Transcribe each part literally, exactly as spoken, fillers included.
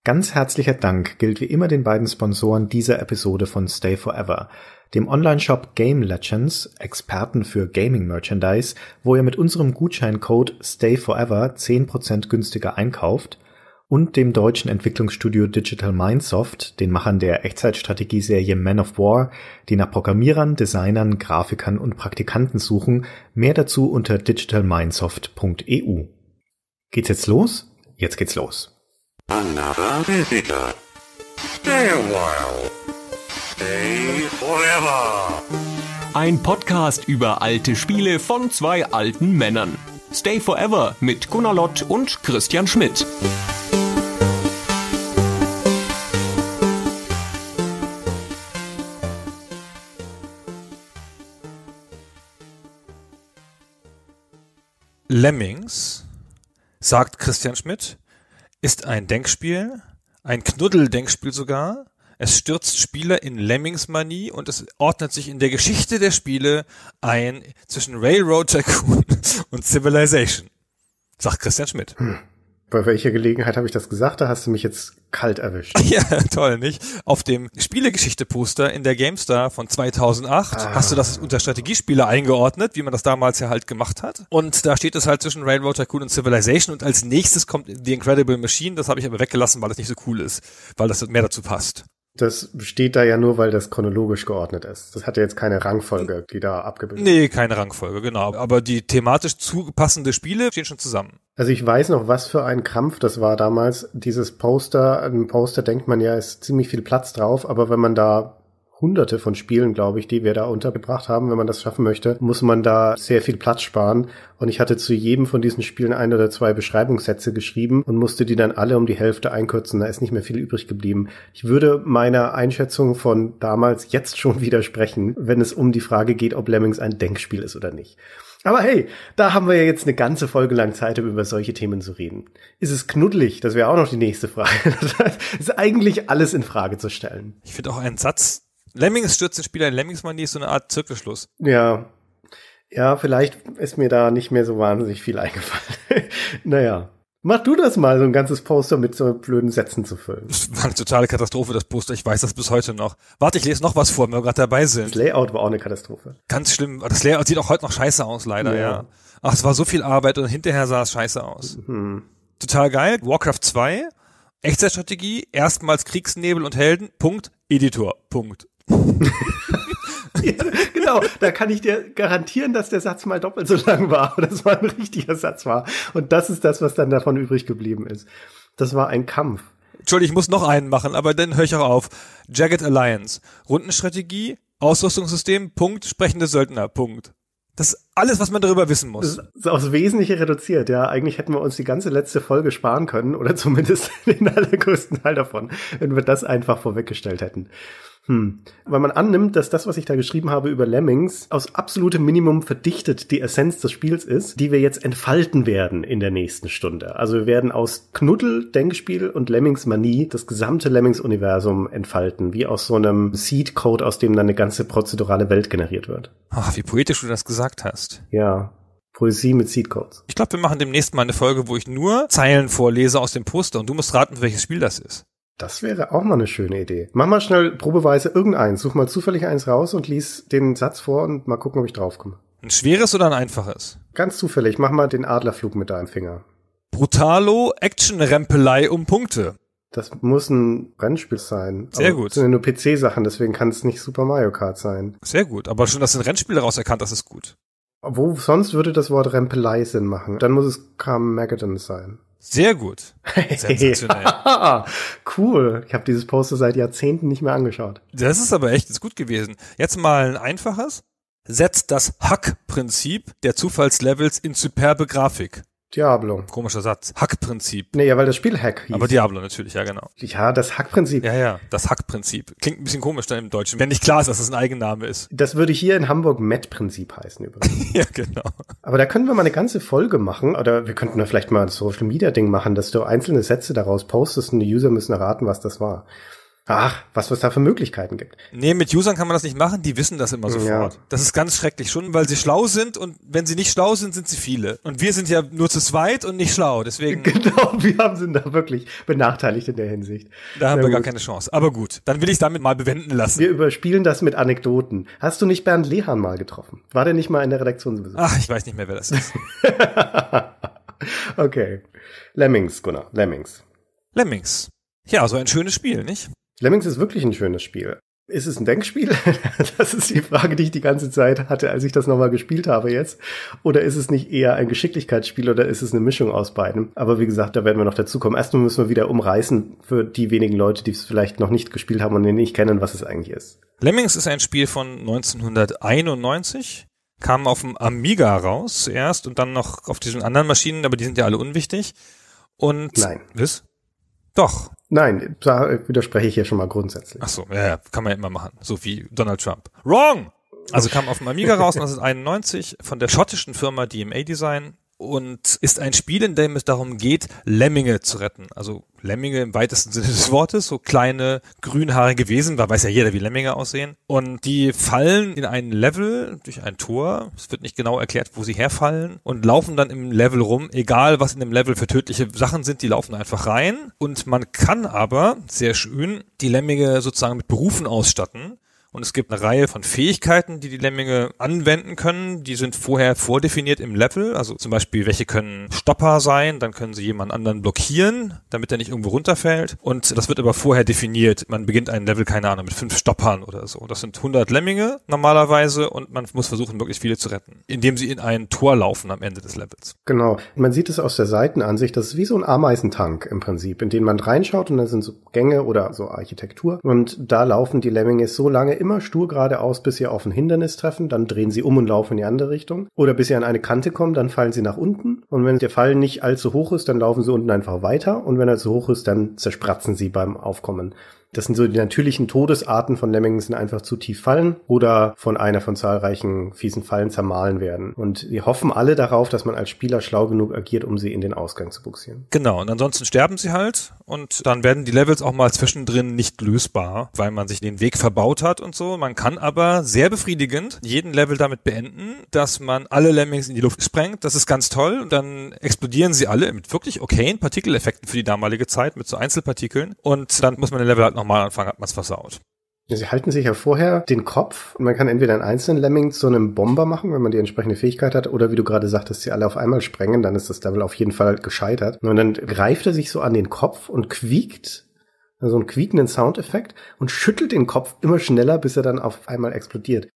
Ganz herzlicher Dank gilt wie immer den beiden Sponsoren dieser Episode von Stay Forever, dem Online-Shop Game Legends, Experten für Gaming-Merchandise, wo ihr mit unserem Gutscheincode STAYFOREVER zehn Prozent günstiger einkauft, und dem deutschen Entwicklungsstudio Digital Mindsoft, den Machern der Echtzeitstrategieserie Man of War, die nach Programmierern, Designern, Grafikern und Praktikanten suchen. Mehr dazu unter digital mindsoft punkt e u. Geht's jetzt los? Jetzt geht's los. Another visitor. Stay a while. Stay forever. Ein Podcast über alte Spiele von zwei alten Männern. Stay Forever mit Gunnar Lott und Christian Schmidt. Lemmings, sagt Christian Schmidt, ist ein Denkspiel, ein Knuddel-Denkspiel sogar. Es stürzt Spieler in Lemmings-Manie und es ordnet sich in der Geschichte der Spiele ein zwischen Railroad Tycoon und Civilization, sagt Christian Schmidt. Hm. Bei welcher Gelegenheit habe ich das gesagt? Da hast du mich jetzt kalt erwischt. Ja, toll, nicht? Auf dem Spielegeschichte-Poster in der GameStar von zweitausendacht ah. hast du das unter Strategiespiele eingeordnet, wie man das damals ja halt gemacht hat. Und da steht es halt zwischen Railroad Tycoon und Civilization und als nächstes kommt The Incredible Machine. Das habe ich aber weggelassen, weil das nicht so cool ist, weil das mehr dazu passt. Das steht da ja nur, weil das chronologisch geordnet ist. Das hat ja jetzt keine Rangfolge, die da abgebildet ist. Nee, keine Rangfolge, genau. Aber die thematisch zupassende Spiele stehen schon zusammen. Also ich weiß noch, was für ein Krampf das war damals. Dieses Poster, ein Poster denkt man ja, ist ziemlich viel Platz drauf, aber wenn man da hunderte von Spielen, glaube ich, die wir da untergebracht haben, wenn man das schaffen möchte, muss man da sehr viel Platz sparen. Und ich hatte zu jedem von diesen Spielen ein oder zwei Beschreibungssätze geschrieben und musste die dann alle um die Hälfte einkürzen. Da ist nicht mehr viel übrig geblieben. Ich würde meiner Einschätzung von damals jetzt schon widersprechen, wenn es um die Frage geht, ob Lemmings ein Denkspiel ist oder nicht. Aber hey, da haben wir ja jetzt eine ganze Folge lang Zeit, um über solche Themen zu reden. Ist es knuddelig? Das wäre auch noch die nächste Frage. Das ist eigentlich alles in Frage zu stellen. Ich finde auch einen Satz, Lemmings stürzt den Spieler in Lemmingsmanie, ist so eine Art Zirkelschluss. Ja, ja, vielleicht ist mir da nicht mehr so wahnsinnig viel eingefallen. Naja, mach du das mal, so ein ganzes Poster mit so blöden Sätzen zu füllen. Das war eine totale Katastrophe, das Poster. Ich weiß das bis heute noch. Warte, ich lese noch was vor, wenn wir gerade dabei sind. Das Layout war auch eine Katastrophe. Ganz schlimm. Das Layout sieht auch heute noch scheiße aus, leider, ja. ja. Ach, es war so viel Arbeit und hinterher sah es scheiße aus. Mhm. Total geil. Warcraft zwei, Echtzeitstrategie, erstmals Kriegsnebel und Helden, Punkt, Editor, Punkt. Ja, genau, da kann ich dir garantieren, dass der Satz mal doppelt so lang war oder es mal ein richtiger Satz war. Und das ist das, was dann davon übrig geblieben ist. Das war ein Kampf. Entschuldigung, ich muss noch einen machen, aber dann höre ich auch auf. Jagged Alliance, Rundenstrategie, Ausrüstungssystem, Punkt, sprechende Söldner, Punkt. Das ist alles, was man darüber wissen muss. Das ist aufs Wesentliche reduziert, ja. Eigentlich hätten wir uns die ganze letzte Folge sparen können oder zumindest den allergrößten Teil davon, wenn wir das einfach vorweggestellt hätten. Hm. Weil man annimmt, dass das, was ich da geschrieben habe über Lemmings, aus absolutem Minimum verdichtet die Essenz des Spiels ist, die wir jetzt entfalten werden in der nächsten Stunde. Also wir werden aus Knuddel, Denkspiel und Lemmings-Manie das gesamte Lemmings-Universum entfalten, wie aus so einem Seed-Code, aus dem dann eine ganze prozedurale Welt generiert wird. Ach, wie poetisch du das gesagt hast. Ja. Poesie mit Seed-Codes. Ich glaube, wir machen demnächst mal eine Folge, wo ich nur Zeilen vorlese aus dem Poster und du musst raten, welches Spiel das ist. Das wäre auch mal eine schöne Idee. Mach mal schnell probeweise irgendeins. Such mal zufällig eins raus und lies den Satz vor und mal gucken, ob ich draufkomme. Ein schweres oder ein einfaches? Ganz zufällig. Mach mal den Adlerflug mit deinem Finger. Brutalo Action-Rempelei um Punkte. Das muss ein Rennspiel sein. Sehr aber gut. Das sind ja nur P C-Sachen, deswegen kann es nicht Super Mario Kart sein. Sehr gut. Aber schon, dass du ein Rennspiel daraus erkannt, das ist gut. Wo sonst würde das Wort Rempelei Sinn machen? Dann muss es Carmageddon sein. Sehr gut. Sensationell. Cool. Ich habe dieses Poster seit Jahrzehnten nicht mehr angeschaut. Das ist aber echt ist gut gewesen. Jetzt mal ein einfaches. Setzt das Hack-Prinzip der Zufallslevels in superbe Grafik. Diablo. Komischer Satz. Hack-Prinzip. Nee, ja, weil das Spiel Hack hieß. Aber Diablo natürlich, ja genau. Ja, das Hack-Prinzip. Ja, ja, das Hack-Prinzip. Klingt ein bisschen komisch dann im Deutschen, wenn nicht klar ist, dass das ein Eigenname ist. Das würde hier in Hamburg Met-Prinzip heißen übrigens. Ja, genau. Aber da können wir mal eine ganze Folge machen, oder wir könnten da vielleicht mal ein Social-Media-Ding machen, dass du einzelne Sätze daraus postest und die User müssen erraten, was das war. Ach, was es da für Möglichkeiten gibt. Nee, mit Usern kann man das nicht machen, die wissen das immer sofort. Ja. Das ist ganz schrecklich, schon weil sie schlau sind und wenn sie nicht schlau sind, sind sie viele. Und wir sind ja nur zu zweit und nicht schlau, deswegen... Genau, wir haben sind da wirklich benachteiligt in der Hinsicht. Da haben wir gar keine Chance. Aber gut, dann will ich damit mal bewenden lassen. Wir überspielen das mit Anekdoten. Hast du nicht Bernd Lehahn mal getroffen? War der nicht mal in der Redaktion sowieso? Ach, ich weiß nicht mehr, wer das ist. Okay. Lemmings, Gunnar, Lemmings. Lemmings. Ja, so ein schönes Spiel, nicht? Lemmings ist wirklich ein schönes Spiel. Ist es ein Denkspiel? Das ist die Frage, die ich die ganze Zeit hatte, als ich das nochmal gespielt habe jetzt. Oder ist es nicht eher ein Geschicklichkeitsspiel oder ist es eine Mischung aus beiden? Aber wie gesagt, da werden wir noch dazu kommen. Erstmal müssen wir wieder umreißen für die wenigen Leute, die es vielleicht noch nicht gespielt haben und den nicht kennen, was es eigentlich ist. Lemmings ist ein Spiel von neunzehnhunderteinundneunzig. Kam auf dem Amiga raus zuerst und dann noch auf diesen anderen Maschinen, aber die sind ja alle unwichtig. Und Nein. Was? Doch. Nein, da widerspreche ich hier schon mal grundsätzlich. Ach so, ja, kann man ja immer machen. So wie Donald Trump. Wrong! Also kam auf dem Amiga raus neunzehnhunderteinundneunzig von der schottischen Firma D M A Design und ist ein Spiel, in dem es darum geht, Lemminge zu retten. Also Lemminge im weitesten Sinne des Wortes, so kleine grünhaarige Wesen, da weiß ja jeder, wie Lemminge aussehen. Und die fallen in ein Level durch ein Tor, es wird nicht genau erklärt, wo sie herfallen, und laufen dann im Level rum, egal was in dem Level für tödliche Sachen sind, die laufen einfach rein. Und man kann aber, sehr schön, die Lemminge sozusagen mit Berufen ausstatten. Und es gibt eine Reihe von Fähigkeiten, die die Lemminge anwenden können. Die sind vorher vordefiniert im Level. Also zum Beispiel, welche können Stopper sein. Dann können sie jemand anderen blockieren, damit er nicht irgendwo runterfällt. Und das wird aber vorher definiert. Man beginnt ein Level, keine Ahnung, mit fünf Stoppern oder so. Das sind hundert Lemminge normalerweise. Und man muss versuchen, wirklich viele zu retten, indem sie in ein Tor laufen am Ende des Levels. Genau. Man sieht es aus der Seitenansicht. Das ist wie so ein Ameisentank im Prinzip, in den man reinschaut. Und da sind so Gänge oder so Architektur. Und da laufen die Lemminge so lange immer stur geradeaus, bis sie auf ein Hindernis treffen, dann drehen sie um und laufen in die andere Richtung. Oder bis sie an eine Kante kommen, dann fallen sie nach unten. Und wenn der Fall nicht allzu hoch ist, dann laufen sie unten einfach weiter. Und wenn er zu hoch ist, dann zerspratzen sie beim Aufkommen. Das sind so die natürlichen Todesarten von Lemmingen, sind einfach zu tief fallen oder von einer von zahlreichen fiesen Fallen zermahlen werden. Und wir hoffen alle darauf, dass man als Spieler schlau genug agiert, um sie in den Ausgang zu buxieren. Genau, und ansonsten sterben sie halt und dann werden die Levels auch mal zwischendrin nicht lösbar, weil man sich den Weg verbaut hat und so. Man kann aber sehr befriedigend jeden Level damit beenden, dass man alle Lemmings in die Luft sprengt. Das ist ganz toll und dann explodieren sie alle mit wirklich okayen Partikeleffekten für die damalige Zeit, mit so Einzelpartikeln. Und dann muss man den Level halt nochmal anfangen, hat man es versaut. Sie halten sich ja vorher den Kopf und man kann entweder einen einzelnen Lemming zu einem Bomber machen, wenn man die entsprechende Fähigkeit hat, oder wie du gerade sagtest, sie alle auf einmal sprengen, dann ist das Level auf jeden Fall gescheitert. Und dann greift er sich so an den Kopf und quiekt, so einen quiekenden Soundeffekt, und schüttelt den Kopf immer schneller, bis er dann auf einmal explodiert.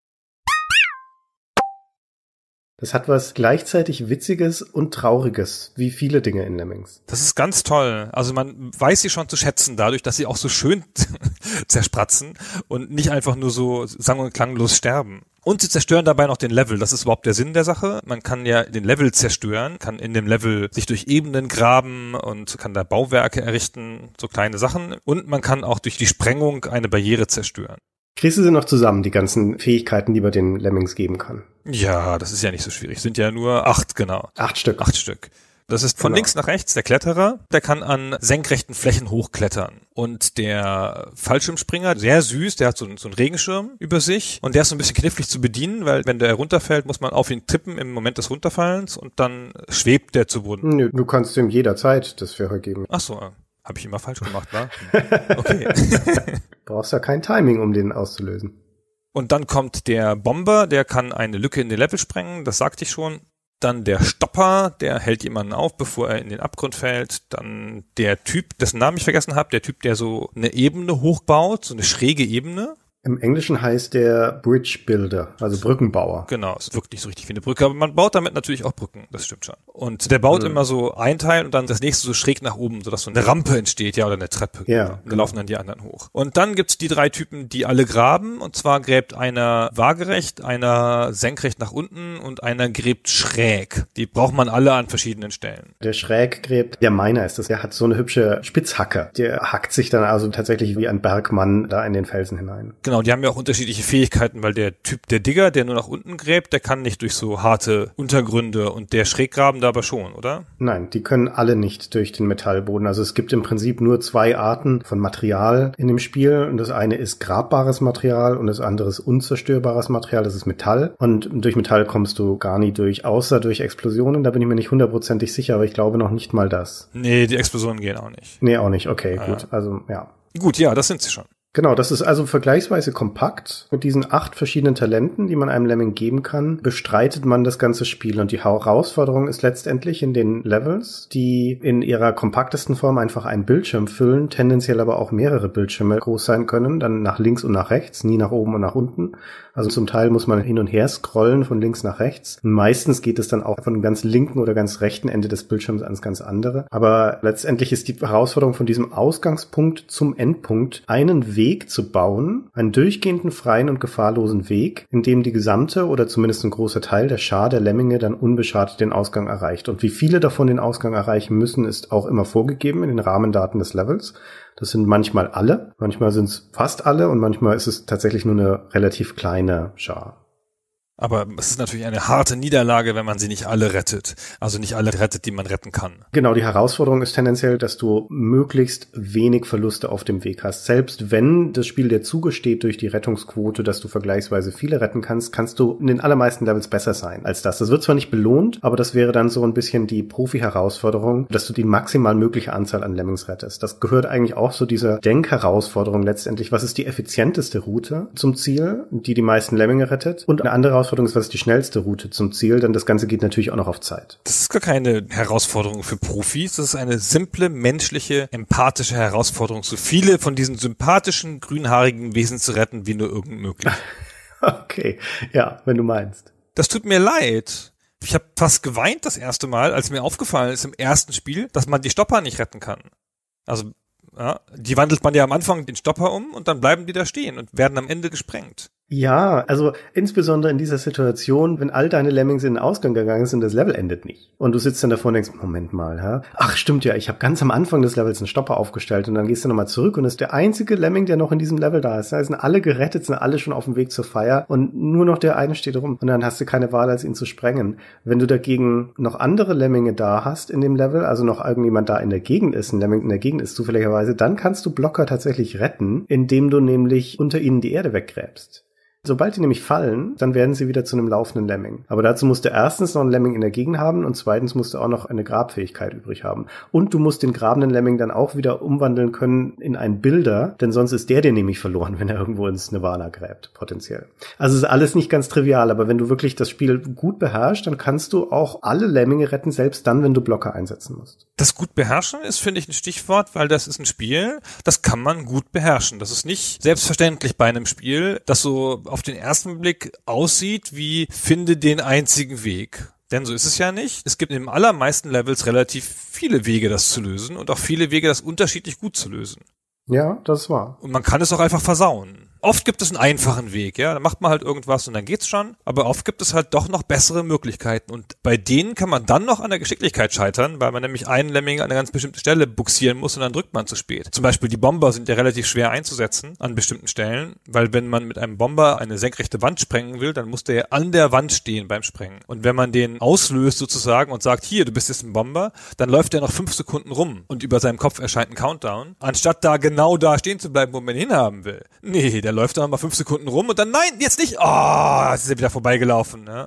Das hat was gleichzeitig Witziges und Trauriges, wie viele Dinge in Lemmings. Das ist ganz toll. Also man weiß sie schon zu schätzen dadurch, dass sie auch so schön zerspratzen und nicht einfach nur so sang- und klanglos sterben. Und sie zerstören dabei noch den Level. Das ist überhaupt der Sinn der Sache. Man kann ja den Level zerstören, kann in dem Level sich durch Ebenen graben und kann da Bauwerke errichten, so kleine Sachen. Und man kann auch durch die Sprengung eine Barriere zerstören. Kriegst du sie noch zusammen, die ganzen Fähigkeiten, die man den Lemmings geben kann? Ja, das ist ja nicht so schwierig. Sind ja nur acht, genau. Acht Stück. Acht Stück. Das ist von genau. links nach rechts der Kletterer, der kann an senkrechten Flächen hochklettern. Und der Fallschirmspringer, sehr süß, der hat so, so einen Regenschirm über sich und der ist so ein bisschen knifflig zu bedienen, weil wenn der runterfällt, muss man auf ihn tippen im Moment des Runterfallens und dann schwebt der zu Boden. Nö, du kannst ihm jederzeit das Fähre geben. Ach so, habe ich immer falsch gemacht, wa? Okay. Brauchst ja kein Timing, um den auszulösen. Und dann kommt der Bomber, der kann eine Lücke in den Level sprengen, das sagte ich schon. Dann der Stopper, der hält jemanden auf, bevor er in den Abgrund fällt. Dann der Typ, dessen Namen ich vergessen habe, der Typ, der so eine Ebene hochbaut, so eine schräge Ebene. Im Englischen heißt der Bridge Builder, also Brückenbauer. Genau, es wirkt nicht so richtig wie eine Brücke, aber man baut damit natürlich auch Brücken, das stimmt schon. Und der baut mhm. immer so ein Teil und dann das nächste so schräg nach oben, sodass so eine Rampe entsteht, ja, oder eine Treppe. Ja. Und da laufen dann die anderen hoch. Und dann gibt's die drei Typen, die alle graben, und zwar gräbt einer waagerecht, einer senkrecht nach unten und einer gräbt schräg. Die braucht man alle an verschiedenen Stellen. Der schräg gräbt, der Miner ist das, der hat so eine hübsche Spitzhacke. Der hackt sich dann also tatsächlich wie ein Bergmann da in den Felsen hinein. Genau, die haben ja auch unterschiedliche Fähigkeiten, weil der Typ, der Digger, der nur nach unten gräbt, der kann nicht durch so harte Untergründe und der Schräggraben da aber schon, oder? Nein, die können alle nicht durch den Metallboden. Also es gibt im Prinzip nur zwei Arten von Material in dem Spiel. Und das eine ist grabbares Material und das andere ist unzerstörbares Material. Das ist Metall. Und durch Metall kommst du gar nie durch, außer durch Explosionen. Da bin ich mir nicht hundertprozentig sicher, aber ich glaube noch nicht mal das. Nee, die Explosionen gehen auch nicht. Nee, auch nicht. Okay, Ah, gut. ja. Also, ja. Gut, ja, das sind sie schon. Genau, das ist also vergleichsweise kompakt. Mit diesen acht verschiedenen Talenten, die man einem Lemming geben kann, bestreitet man das ganze Spiel. Und die Herausforderung ist letztendlich in den Levels, die in ihrer kompaktesten Form einfach einen Bildschirm füllen, tendenziell aber auch mehrere Bildschirme groß sein können, dann nach links und nach rechts, nie nach oben und nach unten. Also zum Teil muss man hin und her scrollen von links nach rechts. Und meistens geht es dann auch von dem ganz linken oder ganz rechten Ende des Bildschirms ans ganz andere. Aber letztendlich ist die Herausforderung von diesem Ausgangspunkt zum Endpunkt einen Weg zu bauen, einen durchgehenden, freien und gefahrlosen Weg, in dem die gesamte oder zumindest ein großer Teil der Schar der Lemminge dann unbeschadet den Ausgang erreicht. Und wie viele davon den Ausgang erreichen müssen, ist auch immer vorgegeben in den Rahmendaten des Levels. Das sind manchmal alle, manchmal sind es fast alle und manchmal ist es tatsächlich nur eine relativ kleine Schar. Aber es ist natürlich eine harte Niederlage, wenn man sie nicht alle rettet. Also nicht alle rettet, die man retten kann. Genau, die Herausforderung ist tendenziell, dass du möglichst wenig Verluste auf dem Weg hast. Selbst wenn das Spiel dir zugesteht durch die Rettungsquote, dass du vergleichsweise viele retten kannst, kannst du in den allermeisten Levels besser sein als das. Das wird zwar nicht belohnt, aber das wäre dann so ein bisschen die Profi-Herausforderung, dass du die maximal mögliche Anzahl an Lemmings rettest. Das gehört eigentlich auch zu dieser Denkherausforderung letztendlich. Was ist die effizienteste Route zum Ziel, die die meisten Lemminge rettet? Und eine andere Herausforderung ist, was ist die schnellste Route zum Ziel, denn das Ganze geht natürlich auch noch auf Zeit. Das ist gar keine Herausforderung für Profis, das ist eine simple, menschliche, empathische Herausforderung, so viele von diesen sympathischen, grünhaarigen Wesen zu retten, wie nur irgend möglich. Okay, ja, wenn du meinst. Das tut mir leid. Ich habe fast geweint das erste Mal, als mir aufgefallen ist im ersten Spiel, dass man die Stopper nicht retten kann. Also, ja, die wandelt man ja am Anfang den Stopper um und dann bleiben die da stehen und werden am Ende gesprengt. Ja, also insbesondere in dieser Situation, wenn all deine Lemmings in den Ausgang gegangen sind, das Level endet nicht. Und du sitzt dann davor und denkst, Moment mal, hä? Ach stimmt ja, ich habe ganz am Anfang des Levels einen Stopper aufgestellt und dann gehst du nochmal zurück und ist der einzige Lemming, der noch in diesem Level da ist. Da sind alle gerettet, sind alle schon auf dem Weg zur Feier und nur noch der eine steht rum und dann hast du keine Wahl, als ihn zu sprengen. Wenn du dagegen noch andere Lemminge da hast in dem Level, also noch irgendjemand da in der Gegend ist, ein Lemming in der Gegend ist zufälligerweise, dann kannst du Blocker tatsächlich retten, indem du nämlich unter ihnen die Erde weggräbst. Sobald die nämlich fallen, dann werden sie wieder zu einem laufenden Lemming. Aber dazu musst du erstens noch einen Lemming in der Gegend haben und zweitens musst du auch noch eine Grabfähigkeit übrig haben. Und du musst den grabenden Lemming dann auch wieder umwandeln können in einen Bilder, denn sonst ist der dir nämlich verloren, wenn er irgendwo ins Nirvana gräbt, potenziell. Also es ist alles nicht ganz trivial, aber wenn du wirklich das Spiel gut beherrschst, dann kannst du auch alle Lemminge retten, selbst dann, wenn du Blocker einsetzen musst. Das gut beherrschen ist, finde ich, ein Stichwort, weil das ist ein Spiel, das kann man gut beherrschen. Das ist nicht selbstverständlich bei einem Spiel, das so auf den ersten Blick aussieht wie finde den einzigen Weg. Denn so ist es ja nicht. Es gibt in den allermeisten Levels relativ viele Wege, das zu lösen und auch viele Wege, das unterschiedlich gut zu lösen. Ja, das war. Und man kann es auch einfach versauen. Oft gibt es einen einfachen Weg, ja, da macht man halt irgendwas und dann geht's schon, aber oft gibt es halt doch noch bessere Möglichkeiten und bei denen kann man dann noch an der Geschicklichkeit scheitern, weil man nämlich einen Lemming an eine ganz bestimmte Stelle buxieren muss und dann drückt man zu spät. Zum Beispiel die Bomber sind ja relativ schwer einzusetzen an bestimmten Stellen, weil wenn man mit einem Bomber eine senkrechte Wand sprengen will, dann muss der an der Wand stehen beim Sprengen. Und wenn man den auslöst sozusagen und sagt, hier, du bist jetzt ein Bomber, dann läuft der noch fünf Sekunden rum und über seinem Kopf erscheint ein Countdown, anstatt da genau da stehen zu bleiben, wo man ihn hinhaben will. Nee, der läuft dann mal fünf Sekunden rum und dann, nein, jetzt nicht. Oh, jetzt ist er wieder vorbeigelaufen. Ja.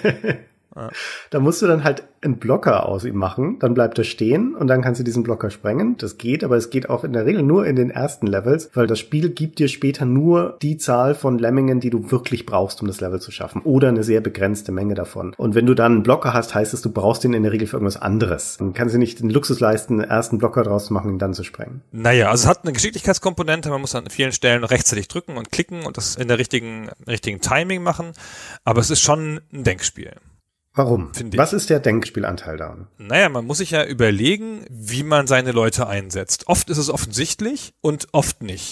Ja. Da musst du dann halt einen Blocker aus ihm machen, dann bleibt er stehen und dann kannst du diesen Blocker sprengen. Das geht, aber es geht auch in der Regel nur in den ersten Levels, weil das Spiel gibt dir später nur die Zahl von Lemmingen, die du wirklich brauchst, um das Level zu schaffen. Oder eine sehr begrenzte Menge davon. Und wenn du dann einen Blocker hast, heißt es, du brauchst den in der Regel für irgendwas anderes. Dann kannst du nicht den Luxus leisten, einen ersten Blocker draus zu machen und ihn dann zu sprengen. Naja, also es hat eine Geschicklichkeitskomponente, man muss an vielen Stellen rechtzeitig drücken und klicken und das in der richtigen, richtigen Timing machen, aber es ist schon ein Denkspiel. Warum? Was ist der Denkspielanteil daran? Naja, man muss sich ja überlegen, wie man seine Leute einsetzt. Oft ist es offensichtlich und oft nicht.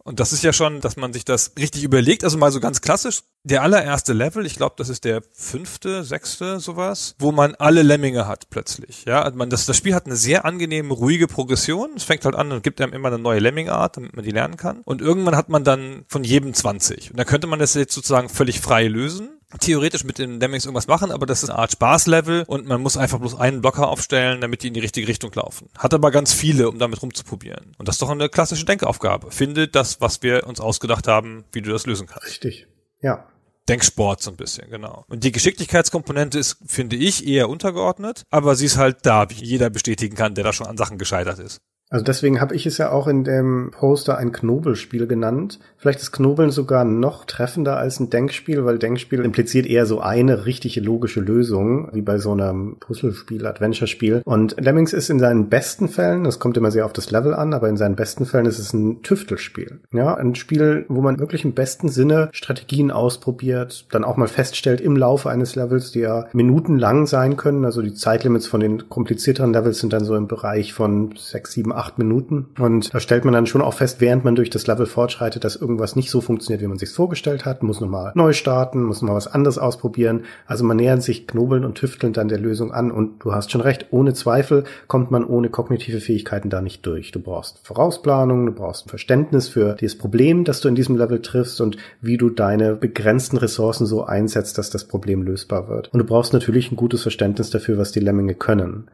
Und das ist ja schon, dass man sich das richtig überlegt, also mal so ganz klassisch, der allererste Level, ich glaube, das ist der fünfte, sechste, sowas, wo man alle Lemminge hat plötzlich, ja, also man, das, das Spiel hat eine sehr angenehme, ruhige Progression, es fängt halt an und gibt einem immer eine neue Lemming-Art, damit man die lernen kann und irgendwann hat man dann von jedem zwanzig und dann könnte man das jetzt sozusagen völlig frei lösen, theoretisch mit den Lemmings irgendwas machen, aber das ist eine Art Spaßlevel und man muss einfach bloß einen Blocker aufstellen, damit die in die richtige Richtung laufen. Hat aber ganz viele, um damit rumzuprobieren. Und das ist doch eine klassische Denkaufgabe. Finde das, was wir uns ausgedacht haben, wie du das lösen kannst. Richtig, ja. Denksport so ein bisschen, genau. Und die Geschicklichkeitskomponente ist, finde ich, eher untergeordnet, aber sie ist halt da, wie jeder bestätigen kann, der da schon an Sachen gescheitert ist. Also deswegen habe ich es ja auch in dem Poster ein Knobelspiel genannt. Vielleicht ist Knobeln sogar noch treffender als ein Denkspiel, weil Denkspiel impliziert eher so eine richtige logische Lösung, wie bei so einem Puzzlespiel, Adventure-Spiel. Und Lemmings ist in seinen besten Fällen, das kommt immer sehr auf das Level an, aber in seinen besten Fällen ist es ein Tüftelspiel. Ja, ein Spiel, wo man wirklich im besten Sinne Strategien ausprobiert, dann auch mal feststellt im Laufe eines Levels, die ja minutenlang sein können. Also die Zeitlimits von den komplizierteren Levels sind dann so im Bereich von sechs, sieben, acht Minuten. Und da stellt man dann schon auch fest, während man durch das Level fortschreitet, dass irgendwas nicht so funktioniert, wie man sich vorgestellt hat. Muss nochmal neu starten, muss nochmal was anderes ausprobieren. Also man nähert sich knobeln und tüfteln dann der Lösung an. Und du hast schon recht, ohne Zweifel kommt man ohne kognitive Fähigkeiten da nicht durch. Du brauchst Vorausplanung, du brauchst ein Verständnis für das Problem, das du in diesem Level triffst und wie du deine begrenzten Ressourcen so einsetzt, dass das Problem lösbar wird. Und du brauchst natürlich ein gutes Verständnis dafür, was die Lemminge können.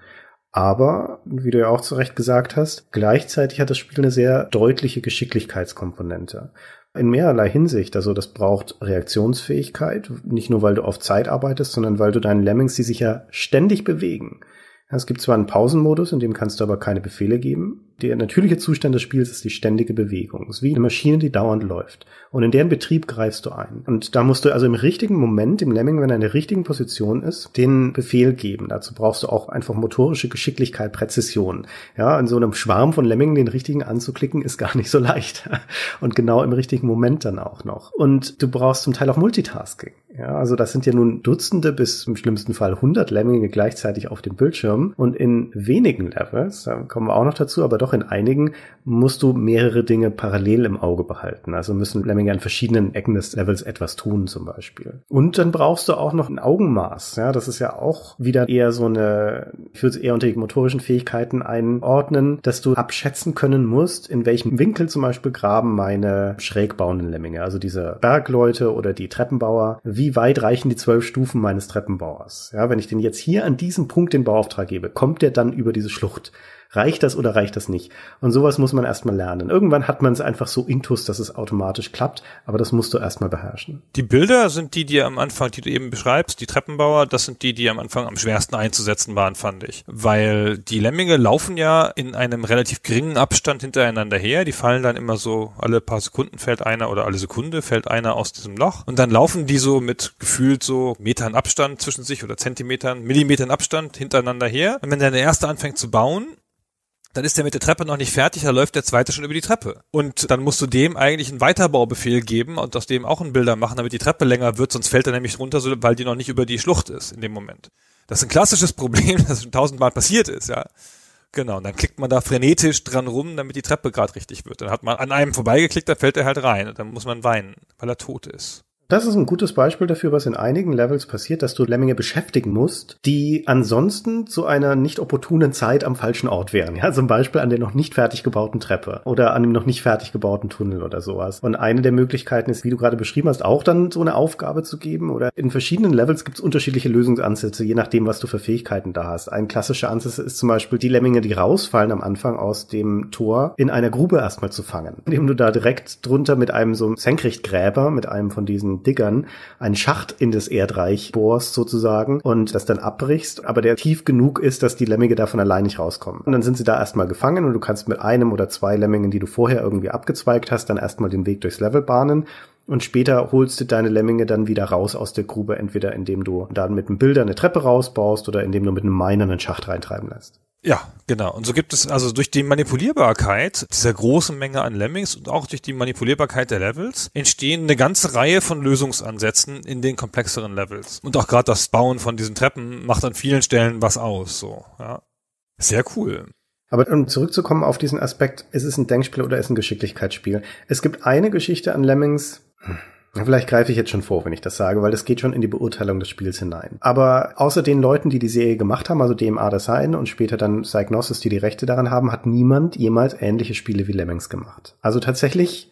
Aber, wie du ja auch zu Recht gesagt hast, gleichzeitig hat das Spiel eine sehr deutliche Geschicklichkeitskomponente. In mehrerlei Hinsicht. Also das braucht Reaktionsfähigkeit, nicht nur weil du auf Zeit arbeitest, sondern weil du deinen Lemmings, die sich ja ständig bewegen. Es gibt zwar einen Pausenmodus, in dem kannst du aber keine Befehle geben. Der natürliche Zustand des Spiels ist die ständige Bewegung. Es ist wie eine Maschine, die dauernd läuft. Und in deren Betrieb greifst du ein. Und da musst du also im richtigen Moment, im Lemming, wenn er in der richtigen Position ist, den Befehl geben. Dazu brauchst du auch einfach motorische Geschicklichkeit, Präzision. Ja, in so einem Schwarm von Lemmingen den richtigen anzuklicken, ist gar nicht so leicht. Und genau im richtigen Moment dann auch noch. Und du brauchst zum Teil auch Multitasking. Ja, also das sind ja nun Dutzende bis im schlimmsten Fall hundert Lemminge gleichzeitig auf dem Bildschirm. Und in wenigen Levels, da kommen wir auch noch dazu, aber doch in einigen musst du mehrere Dinge parallel im Auge behalten. Also müssen Lemminge an verschiedenen Ecken des Levels etwas tun zum Beispiel. Und dann brauchst du auch noch ein Augenmaß. Ja, das ist ja auch wieder eher so eine, ich würde es eher unter die motorischen Fähigkeiten einordnen, dass du abschätzen können musst, in welchem Winkel zum Beispiel graben meine schräg bauenden Lemminge, also diese Bergleute oder die Treppenbauer. Wie weit reichen die zwölf Stufen meines Treppenbauers? Ja, wenn ich den jetzt hier an diesem Punkt den Bauauftrag gebe, kommt der dann über diese Schlucht? Reicht das oder reicht das nicht? Und sowas muss man erstmal lernen. Irgendwann hat man es einfach so intus, dass es automatisch klappt, aber das musst du erstmal beherrschen. Die Bilder sind die, die am Anfang, die du eben beschreibst, die Treppenbauer, das sind die, die am Anfang am schwersten einzusetzen waren, fand ich. Weil die Lemminge laufen ja in einem relativ geringen Abstand hintereinander her, die fallen dann immer so, alle paar Sekunden fällt einer oder alle Sekunde fällt einer aus diesem Loch und dann laufen die so mit gefühlt so Metern Abstand zwischen sich oder Zentimetern, Millimetern Abstand hintereinander her. Und wenn der erste anfängt zu bauen, dann ist der mit der Treppe noch nicht fertig, da läuft der zweite schon über die Treppe. Und dann musst du dem eigentlich einen Weiterbaubefehl geben und aus dem auch einen Bilder machen, damit die Treppe länger wird, sonst fällt er nämlich runter, weil die noch nicht über die Schlucht ist in dem Moment. Das ist ein klassisches Problem, das schon tausendmal passiert ist, ja. Genau, und dann klickt man da frenetisch dran rum, damit die Treppe gerade richtig wird. Dann hat man an einem vorbeigeklickt, dann fällt er halt rein und dann muss man weinen, weil er tot ist. Das ist ein gutes Beispiel dafür, was in einigen Levels passiert, dass du Lemminge beschäftigen musst, die ansonsten zu einer nicht opportunen Zeit am falschen Ort wären. Ja, zum Beispiel an der noch nicht fertig gebauten Treppe oder an dem noch nicht fertig gebauten Tunnel oder sowas. Und eine der Möglichkeiten ist, wie du gerade beschrieben hast, auch dann so eine Aufgabe zu geben. Oder in verschiedenen Levels gibt es unterschiedliche Lösungsansätze, je nachdem, was du für Fähigkeiten da hast. Ein klassischer Ansatz ist zum Beispiel, die Lemminge, die rausfallen am Anfang aus dem Tor, in einer Grube erstmal zu fangen. Indem du da direkt drunter mit einem so Senkrechtgräber, mit einem von diesen Diggern einen Schacht in das Erdreich bohrst sozusagen und das dann abbrichst, aber der tief genug ist, dass die Lemminge davon allein nicht rauskommen. Und dann sind sie da erstmal gefangen und du kannst mit einem oder zwei Lemmingen, die du vorher irgendwie abgezweigt hast, dann erstmal den Weg durchs Level bahnen. Und später holst du deine Lemminge dann wieder raus aus der Grube, entweder indem du dann mit einem Bilder eine Treppe rausbaust oder indem du mit einem Miner einen Schacht reintreiben lässt. Ja, genau. Und so gibt es also durch die Manipulierbarkeit dieser großen Menge an Lemmings und auch durch die Manipulierbarkeit der Levels entstehen eine ganze Reihe von Lösungsansätzen in den komplexeren Levels. Und auch gerade das Bauen von diesen Treppen macht an vielen Stellen was aus. So, ja. Sehr cool. Aber um zurückzukommen auf diesen Aspekt, ist es ein Denkspiel oder ist es ein Geschicklichkeitsspiel? Es gibt eine Geschichte an Lemmings, vielleicht greife ich jetzt schon vor, wenn ich das sage, weil das geht schon in die Beurteilung des Spiels hinein. Aber außer den Leuten, die die Serie gemacht haben, also D M A Design und später dann Psygnosis, die die Rechte daran haben, hat niemand jemals ähnliche Spiele wie Lemmings gemacht. Also tatsächlich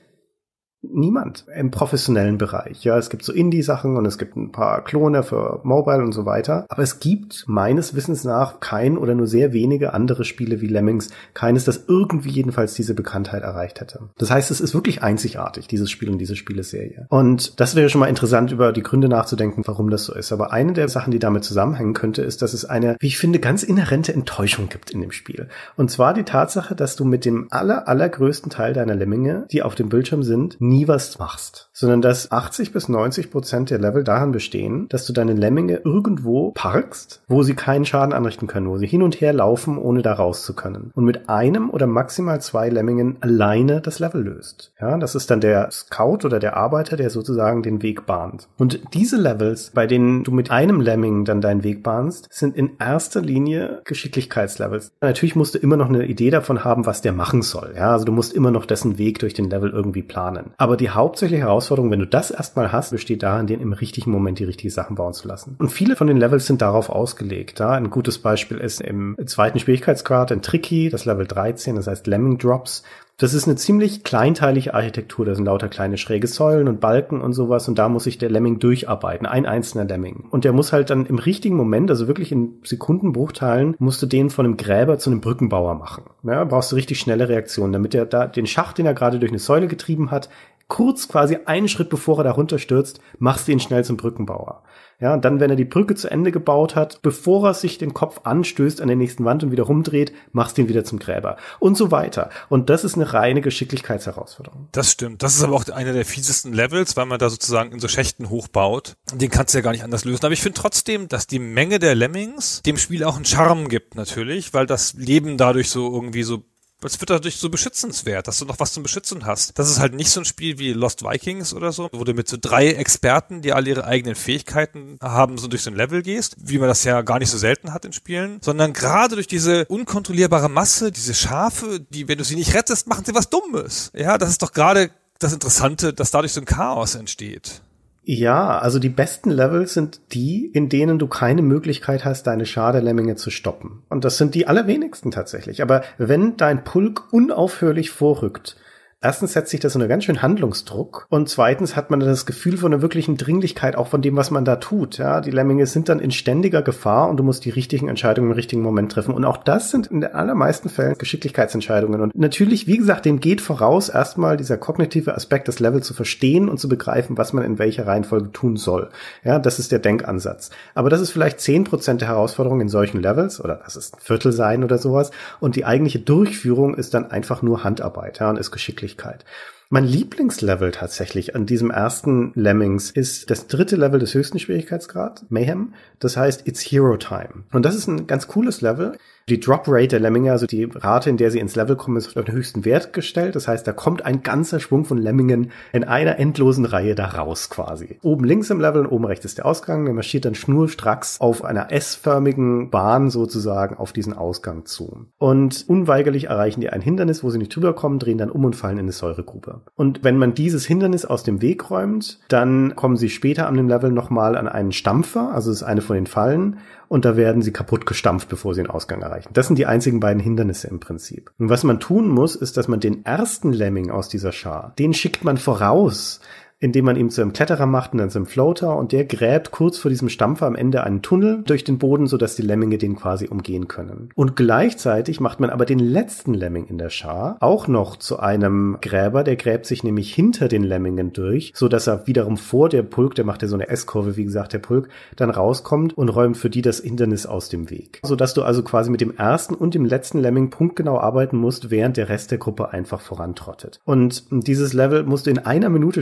niemand im professionellen Bereich. Ja, es gibt so Indie-Sachen und es gibt ein paar Klone für Mobile und so weiter. Aber es gibt meines Wissens nach kein oder nur sehr wenige andere Spiele wie Lemmings. Keines, das irgendwie jedenfalls diese Bekanntheit erreicht hätte. Das heißt, es ist wirklich einzigartig, dieses Spiel und diese Spieleserie. Und das wäre schon mal interessant, über die Gründe nachzudenken, warum das so ist. Aber eine der Sachen, die damit zusammenhängen könnte, ist, dass es eine, wie ich finde, ganz inhärente Enttäuschung gibt in dem Spiel. Und zwar die Tatsache, dass du mit dem aller, allergrößten Teil deiner Lemminge, die auf dem Bildschirm sind, nie was machst, sondern dass achtzig bis neunzig Prozent der Level daran bestehen, dass du deine Lemminge irgendwo parkst, wo sie keinen Schaden anrichten können, wo sie hin und her laufen, ohne da raus zu können. Und mit einem oder maximal zwei Lemmingen alleine das Level löst. Ja, das ist dann der Scout oder der Arbeiter, der sozusagen den Weg bahnt. Und diese Levels, bei denen du mit einem Lemming dann deinen Weg bahnst, sind in erster Linie Geschicklichkeitslevels. Natürlich musst du immer noch eine Idee davon haben, was der machen soll. Ja, also du musst immer noch dessen Weg durch den Level irgendwie planen. Aber die hauptsächliche Herausforderung, wenn du das erstmal hast, besteht darin, den im richtigen Moment die richtigen Sachen bauen zu lassen. Und viele von den Levels sind darauf ausgelegt. Ja? Ein gutes Beispiel ist im zweiten Schwierigkeitsgrad ein Tricky, das Level dreizehn, das heißt Lemming Drops. Das ist eine ziemlich kleinteilige Architektur. Da sind lauter kleine schräge Säulen und Balken und sowas. Und da muss sich der Lemming durcharbeiten. Ein einzelner Lemming. Und der muss halt dann im richtigen Moment, also wirklich in Sekundenbruchteilen, musst du den von einem Gräber zu einem Brückenbauer machen. Ja, brauchst du richtig schnelle Reaktionen, damit er da den Schacht, den er gerade durch eine Säule getrieben hat, kurz quasi einen Schritt bevor er da runterstürzt, machst du ihn schnell zum Brückenbauer. Ja, und dann, wenn er die Brücke zu Ende gebaut hat, bevor er sich den Kopf anstößt an der nächsten Wand und wieder rumdreht, machst du ihn wieder zum Gräber. Und so weiter. Und das ist eine reine Geschicklichkeitsherausforderung. Das stimmt. Das ist aber auch einer der fiesesten Levels, weil man da sozusagen in so Schächten hochbaut. Den kannst du ja gar nicht anders lösen. Aber ich finde trotzdem, dass die Menge der Lemmings dem Spiel auch einen Charme gibt, natürlich, weil das Leben dadurch so irgendwie so es wird dadurch so beschützenswert, dass du noch was zum Beschützen hast. Das ist halt nicht so ein Spiel wie Lost Vikings oder so, wo du mit so drei Experten, die alle ihre eigenen Fähigkeiten haben, so durch so ein Level gehst, wie man das ja gar nicht so selten hat in Spielen, sondern gerade durch diese unkontrollierbare Masse, diese Schafe, die, wenn du sie nicht rettest, machen sie was Dummes. Ja, das ist doch gerade das Interessante, dass dadurch so ein Chaos entsteht. Ja, also die besten Levels sind die, in denen du keine Möglichkeit hast, deine Schadelemminge zu stoppen. Und das sind die allerwenigsten tatsächlich. Aber wenn dein Pulk unaufhörlich vorrückt, erstens setzt sich das unter ganz schön Handlungsdruck und zweitens hat man dann das Gefühl von einer wirklichen Dringlichkeit auch von dem, was man da tut. Ja, die Lemminge sind dann in ständiger Gefahr und du musst die richtigen Entscheidungen im richtigen Moment treffen. Und auch das sind in den allermeisten Fällen Geschicklichkeitsentscheidungen. Und natürlich, wie gesagt, dem geht voraus, erstmal dieser kognitive Aspekt, das Level zu verstehen und zu begreifen, was man in welcher Reihenfolge tun soll. Ja, das ist der Denkansatz. Aber das ist vielleicht zehn Prozent der Herausforderung in solchen Levels oder das ist ein Viertel sein oder sowas. Und die eigentliche Durchführung ist dann einfach nur Handarbeit, ja, und ist Geschicklichkeit. Mein Lieblingslevel tatsächlich an diesem ersten Lemmings ist das dritte Level des höchsten Schwierigkeitsgrads, Mayhem. Das heißt It's Hero Time. Und das ist ein ganz cooles Level. Die Drop Rate der Lemminge, also die Rate, in der sie ins Level kommen, ist auf den höchsten Wert gestellt. Das heißt, da kommt ein ganzer Schwung von Lemmingen in einer endlosen Reihe da raus quasi. Oben links im Level und oben rechts ist der Ausgang. Der marschiert dann schnurstracks auf einer S-förmigen Bahn sozusagen auf diesen Ausgang zu. Und unweigerlich erreichen die ein Hindernis, wo sie nicht drüber kommen, drehen dann um und fallen in eine Säuregrube. Und wenn man dieses Hindernis aus dem Weg räumt, dann kommen sie später an dem Level nochmal an einen Stampfer, also das ist eine von den Fallen, und da werden sie kaputt gestampft, bevor sie den Ausgang erreichen. Das sind die einzigen beiden Hindernisse im Prinzip. Und was man tun muss, ist, dass man den ersten Lemming aus dieser Schar, den schickt man voraus, indem man ihm zu einem Kletterer macht und dann zu einem Floater und der gräbt kurz vor diesem Stampfer am Ende einen Tunnel durch den Boden, sodass die Lemminge den quasi umgehen können. Und gleichzeitig macht man aber den letzten Lemming in der Schar auch noch zu einem Gräber, der gräbt sich nämlich hinter den Lemmingen durch, sodass er wiederum vor der Pulk, der macht ja so eine S-Kurve, wie gesagt, der Pulk, dann rauskommt und räumt für die das Hindernis aus dem Weg. Sodass du also quasi mit dem ersten und dem letzten Lemming punktgenau arbeiten musst, während der Rest der Gruppe einfach vorantrottet. Und dieses Level musst du in einer Minute schaffen, seit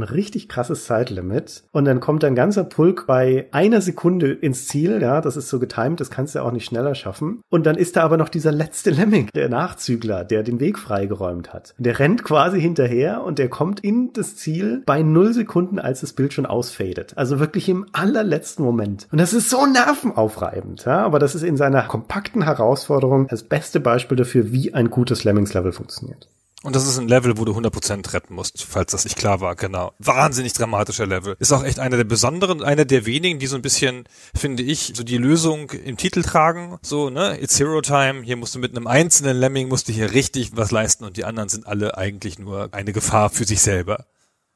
ein richtig krasses Zeitlimit und dann kommt ein ganzer Pulk bei einer Sekunde ins Ziel, ja, das ist so getimed, das kannst du auch nicht schneller schaffen. Und dann ist da aber noch dieser letzte Lemming, der Nachzügler, der den Weg freigeräumt hat. Der rennt quasi hinterher und der kommt in das Ziel bei null Sekunden, als das Bild schon ausfadet. Also wirklich im allerletzten Moment. Und das ist so nervenaufreibend, ja, aber das ist in seiner kompakten Herausforderung das beste Beispiel dafür, wie ein gutes Lemmings-Level funktioniert. Und das ist ein Level, wo du hundert Prozent retten musst, falls das nicht klar war, genau. Wahnsinnig dramatischer Level. Ist auch echt einer der besonderen, einer der wenigen, die so ein bisschen, finde ich, so die Lösung im Titel tragen, so, ne, It's Hero Time, hier musst du mit einem einzelnen Lemming, musst du hier richtig was leisten und die anderen sind alle eigentlich nur eine Gefahr für sich selber.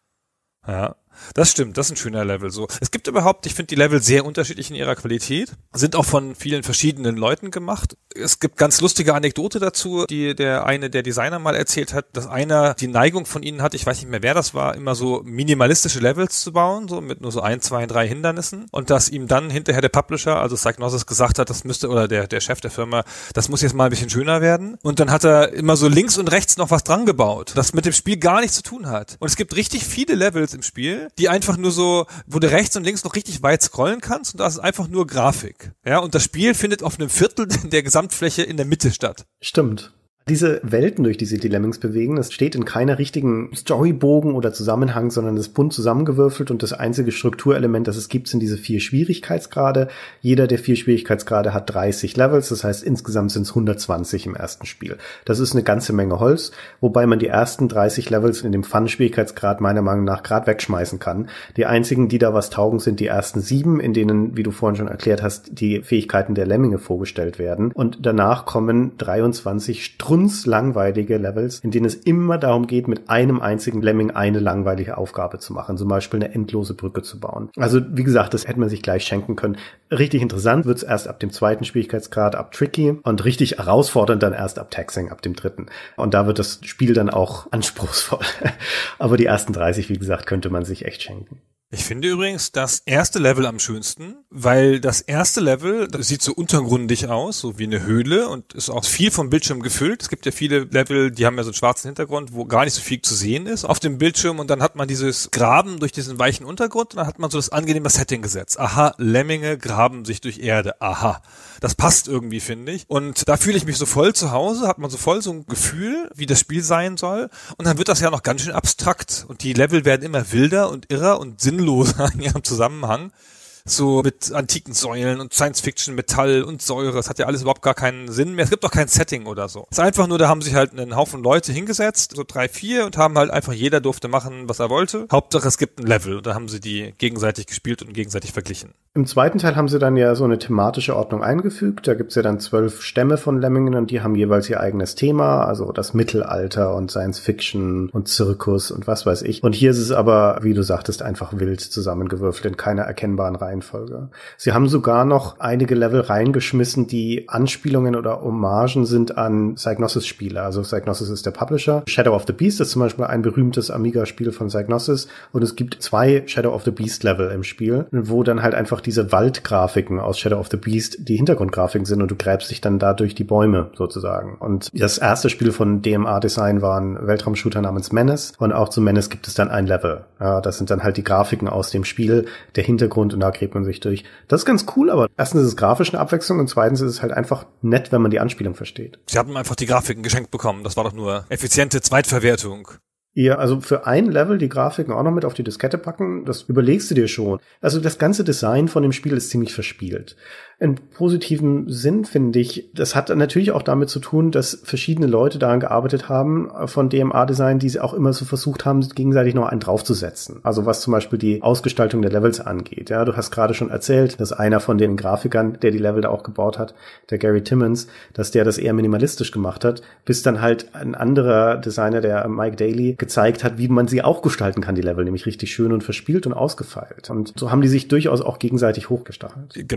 Ja. Das stimmt, das ist ein schöner Level so. Es gibt überhaupt, ich finde die Level sehr unterschiedlich in ihrer Qualität, sind auch von vielen verschiedenen Leuten gemacht. Es gibt ganz lustige Anekdote dazu, die der eine der Designer mal erzählt hat, dass einer die Neigung von ihnen hat, ich weiß nicht mehr wer das war, immer so minimalistische Levels zu bauen, so mit nur so ein, zwei, drei Hindernissen und dass ihm dann hinterher der Publisher, also Psygnosis, gesagt hat, das müsste, oder der der Chef der Firma, das muss jetzt mal ein bisschen schöner werden und dann hat er immer so links und rechts noch was dran gebaut, das mit dem Spiel gar nichts zu tun hat. Und es gibt richtig viele Levels im Spiel, die einfach nur so, wo du rechts und links noch richtig weit scrollen kannst und da ist einfach nur Grafik. Ja, und das Spiel findet auf einem Viertel der Gesamtfläche in der Mitte statt. Stimmt. Diese Welten, durch die sich die Lemmings bewegen, das steht in keiner richtigen Storybogen oder Zusammenhang, sondern es ist bunt zusammengewürfelt und das einzige Strukturelement, das es gibt, sind diese vier Schwierigkeitsgrade. Jeder der vier Schwierigkeitsgrade hat dreißig Levels, das heißt insgesamt sind es hundertzwanzig im ersten Spiel. Das ist eine ganze Menge Holz, wobei man die ersten dreißig Levels in dem Fun-Schwierigkeitsgrad meiner Meinung nach gerade wegschmeißen kann. Die einzigen, die da was taugen, sind die ersten sieben, in denen, wie du vorhin schon erklärt hast, die Fähigkeiten der Lemminge vorgestellt werden. Und danach kommen dreiundzwanzig Strunz langweilige Levels, in denen es immer darum geht, mit einem einzigen Lemming eine langweilige Aufgabe zu machen, zum Beispiel eine endlose Brücke zu bauen. Also wie gesagt, das hätte man sich gleich schenken können. Richtig interessant wird's erst ab dem zweiten Schwierigkeitsgrad, ab Tricky, und richtig herausfordernd dann erst ab Taxing, ab dem dritten. Und da wird das Spiel dann auch anspruchsvoll. Aber die ersten dreißig, wie gesagt, könnte man sich echt schenken. Ich finde übrigens das erste Level am schönsten, weil das erste Level, das sieht so untergrundig aus, so wie eine Höhle und ist auch viel vom Bildschirm gefüllt. Es gibt ja viele Level, die haben ja so einen schwarzen Hintergrund, wo gar nicht so viel zu sehen ist auf dem Bildschirm und dann hat man dieses Graben durch diesen weichen Untergrund und dann hat man so das angenehme Setting gesetzt. Aha, Lemminge graben sich durch Erde. Aha. Das passt irgendwie, finde ich. Und da fühle ich mich so voll zu Hause, hat man so voll so ein Gefühl, wie das Spiel sein soll. Und dann wird das ja noch ganz schön abstrakt. Und die Level werden immer wilder und irrer und sinnloser in ihrem Zusammenhang. So mit antiken Säulen und Science-Fiction, Metall und Säure. Das hat ja alles überhaupt gar keinen Sinn mehr. Es gibt auch kein Setting oder so. Es ist einfach nur, da haben sich halt einen Haufen Leute hingesetzt, so drei, vier, und haben halt einfach, jeder durfte machen, was er wollte. Hauptsache, es gibt ein Level. Und dann haben sie die gegenseitig gespielt und gegenseitig verglichen. Im zweiten Teil haben sie dann ja so eine thematische Ordnung eingefügt. Da gibt's ja dann zwölf Stämme von Lemmingen und die haben jeweils ihr eigenes Thema, also das Mittelalter und Science-Fiction und Zirkus und was weiß ich. Und hier ist es aber, wie du sagtest, einfach wild zusammengewürfelt in keiner erkennbaren Reihenfolge. Sie haben sogar noch einige Level reingeschmissen, die Anspielungen oder Hommagen sind an Psygnosis-Spiele. Also Psygnosis ist der Publisher. Shadow of the Beast ist zum Beispiel ein berühmtes Amiga-Spiel von Psygnosis und es gibt zwei Shadow of the Beast-Level im Spiel, wo dann halt einfach diese Waldgrafiken aus Shadow of the Beast die Hintergrundgrafiken sind und du gräbst dich dann da durch die Bäume sozusagen. Und das erste Spiel von D M A Design war ein Weltraumshooter namens Menace und auch zu Menace gibt es dann ein Level. Ja, das sind dann halt die Grafiken aus dem Spiel, der Hintergrund und da gräbt man sich durch. Das ist ganz cool, aber erstens ist es grafisch eine Abwechslung und zweitens ist es halt einfach nett, wenn man die Anspielung versteht. Sie hatten einfach die Grafiken geschenkt bekommen. Das war doch nur effiziente Zweitverwertung. Ja, also für ein Level die Grafiken auch noch mit auf die Diskette packen, das überlegst du dir schon. Also das ganze Design von dem Spiel ist ziemlich verspielt. In positivem Sinn finde ich, das hat natürlich auch damit zu tun, dass verschiedene Leute daran gearbeitet haben von D M A-Design, die sie auch immer so versucht haben, gegenseitig noch einen draufzusetzen. Also was zum Beispiel die Ausgestaltung der Levels angeht. Ja, du hast gerade schon erzählt, dass einer von den Grafikern, der die Level da auch gebaut hat, der Gary Timmons, dass der das eher minimalistisch gemacht hat, bis dann halt ein anderer Designer, der Mike Daly, gezeigt hat, wie man sie auch gestalten kann, die Level, nämlich richtig schön und verspielt und ausgefeilt. Und so haben die sich durchaus auch gegenseitig hochgestachelt. Genau.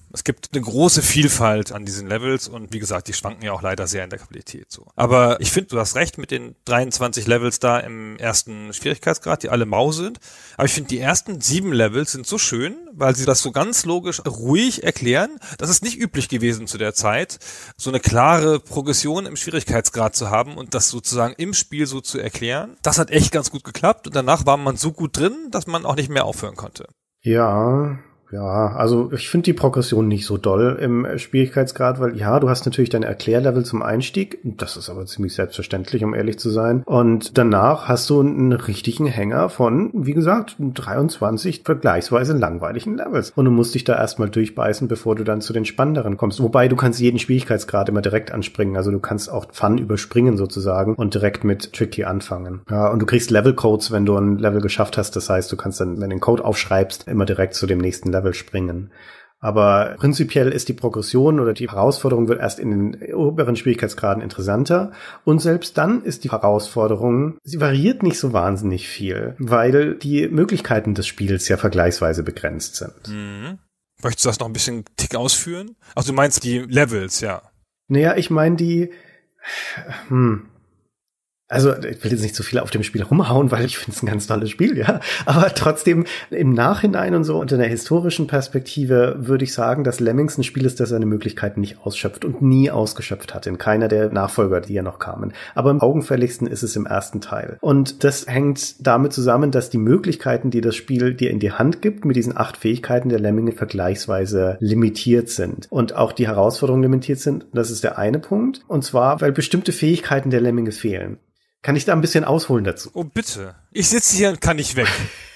Es gibt eine große Vielfalt an diesen Levels und wie gesagt, die schwanken ja auch leider sehr in der Qualität so. Aber ich finde, du hast recht mit den dreiundzwanzig Levels da im ersten Schwierigkeitsgrad, die alle mau sind. Aber ich finde, die ersten sieben Levels sind so schön, weil sie das so ganz logisch ruhig erklären. Das ist nicht üblich gewesen zu der Zeit, so eine klare Progression im Schwierigkeitsgrad zu haben und das sozusagen im Spiel so zu erklären. Das hat echt ganz gut geklappt und danach war man so gut drin, dass man auch nicht mehr aufhören konnte. Ja, ja, also ich finde die Progression nicht so doll im Schwierigkeitsgrad, weil ja, du hast natürlich deine Erklärlevel zum Einstieg, das ist aber ziemlich selbstverständlich, um ehrlich zu sein. Und danach hast du einen richtigen Hänger von, wie gesagt, dreiundzwanzig vergleichsweise langweiligen Levels. Und du musst dich da erstmal durchbeißen, bevor du dann zu den spannenderen kommst. Wobei du kannst jeden Schwierigkeitsgrad immer direkt anspringen, also du kannst auch Fun überspringen sozusagen und direkt mit Tricky anfangen. Ja, und du kriegst Levelcodes, wenn du ein Level geschafft hast, das heißt, du kannst dann, wenn du den Code aufschreibst, immer direkt zu dem nächsten Level Level springen. Aber prinzipiell ist die Progression oder die Herausforderung wird erst in den oberen Schwierigkeitsgraden interessanter. Und selbst dann ist die Herausforderung, sie variiert nicht so wahnsinnig viel, weil die Möglichkeiten des Spiels ja vergleichsweise begrenzt sind. Mhm. Möchtest du das noch ein bisschen tick ausführen? Also du meinst die Levels, ja. Naja, ich meine die, hm, also ich will jetzt nicht so viel auf dem Spiel rumhauen, weil ich finde es ein ganz tolles Spiel, ja. Aber trotzdem im Nachhinein und so unter einer historischen Perspektive würde ich sagen, dass Lemmings ein Spiel ist, das seine Möglichkeiten nicht ausschöpft und nie ausgeschöpft hat in keiner der Nachfolger, die ja noch kamen. Aber am augenfälligsten ist es im ersten Teil. Und das hängt damit zusammen, dass die Möglichkeiten, die das Spiel dir in die Hand gibt, mit diesen acht Fähigkeiten der Lemminge vergleichsweise limitiert sind. Und auch die Herausforderungen limitiert sind. Das ist der eine Punkt. Und zwar, weil bestimmte Fähigkeiten der Lemminge fehlen. Kann ich da ein bisschen ausholen dazu? Oh, bitte. Ich sitze hier und kann nicht weg.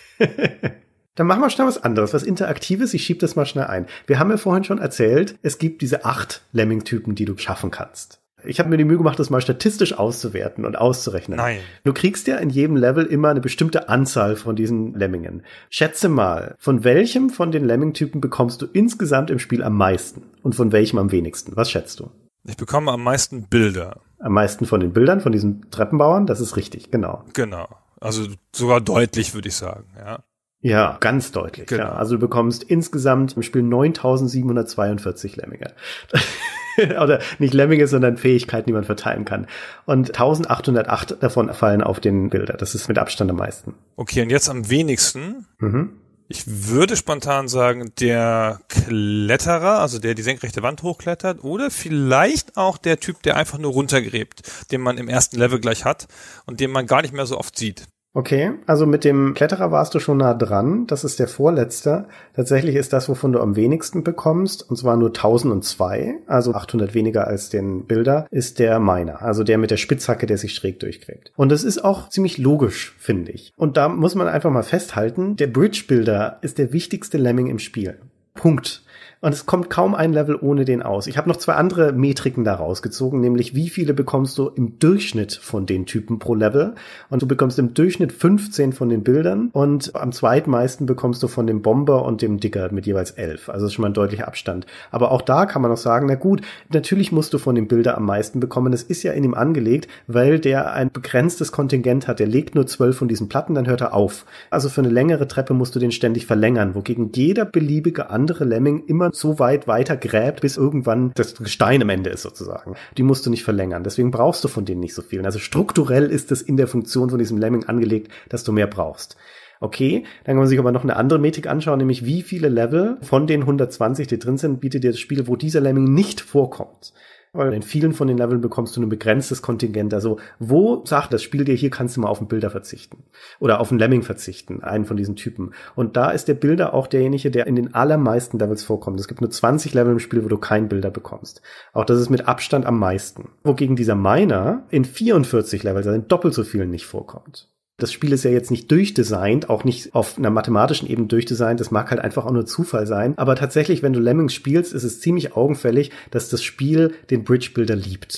Dann machen wir schnell was anderes, was Interaktives. Ich schieb das mal schnell ein. Wir haben ja vorhin schon erzählt, es gibt diese acht Lemming-Typen, die du schaffen kannst. Ich habe mir die Mühe gemacht, das mal statistisch auszuwerten und auszurechnen. Nein. Du kriegst ja in jedem Level immer eine bestimmte Anzahl von diesen Lemmingen. Schätze mal, von welchem von den Lemming-Typen bekommst du insgesamt im Spiel am meisten? Und von welchem am wenigsten? Was schätzt du? Ich bekomme am meisten Bilder. Am meisten von den Bildern, von diesen Treppenbauern? Das ist richtig, genau. Genau. Also sogar deutlich, würde ich sagen, ja. Ja, ganz deutlich. Genau. Ja. Also du bekommst insgesamt im Spiel neuntausendsiebenhundertzweiundvierzig Lemminge. Oder nicht Lemminge, sondern Fähigkeiten, die man verteilen kann. Und eintausendachthundertacht davon fallen auf den Bilder. Das ist mit Abstand am meisten. Okay, und jetzt am wenigsten? Mhm. Ich würde spontan sagen, der Kletterer, also der die senkrechte Wand hochklettert, oder vielleicht auch der Typ, der einfach nur runtergräbt, den man im ersten Level gleich hat und den man gar nicht mehr so oft sieht. Okay, also mit dem Kletterer warst du schon nah dran. Das ist der vorletzte. Tatsächlich ist das, wovon du am wenigsten bekommst, und zwar nur tausendzwei, also achthundert weniger als den Bilder, ist der Miner, also der mit der Spitzhacke, der sich schräg durchgräbt. Und das ist auch ziemlich logisch, finde ich. Und da muss man einfach mal festhalten, der Bridge-Builder ist der wichtigste Lemming im Spiel. Punkt. Und es kommt kaum ein Level ohne den aus. Ich habe noch zwei andere Metriken da rausgezogen, nämlich wie viele bekommst du im Durchschnitt von den Typen pro Level. Und du bekommst im Durchschnitt fünfzehn von den Bildern und am zweitmeisten bekommst du von dem Bomber und dem Digger mit jeweils elf. Also das ist schon mal ein deutlicher Abstand. Aber auch da kann man noch sagen, na gut, natürlich musst du von dem Bilder am meisten bekommen. Das ist ja in ihm angelegt, weil der ein begrenztes Kontingent hat. Der legt nur zwölf von diesen Platten, dann hört er auf. Also für eine längere Treppe musst du den ständig verlängern, wogegen jeder beliebige andere Lemming immer so weit weiter gräbt, bis irgendwann das Gestein am Ende ist sozusagen. Die musst du nicht verlängern. Deswegen brauchst du von denen nicht so viel. Also strukturell ist es in der Funktion von diesem Lemming angelegt, dass du mehr brauchst. Okay, dann kann man sich aber noch eine andere Metrik anschauen, nämlich wie viele Level von den hundertzwanzig, die drin sind, bietet dir das Spiel, wo dieser Lemming nicht vorkommt. Weil in vielen von den Leveln bekommst du ein begrenztes Kontingent. Also wo sagt das Spiel dir, hier kannst du mal auf einen Bilder verzichten. Oder auf einen Lemming verzichten, einen von diesen Typen. Und da ist der Bilder auch derjenige, der in den allermeisten Levels vorkommt. Es gibt nur zwanzig Level im Spiel, wo du keinen Bilder bekommst. Auch das ist mit Abstand am meisten. Wogegen dieser Miner in vierundvierzig Levels, also in doppelt so vielen, nicht vorkommt. Das Spiel ist ja jetzt nicht durchdesignt, auch nicht auf einer mathematischen Ebene durchdesignt. Das mag halt einfach auch nur Zufall sein. Aber tatsächlich, wenn du Lemmings spielst, ist es ziemlich augenfällig, dass das Spiel den Bridge-Builder liebt.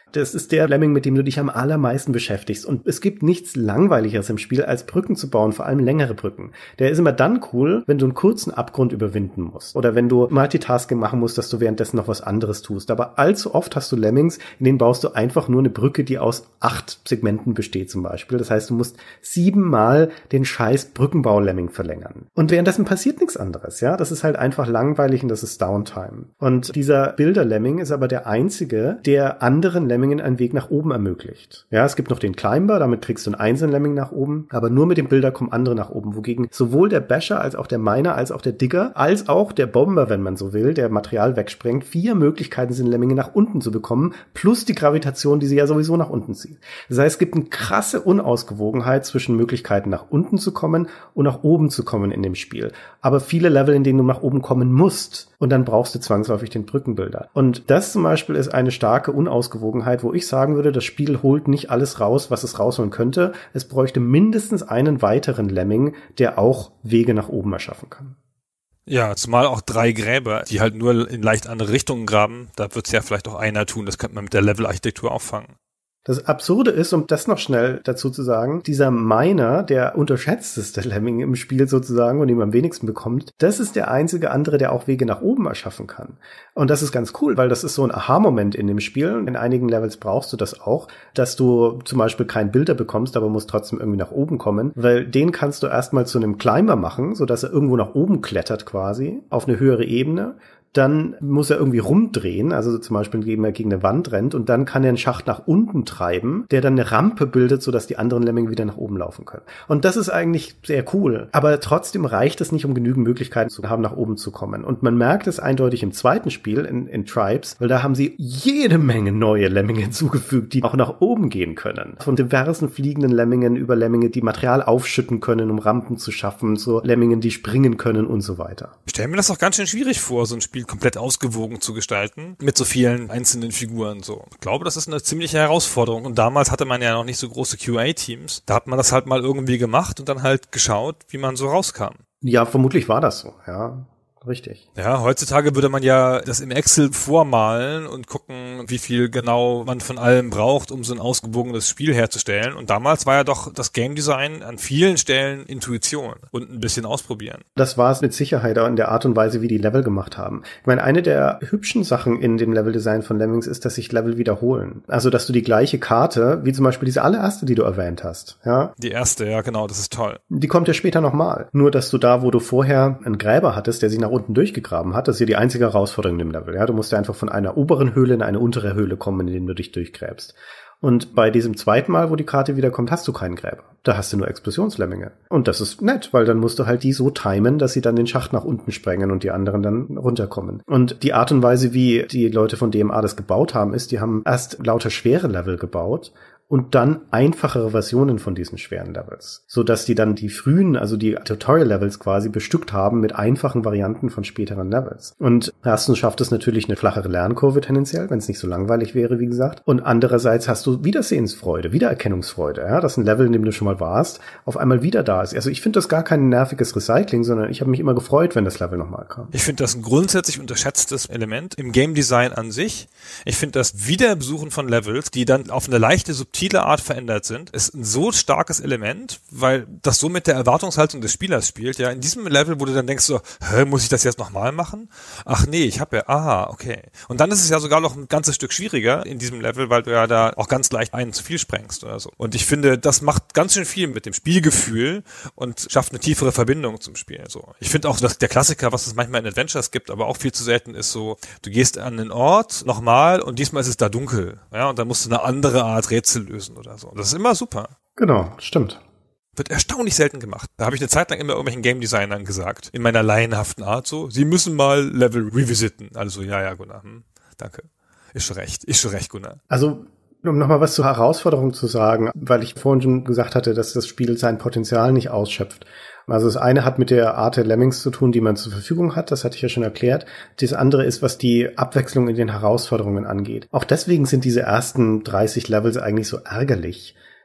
Das ist der Lemming, mit dem du dich am allermeisten beschäftigst. Und es gibt nichts Langweiligeres im Spiel, als Brücken zu bauen, vor allem längere Brücken. Der ist immer dann cool, wenn du einen kurzen Abgrund überwinden musst. Oder wenn du Multitasking machen musst, dass du währenddessen noch was anderes tust. Aber allzu oft hast du Lemmings, in denen baust du einfach nur eine Brücke, die aus acht Segmenten besteht zum Beispiel. Das heißt, du musst siebenmal den scheiß Brückenbau-Lemming verlängern. Und währenddessen passiert nichts anderes, ja. Das ist halt einfach langweilig und das ist Downtime. Und dieser Bilder-Lemming ist aber der einzige, der anderen Lemmingen einen Weg nach oben ermöglicht. Ja, es gibt noch den Climber, damit kriegst du einen einzelnen Lemming nach oben, aber nur mit dem Bilder kommen andere nach oben, wogegen sowohl der Basher als auch der Miner, als auch der Digger, als auch der Bomber, wenn man so will, der Material wegsprengt, vier Möglichkeiten sind, Lemminge nach unten zu bekommen, plus die Gravitation, die sie ja sowieso nach unten zieht. Das heißt, es gibt eine krasse Unausgewogenheit zwischen Möglichkeiten, nach unten zu kommen und nach oben zu kommen in dem Spiel. Aber viele Level, in denen du nach oben kommen musst, und dann brauchst du zwangsläufig den Brückenbilder. Und das zum Beispiel ist eine starke Unausgewogenheit, wo ich sagen würde, das Spiel holt nicht alles raus, was es rausholen könnte. Es bräuchte mindestens einen weiteren Lemming, der auch Wege nach oben erschaffen kann. Ja, zumal auch drei Gräber, die halt nur in leicht andere Richtungen graben. Da wird es ja vielleicht auch einer tun. Das könnte man mit der Level-Architektur auffangen. Das Absurde ist, um das noch schnell dazu zu sagen, dieser Miner, der unterschätzteste Lemming im Spiel sozusagen und den man am wenigsten bekommt, das ist der einzige andere, der auch Wege nach oben erschaffen kann. Und das ist ganz cool, weil das ist so ein Aha-Moment in dem Spiel. In einigen Levels brauchst du das auch, dass du zum Beispiel keinen Bilder bekommst, aber musst trotzdem irgendwie nach oben kommen, weil den kannst du erstmal zu einem Climber machen, sodass er irgendwo nach oben klettert quasi, auf eine höhere Ebene. Dann muss er irgendwie rumdrehen, also zum Beispiel indem er gegen eine Wand rennt, und dann kann er einen Schacht nach unten treiben, der dann eine Rampe bildet, sodass die anderen Lemminge wieder nach oben laufen können. Und das ist eigentlich sehr cool. Aber trotzdem reicht es nicht, um genügend Möglichkeiten zu haben, nach oben zu kommen. Und man merkt es eindeutig im zweiten Spiel, in, in Tribes, weil da haben sie jede Menge neue Lemminge hinzugefügt, die auch nach oben gehen können. Von diversen fliegenden Lemmingen über Lemminge, die Material aufschütten können, um Rampen zu schaffen, zu Lemmingen, die springen können und so weiter. Ich stelle mir das auch ganz schön schwierig vor, so ein Spiel komplett ausgewogen zu gestalten, mit so vielen einzelnen Figuren so. Ich glaube, das ist eine ziemliche Herausforderung, und damals hatte man ja noch nicht so große Q A-Teams. Da hat man das halt mal irgendwie gemacht und dann halt geschaut, wie man so rauskam. Ja, vermutlich war das so, ja. Richtig. Ja, heutzutage würde man ja das im Excel vormalen und gucken, wie viel genau man von allem braucht, um so ein ausgewogenes Spiel herzustellen. Und damals war ja doch das Game Design an vielen Stellen Intuition und ein bisschen ausprobieren. Das war es mit Sicherheit auch in der Art und Weise, wie die Level gemacht haben. Ich meine, eine der hübschen Sachen in dem Leveldesign von Lemmings ist, dass sich Level wiederholen. Also, dass du die gleiche Karte, wie zum Beispiel diese allererste, die du erwähnt hast, ja. Die erste, ja genau, das ist toll. Die kommt ja später nochmal. Nur, dass du da, wo du vorher einen Gräber hattest, der sich nach unten durchgegraben hat, das ist ja die einzige Herausforderung in dem Level. Ja, du musst ja einfach von einer oberen Höhle in eine untere Höhle kommen, in der du dich durchgräbst. Und bei diesem zweiten Mal, wo die Karte wiederkommt, hast du keinen Gräber. Da hast du nur Explosionslemminge. Und das ist nett, weil dann musst du halt die so timen, dass sie dann den Schacht nach unten sprengen und die anderen dann runterkommen. Und die Art und Weise, wie die Leute von D M A das gebaut haben, ist, die haben erst lauter schwere Level gebaut und dann einfachere Versionen von diesen schweren Levels, so dass die dann die frühen, also die Tutorial-Levels quasi bestückt haben mit einfachen Varianten von späteren Levels. Und erstens schafft es natürlich eine flachere Lernkurve tendenziell, wenn es nicht so langweilig wäre, wie gesagt. Und andererseits hast du Wiedersehensfreude, Wiedererkennungsfreude, ja, dass ein Level, in dem du schon mal warst, auf einmal wieder da ist. Also ich finde das gar kein nerviges Recycling, sondern ich habe mich immer gefreut, wenn das Level nochmal kam. Ich finde das ein grundsätzlich unterschätztes Element im Game Design an sich. Ich finde das Wiederbesuchen von Levels, die dann auf eine leichte, subtile Art verändert sind, ist ein so starkes Element, weil das so mit der Erwartungshaltung des Spielers spielt. Ja, in diesem Level, wo du dann denkst so, hä, muss ich das jetzt nochmal machen? Ach nee, ich habe ja, aha, okay. Und dann ist es ja sogar noch ein ganzes Stück schwieriger in diesem Level, weil du ja da auch ganz leicht einen zu viel sprengst oder so. Und ich finde, das macht ganz schön viel mit dem Spielgefühl und schafft eine tiefere Verbindung zum Spiel. So. Ich finde auch, dass der Klassiker, was es manchmal in Adventures gibt, aber auch viel zu selten ist so, du gehst an einen Ort nochmal und diesmal ist es da dunkel. Ja, und dann musst du eine andere Art Rätsel lösen oder so. Das ist immer super. Genau, stimmt. Wird erstaunlich selten gemacht. Da habe ich eine Zeit lang immer irgendwelchen Game Designern gesagt, in meiner laienhaften Art so, sie müssen mal Level revisiten. Also, ja, ja, Gunnar, hm, danke. Ist schon recht, ist schon recht, Gunnar. Also, um nochmal was zur Herausforderung zu sagen, weil ich vorhin schon gesagt hatte, dass das Spiel sein Potenzial nicht ausschöpft. Also das eine hat mit der Art der Lemmings zu tun, die man zur Verfügung hat, das hatte ich ja schon erklärt. Das andere ist, was die Abwechslung in den Herausforderungen angeht. Auch deswegen sind diese ersten dreißig Levels eigentlich so ärgerlich,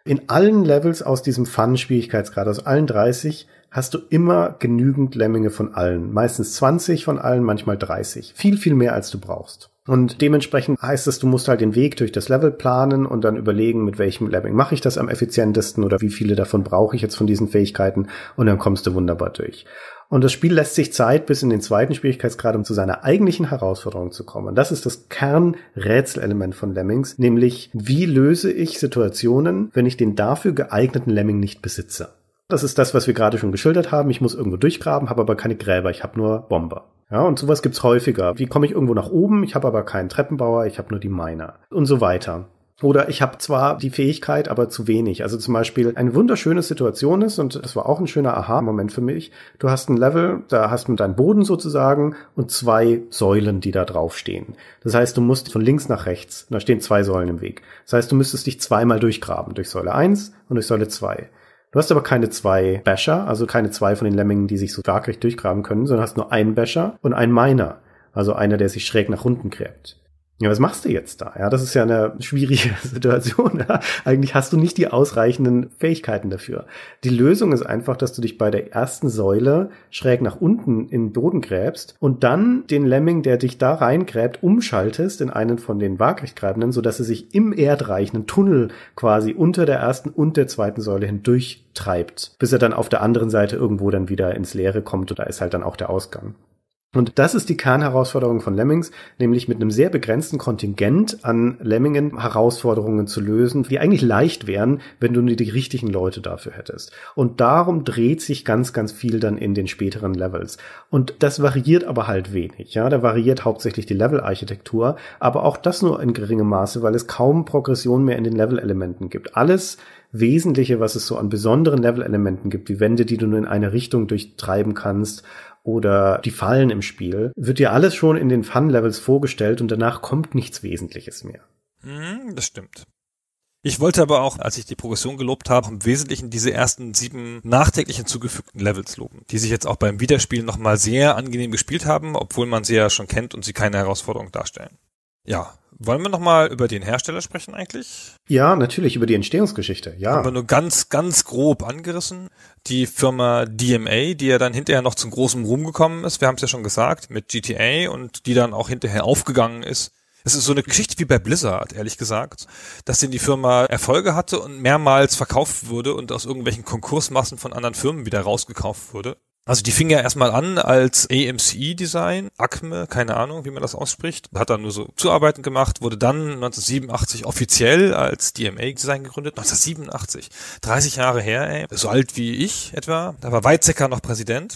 In allen Levels aus diesem Fun-Schwierigkeitsgrad, aus allen dreißig, hast du immer genügend Lemminge von allen. Meistens zwanzig von allen, manchmal dreißig. Viel, viel mehr, als du brauchst. Und dementsprechend heißt es, du musst halt den Weg durch das Level planen und dann überlegen, mit welchem Lemming mache ich das am effizientesten oder wie viele davon brauche ich jetzt von diesen Fähigkeiten, und dann kommst du wunderbar durch. Und das Spiel lässt sich Zeit bis in den zweiten Schwierigkeitsgrad, um zu seiner eigentlichen Herausforderung zu kommen. Und das ist das Kernrätselelement von Lemmings, nämlich wie löse ich Situationen, wenn ich den dafür geeigneten Lemming nicht besitze. Das ist das, was wir gerade schon geschildert haben. Ich muss irgendwo durchgraben, habe aber keine Gräber, ich habe nur Bomber. Ja, und sowas gibt's häufiger. Wie komme ich irgendwo nach oben? Ich habe aber keinen Treppenbauer, ich habe nur die Miner und so weiter. Oder ich habe zwar die Fähigkeit, aber zu wenig. Also zum Beispiel eine wunderschöne Situation ist, und das war auch ein schöner Aha-Moment für mich, du hast ein Level, da hast du deinen Boden sozusagen und zwei Säulen, die da draufstehen. Das heißt, du musst von links nach rechts, da stehen zwei Säulen im Weg. Das heißt, du müsstest dich zweimal durchgraben, durch Säule eins und durch Säule zwei. Du hast aber keine zwei Basher, also keine zwei von den Lemmingen, die sich so waagrecht durchgraben können, sondern hast nur einen Basher und einen Miner, also einer, der sich schräg nach unten gräbt. Ja, was machst du jetzt da? Ja, das ist ja eine schwierige Situation. Ja. Eigentlich hast du nicht die ausreichenden Fähigkeiten dafür. Die Lösung ist einfach, dass du dich bei der ersten Säule schräg nach unten in den Boden gräbst und dann den Lemming, der dich da reingräbt, umschaltest in einen von den Waagrechtgräbenden, sodass er sich im Erdreich einen Tunnel quasi unter der ersten und der zweiten Säule hindurch treibt, bis er dann auf der anderen Seite irgendwo dann wieder ins Leere kommt und da ist halt dann auch der Ausgang. Und das ist die Kernherausforderung von Lemmings, nämlich mit einem sehr begrenzten Kontingent an Lemmingen Herausforderungen zu lösen, die eigentlich leicht wären, wenn du nur die richtigen Leute dafür hättest. Und darum dreht sich ganz, ganz viel dann in den späteren Levels. Und das variiert aber halt wenig. Ja, da variiert hauptsächlich die Levelarchitektur, aber auch das nur in geringem Maße, weil es kaum Progression mehr in den Level-Elementen gibt. Alles Wesentliche, was es so an besonderen Level-Elementen gibt, wie Wände, die du nur in eine Richtung durchtreiben kannst, oder die Fallen im Spiel, wird dir alles schon in den Fun-Levels vorgestellt und danach kommt nichts Wesentliches mehr. Mm, das stimmt. Ich wollte aber auch, als ich die Progression gelobt habe, im Wesentlichen diese ersten sieben nachträglich hinzugefügten Levels loben, die sich jetzt auch beim Wiederspielen nochmal sehr angenehm gespielt haben, obwohl man sie ja schon kennt und sie keine Herausforderung darstellen. Ja, wollen wir nochmal über den Hersteller sprechen eigentlich? Ja, natürlich, über die Entstehungsgeschichte, ja. Haben wir nur ganz, ganz grob angerissen. Die Firma D M A, die ja dann hinterher noch zum großen Ruhm gekommen ist, wir haben es ja schon gesagt, mit G T A und die dann auch hinterher aufgegangen ist. Es ist so eine Geschichte wie bei Blizzard, ehrlich gesagt, dass denn die Firma Erfolge hatte und mehrmals verkauft wurde und aus irgendwelchen Konkursmassen von anderen Firmen wieder rausgekauft wurde. Also die fing ja erstmal an als A M C E-Design, Acme, keine Ahnung, wie man das ausspricht, hat dann nur so Zuarbeiten gemacht, wurde dann neunzehnhundertsiebenundachtzig offiziell als D M A-Design gegründet, neunzehnhundertsiebenundachtzig, dreißig Jahre her, ey, so alt wie ich etwa, da war Weizsäcker noch Präsident.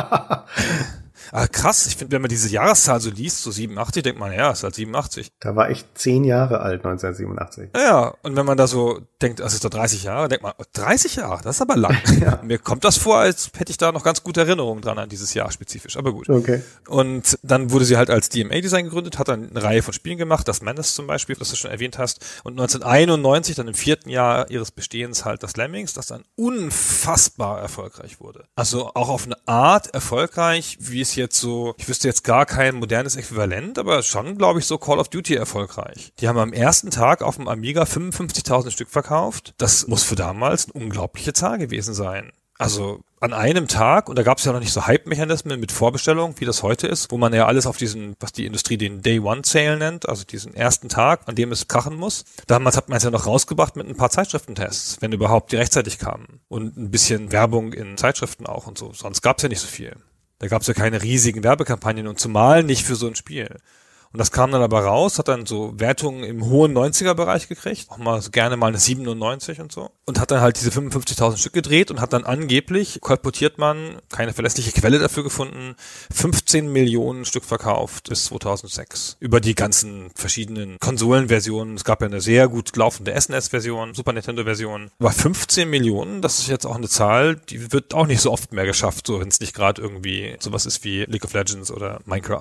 Ah, krass, ich finde, wenn man diese Jahreszahl so liest, so siebenundachtzig, denkt man, ja, ist halt siebenundachtzig. Da war ich zehn Jahre alt, neunzehnhundertsiebenundachtzig. Ja, und wenn man da so denkt, das ist doch dreißig Jahre, denkt man, dreißig Jahre, das ist aber lang. Ja. Mir kommt das vor, als hätte ich da noch ganz gute Erinnerungen dran an dieses Jahr spezifisch, aber gut. Okay. Und dann wurde sie halt als D M A-Design gegründet, hat dann eine Reihe von Spielen gemacht, das Menace zum Beispiel, das du schon erwähnt hast, und neunzehnhunderteinundneunzig, dann im vierten Jahr ihres Bestehens halt das Lemmings, das dann unfassbar erfolgreich wurde. Also auch auf eine Art erfolgreich, wie es jetzt so, ich wüsste jetzt gar kein modernes Äquivalent, aber schon, glaube ich, so Call of Duty erfolgreich. Die haben am ersten Tag auf dem Amiga fünfundfünfzigtausend Stück verkauft. Das muss für damals eine unglaubliche Zahl gewesen sein. Also an einem Tag, und da gab es ja noch nicht so Hype-Mechanismen mit Vorbestellung, wie das heute ist, wo man ja alles auf diesen, was die Industrie den Day-One-Sale nennt, also diesen ersten Tag, an dem es krachen muss. Damals hat man es ja noch rausgebracht mit ein paar Zeitschriftentests, wenn überhaupt die rechtzeitig kamen. Und ein bisschen Werbung in Zeitschriften auch und so. Sonst gab es ja nicht so viel. Da gab es ja keine riesigen Werbekampagnen und zumal nicht für so ein Spiel. Und das kam dann aber raus, hat dann so Wertungen im hohen neunziger-Bereich gekriegt, auch mal so gerne mal eine siebenundneunzig und so. Und hat dann halt diese fünfundfünfzigtausend Stück gedreht und hat dann angeblich, kolportiert man, keine verlässliche Quelle dafür gefunden, fünfzehn Millionen Stück verkauft bis zweitausendsechs. Über die ganzen verschiedenen Konsolenversionen. Es gab ja eine sehr gut laufende S N E S-Version, Super Nintendo-Version. Aber fünfzehn Millionen, das ist jetzt auch eine Zahl, die wird auch nicht so oft mehr geschafft, so wenn es nicht gerade irgendwie sowas ist wie League of Legends oder Minecraft.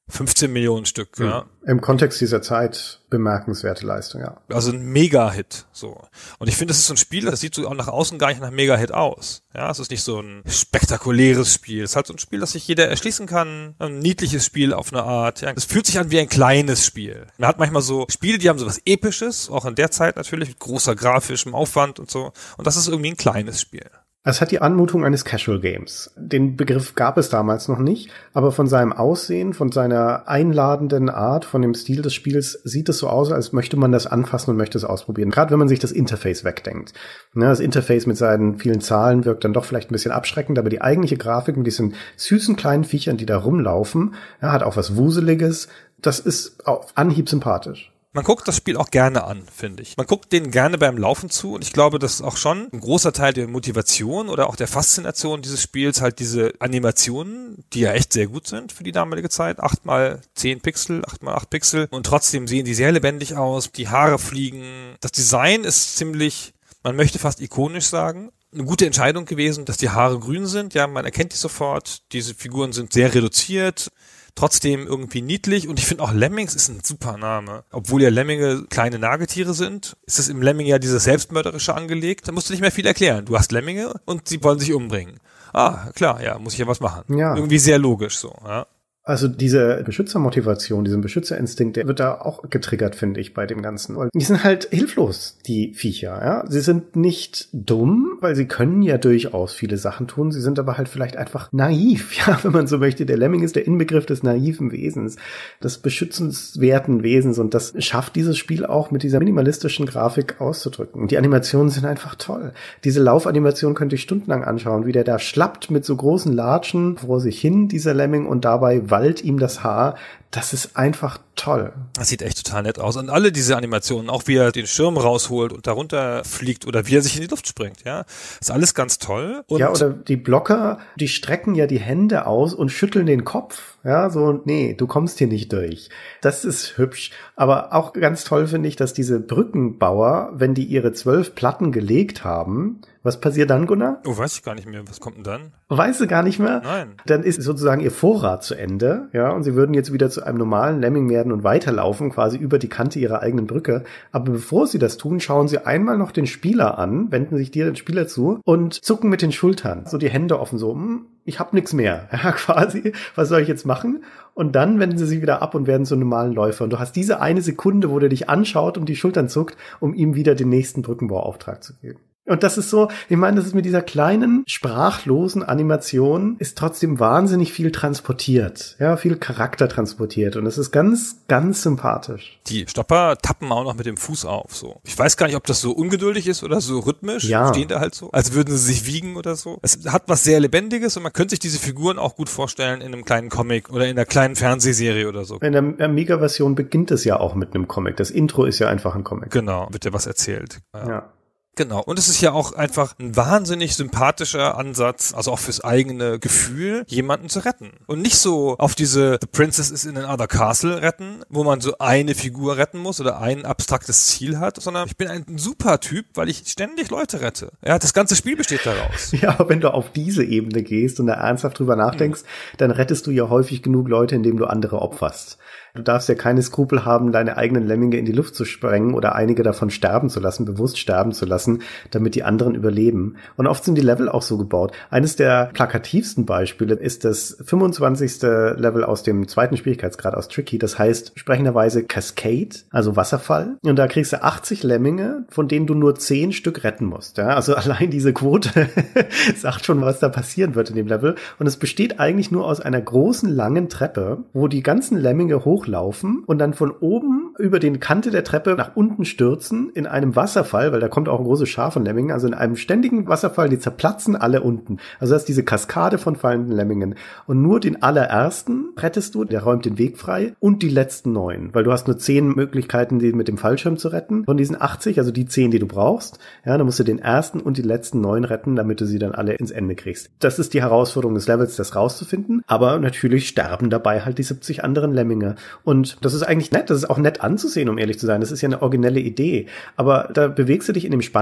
fünfzehn Millionen Stück, mhm. ja. Im Kontext dieser Zeit bemerkenswerte Leistung, ja. Also ein Mega-Hit, so. Und ich finde, das ist so ein Spiel, das sieht so auch nach außen gar nicht nach Mega-Hit aus. Ja, es ist nicht so ein spektakuläres Spiel. Es ist halt so ein Spiel, das sich jeder erschließen kann. Ein niedliches Spiel auf eine Art. Ja. Es fühlt sich an wie ein kleines Spiel. Man hat manchmal so Spiele, die haben so was Episches, auch in der Zeit natürlich, mit großer grafischem Aufwand und so. Und das ist irgendwie ein kleines Spiel. Es hat die Anmutung eines Casual Games. Den Begriff gab es damals noch nicht, aber von seinem Aussehen, von seiner einladenden Art, von dem Stil des Spiels sieht es so aus, als möchte man das anfassen und möchte es ausprobieren. Gerade wenn man sich das Interface wegdenkt. Das Interface mit seinen vielen Zahlen wirkt dann doch vielleicht ein bisschen abschreckend, aber die eigentliche Grafik mit diesen süßen kleinen Viechern, die da rumlaufen, ja, hat auch was Wuseliges. Das ist auf Anhieb sympathisch. Man guckt das Spiel auch gerne an, finde ich. Man guckt denen gerne beim Laufen zu und ich glaube, das ist auch schon ein großer Teil der Motivation oder auch der Faszination dieses Spiels, halt diese Animationen, die ja echt sehr gut sind für die damalige Zeit. acht mal zehn Pixel, acht mal acht Pixel und trotzdem sehen die sehr lebendig aus, die Haare fliegen. Das Design ist ziemlich, man möchte fast ikonisch sagen. Eine gute Entscheidung gewesen, dass die Haare grün sind. Ja, man erkennt die sofort. Diese Figuren sind sehr reduziert. Trotzdem irgendwie niedlich und ich finde auch Lemmings ist ein super Name. Obwohl ja Lemminge kleine Nagetiere sind, ist es im Lemming ja dieses Selbstmörderische angelegt. Da musst du nicht mehr viel erklären. Du hast Lemminge und sie wollen sich umbringen. Ah, klar, ja, muss ich ja was machen. Ja. Irgendwie sehr logisch so, ja. Also diese Beschützermotivation, diesen Beschützerinstinkt, der wird da auch getriggert, finde ich, bei dem Ganzen. Weil die sind halt hilflos, die Viecher, ja. Sie sind nicht dumm, weil sie können ja durchaus viele Sachen tun. Sie sind aber halt vielleicht einfach naiv, ja, wenn man so möchte. Der Lemming ist der Inbegriff des naiven Wesens, des beschützenswerten Wesens und das schafft dieses Spiel auch mit dieser minimalistischen Grafik auszudrücken. Und die Animationen sind einfach toll. Diese Laufanimation könnte ich stundenlang anschauen, wie der da schlappt mit so großen Latschen vor sich hin, dieser Lemming, und dabei wallt ihm das Haar. Das ist einfach toll. Das sieht echt total nett aus. Und alle diese Animationen, auch wie er den Schirm rausholt und darunter fliegt oder wie er sich in die Luft springt, ja, ist alles ganz toll. Und ja, oder die Blocker, die strecken ja die Hände aus und schütteln den Kopf. Ja, so, nee, du kommst hier nicht durch. Das ist hübsch. Aber auch ganz toll finde ich, dass diese Brückenbauer, wenn die ihre zwölf Platten gelegt haben, was passiert dann, Gunnar? Oh, weiß ich gar nicht mehr. Was kommt denn dann? Weißt du gar nicht mehr? Nein. Dann ist sozusagen ihr Vorrat zu Ende, ja, und sie würden jetzt wieder zu einem normalen Lemming werden und weiterlaufen, quasi über die Kante ihrer eigenen Brücke. Aber bevor sie das tun, schauen sie einmal noch den Spieler an, wenden sich dir den Spieler zu und zucken mit den Schultern, so die Hände offen, so, hm, ich hab nix mehr, ja, quasi, was soll ich jetzt machen? Und dann wenden sie sich wieder ab und werden zu normalen Läufer. Und du hast diese eine Sekunde, wo der dich anschaut und die Schultern zuckt, um ihm wieder den nächsten Brückenbauauftrag zu geben. Und das ist so, ich meine, das ist mit dieser kleinen, sprachlosen Animation ist trotzdem wahnsinnig viel transportiert. Ja, viel Charakter transportiert. Und es ist ganz, ganz sympathisch. Die Stopper tappen auch noch mit dem Fuß auf, so. Ich weiß gar nicht, ob das so ungeduldig ist oder so rhythmisch. Ja. Stehen da halt so, als würden sie sich wiegen oder so. Es hat was sehr Lebendiges und man könnte sich diese Figuren auch gut vorstellen in einem kleinen Comic oder in einer kleinen Fernsehserie oder so. In der Amiga-Version beginnt es ja auch mit einem Comic. Das Intro ist ja einfach ein Comic. Genau, wird dir was erzählt. Ja. Ja. Genau. Und es ist ja auch einfach ein wahnsinnig sympathischer Ansatz, also auch fürs eigene Gefühl, jemanden zu retten. Und nicht so auf diese The Princess is in another castle retten, wo man so eine Figur retten muss oder ein abstraktes Ziel hat, sondern ich bin ein super Typ, weil ich ständig Leute rette. Ja, das ganze Spiel besteht daraus. Ja, aber wenn du auf diese Ebene gehst und da ernsthaft drüber nachdenkst, mhm. dann rettest du ja häufig genug Leute, indem du andere opferst. Du darfst ja keine Skrupel haben, deine eigenen Lemminge in die Luft zu sprengen oder einige davon sterben zu lassen, bewusst sterben zu lassen, damit die anderen überleben. Und oft sind die Level auch so gebaut. Eines der plakativsten Beispiele ist das fünfundzwanzigste Level aus dem zweiten Schwierigkeitsgrad aus Tricky. Das heißt sprechenderweise Cascade, also Wasserfall. Und da kriegst du achtzig Lemminge, von denen du nur zehn Stück retten musst. Ja? Also allein diese Quote sagt schon, was da passieren wird in dem Level. Und es besteht eigentlich nur aus einer großen, langen Treppe, wo die ganzen Lemminge hoch laufen und dann von oben über den Kante der Treppe nach unten stürzen in einem Wasserfall, weil da kommt auch ein großes Schar von Lemmingen, also in einem ständigen Wasserfall, die zerplatzen alle unten. Also das ist diese Kaskade von fallenden Lemmingen. Und nur den allerersten rettest du, der räumt den Weg frei, und die letzten neun, weil du hast nur zehn Möglichkeiten, die mit dem Fallschirm zu retten. Von diesen achtzig, also die zehn, die du brauchst, ja, dann musst du den ersten und die letzten neun retten, damit du sie dann alle ins Ende kriegst. Das ist die Herausforderung des Levels, das rauszufinden, aber natürlich sterben dabei halt die siebzig anderen Lemminge. Und das ist eigentlich nett, das ist auch nett anzusehen, um ehrlich zu sein. Das ist ja eine originelle Idee. Aber da bewegst du dich in dem Spannungsfeld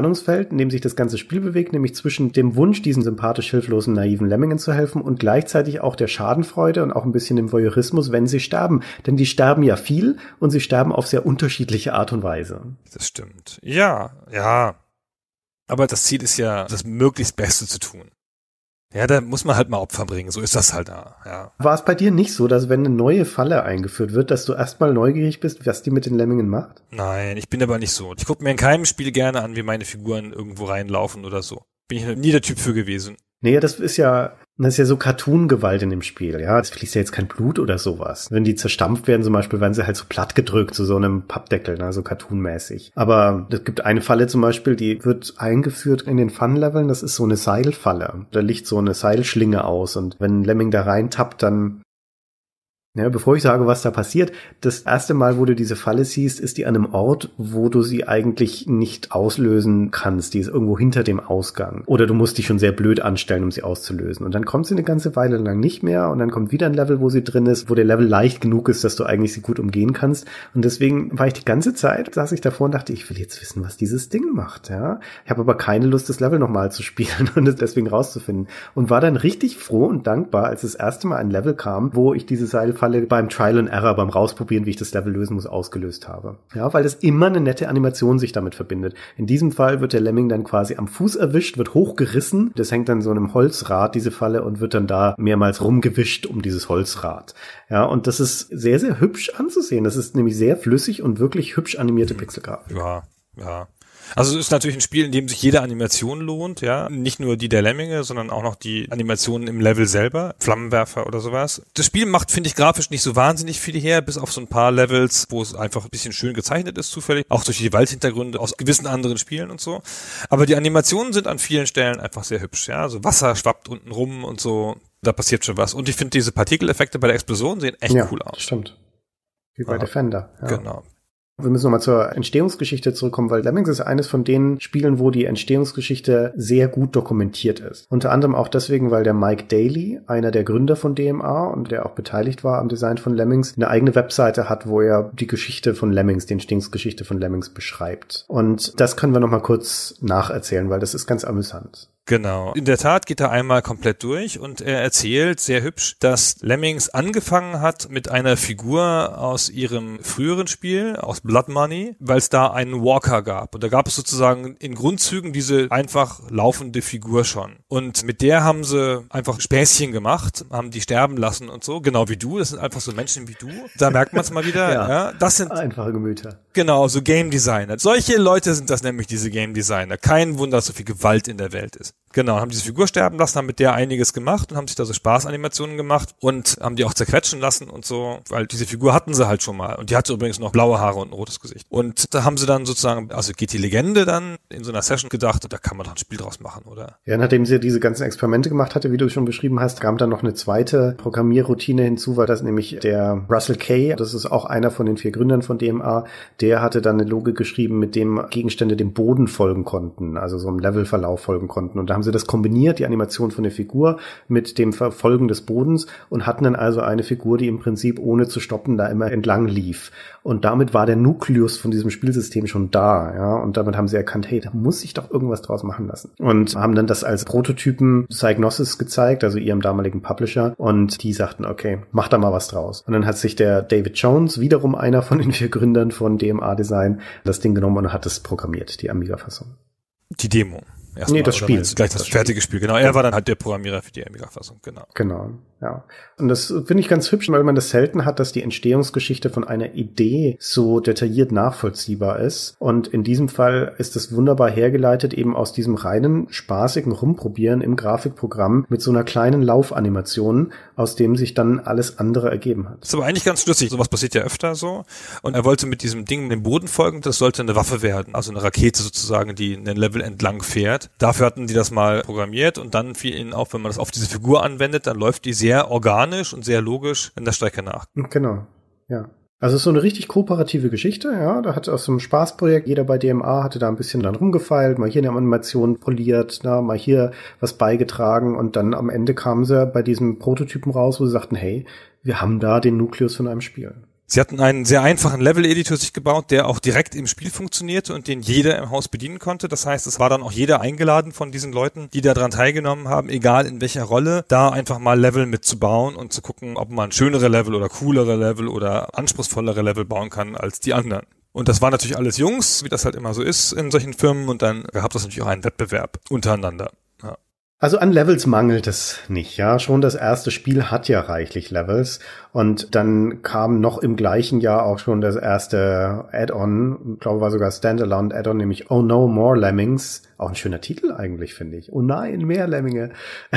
Spannungsfeld, in dem sich das ganze Spiel bewegt, nämlich zwischen dem Wunsch, diesen sympathisch hilflosen, naiven Lemmingen zu helfen und gleichzeitig auch der Schadenfreude und auch ein bisschen dem Voyeurismus, wenn sie sterben. Denn die sterben ja viel und sie sterben auf sehr unterschiedliche Art und Weise. Das stimmt. Ja, ja. Aber das Ziel ist ja, das möglichst Beste zu tun. Ja, da muss man halt mal Opfer bringen. So ist das halt da, ja. War es bei dir nicht so, dass wenn eine neue Falle eingeführt wird, dass du erstmal neugierig bist, was die mit den Lemmingen macht? Nein, ich bin aber nicht so. Ich gucke mir in keinem Spiel gerne an, wie meine Figuren irgendwo reinlaufen oder so. Bin ich nie der Typ für gewesen. Nee, das ist ja, das ist ja so Cartoon-Gewalt in dem Spiel, ja. Es fließt ja jetzt kein Blut oder sowas. Wenn die zerstampft werden zum Beispiel, werden sie halt so platt gedrückt, zu so einem Pappdeckel, ne, so cartoonmäßig. Aber es gibt eine Falle zum Beispiel, die wird eingeführt in den Fun-Leveln, das ist so eine Seilfalle. Da liegt so eine Seilschlinge aus und wenn ein Lemming da reintappt, dann Ja, bevor ich sage, was da passiert, das erste Mal, wo du diese Falle siehst, ist die an einem Ort, wo du sie eigentlich nicht auslösen kannst. Die ist irgendwo hinter dem Ausgang. Oder du musst dich schon sehr blöd anstellen, um sie auszulösen. Und dann kommt sie eine ganze Weile lang nicht mehr und dann kommt wieder ein Level, wo sie drin ist, wo der Level leicht genug ist, dass du eigentlich sie gut umgehen kannst. Und deswegen war ich die ganze Zeit, saß ich davor und dachte, ich will jetzt wissen, was dieses Ding macht. Ja, ich habe aber keine Lust, das Level nochmal zu spielen und es deswegen rauszufinden. Und war dann richtig froh und dankbar, als das erste Mal ein Level kam, wo ich diese Seilfalle beim Trial and Error, beim Rausprobieren, wie ich das Level lösen muss, ausgelöst habe. Ja, weil das immer eine nette Animation sich damit verbindet. In diesem Fall wird der Lemming dann quasi am Fuß erwischt, wird hochgerissen. Das hängt dann so einem Holzrad, diese Falle, und wird dann da mehrmals rumgewischt um dieses Holzrad. Ja, und das ist sehr, sehr hübsch anzusehen. Das ist nämlich sehr flüssig und wirklich hübsch animierte Pixelgrafik. Ja, ja. Also es ist natürlich ein Spiel, in dem sich jede Animation lohnt, ja. Nicht nur die der Lemminge, sondern auch noch die Animationen im Level selber. Flammenwerfer oder sowas. Das Spiel macht, finde ich, grafisch nicht so wahnsinnig viel her, bis auf so ein paar Levels, wo es einfach ein bisschen schön gezeichnet ist, zufällig. Auch durch die Waldhintergründe aus gewissen anderen Spielen und so. Aber die Animationen sind an vielen Stellen einfach sehr hübsch, ja. Also Wasser schwappt unten rum und so. Da passiert schon was. Und ich finde, diese Partikeleffekte bei der Explosion sehen echt ja, cool aus. Stimmt. Wie bei ja. Defender. Ja. Genau. Wir müssen nochmal zur Entstehungsgeschichte zurückkommen, weil Lemmings ist eines von den Spielen, wo die Entstehungsgeschichte sehr gut dokumentiert ist. Unter anderem auch deswegen, weil der Mike Daly, einer der Gründer von D M A und der auch beteiligt war am Design von Lemmings, eine eigene Webseite hat, wo er die Geschichte von Lemmings, die Entstehungsgeschichte von Lemmings beschreibt. Und das können wir nochmal kurz nacherzählen, weil das ist ganz amüsant. Genau. In der Tat geht er einmal komplett durch und er erzählt sehr hübsch, dass Lemmings angefangen hat mit einer Figur aus ihrem früheren Spiel, aus Blood Money, weil es da einen Walker gab. Und da gab es sozusagen in Grundzügen diese einfach laufende Figur schon. Und mit der haben sie einfach Späßchen gemacht, haben die sterben lassen und so, genau wie du. Das sind einfach so Menschen wie du. Da merkt man es mal wieder. ja, ja, das sind einfache Gemüter. Genau, so Game Designer. Solche Leute sind das nämlich, diese Game Designer. Kein Wunder, dass so viel Gewalt in der Welt ist. Genau, haben diese Figur sterben lassen, haben mit der einiges gemacht und haben sich da so Spaßanimationen gemacht und haben die auch zerquetschen lassen und so, weil diese Figur hatten sie halt schon mal. Und die hatte übrigens noch blaue Haare und ein rotes Gesicht. Und da haben sie dann sozusagen, also geht die Legende dann in so einer Session gedacht, da kann man doch ein Spiel draus machen, oder? Ja, nachdem sie diese ganzen Experimente gemacht hatte, wie du schon beschrieben hast, kam dann noch eine zweite Programmierroutine hinzu, weil das nämlich der Russell Kay, das ist auch einer von den vier Gründern von D M A, der hatte dann eine Logik geschrieben, mit dem Gegenstände dem Boden folgen konnten, also so einem Levelverlauf folgen konnten. Und da haben sie das kombiniert, die Animation von der Figur mit dem Verfolgen des Bodens und hatten dann also eine Figur, die im Prinzip ohne zu stoppen da immer entlang lief. Und damit war der Nukleus von diesem Spielsystem schon da, ja. Und damit haben sie erkannt, hey, da muss sich doch irgendwas draus machen lassen. Und haben dann das als Prototypen Psygnosis gezeigt, also ihrem damaligen Publisher. Und die sagten, okay, mach da mal was draus. Und dann hat sich der David Jones, wiederum einer von den vier Gründern von D M A Design, das Ding genommen und hat es programmiert, die Amiga-Fassung. Die Demo. Erstmal, nee, das Spiel. Gleich das, das fertige Spiel. Spiel, genau. Er war dann halt der Programmierer für die Amiga-Fassung, genau. Genau, ja. Und das finde ich ganz hübsch, weil man das selten hat, dass die Entstehungsgeschichte von einer Idee so detailliert nachvollziehbar ist. Und in diesem Fall ist es wunderbar hergeleitet eben aus diesem reinen, spaßigen Rumprobieren im Grafikprogramm mit so einer kleinen Laufanimation, aus dem sich dann alles andere ergeben hat. Das ist aber eigentlich ganz schlüssig. Sowas passiert ja öfter so. Und er wollte mit diesem Ding dem Boden folgen, das sollte eine Waffe werden. Also eine Rakete sozusagen, die einen Level entlang fährt. Dafür hatten die das mal programmiert und dann fiel ihnen auf, wenn man das auf diese Figur anwendet, dann läuft die sehr organisch und sehr logisch in der Strecke nach. Genau, ja. Also es ist so eine richtig kooperative Geschichte, ja. Da hat aus so einem Spaßprojekt, jeder bei D M A hatte da ein bisschen dann rumgefeilt, mal hier eine Animation poliert, na, mal hier was beigetragen und dann am Ende kamen sie bei diesem Prototypen raus, wo sie sagten, hey, wir haben da den Nukleus von einem Spiel. Sie hatten einen sehr einfachen Level-Editor sich gebaut, der auch direkt im Spiel funktionierte und den jeder im Haus bedienen konnte. Das heißt, es war dann auch jeder eingeladen von diesen Leuten, die daran teilgenommen haben, egal in welcher Rolle, da einfach mal Level mitzubauen und zu gucken, ob man schönere Level oder coolere Level oder anspruchsvollere Level bauen kann als die anderen. Und das waren natürlich alles Jungs, wie das halt immer so ist in solchen Firmen, und dann gab es natürlich auch einen Wettbewerb untereinander. Ja. Also an Levels mangelt es nicht, ja. Schon das erste Spiel hat ja reichlich Levels. Und dann kam noch im gleichen Jahr auch schon das erste Add-on, ich glaube, war sogar Standalone Add-on, nämlich Oh No More Lemmings. Auch ein schöner Titel eigentlich, finde ich. Oh nein, mehr Lemminge.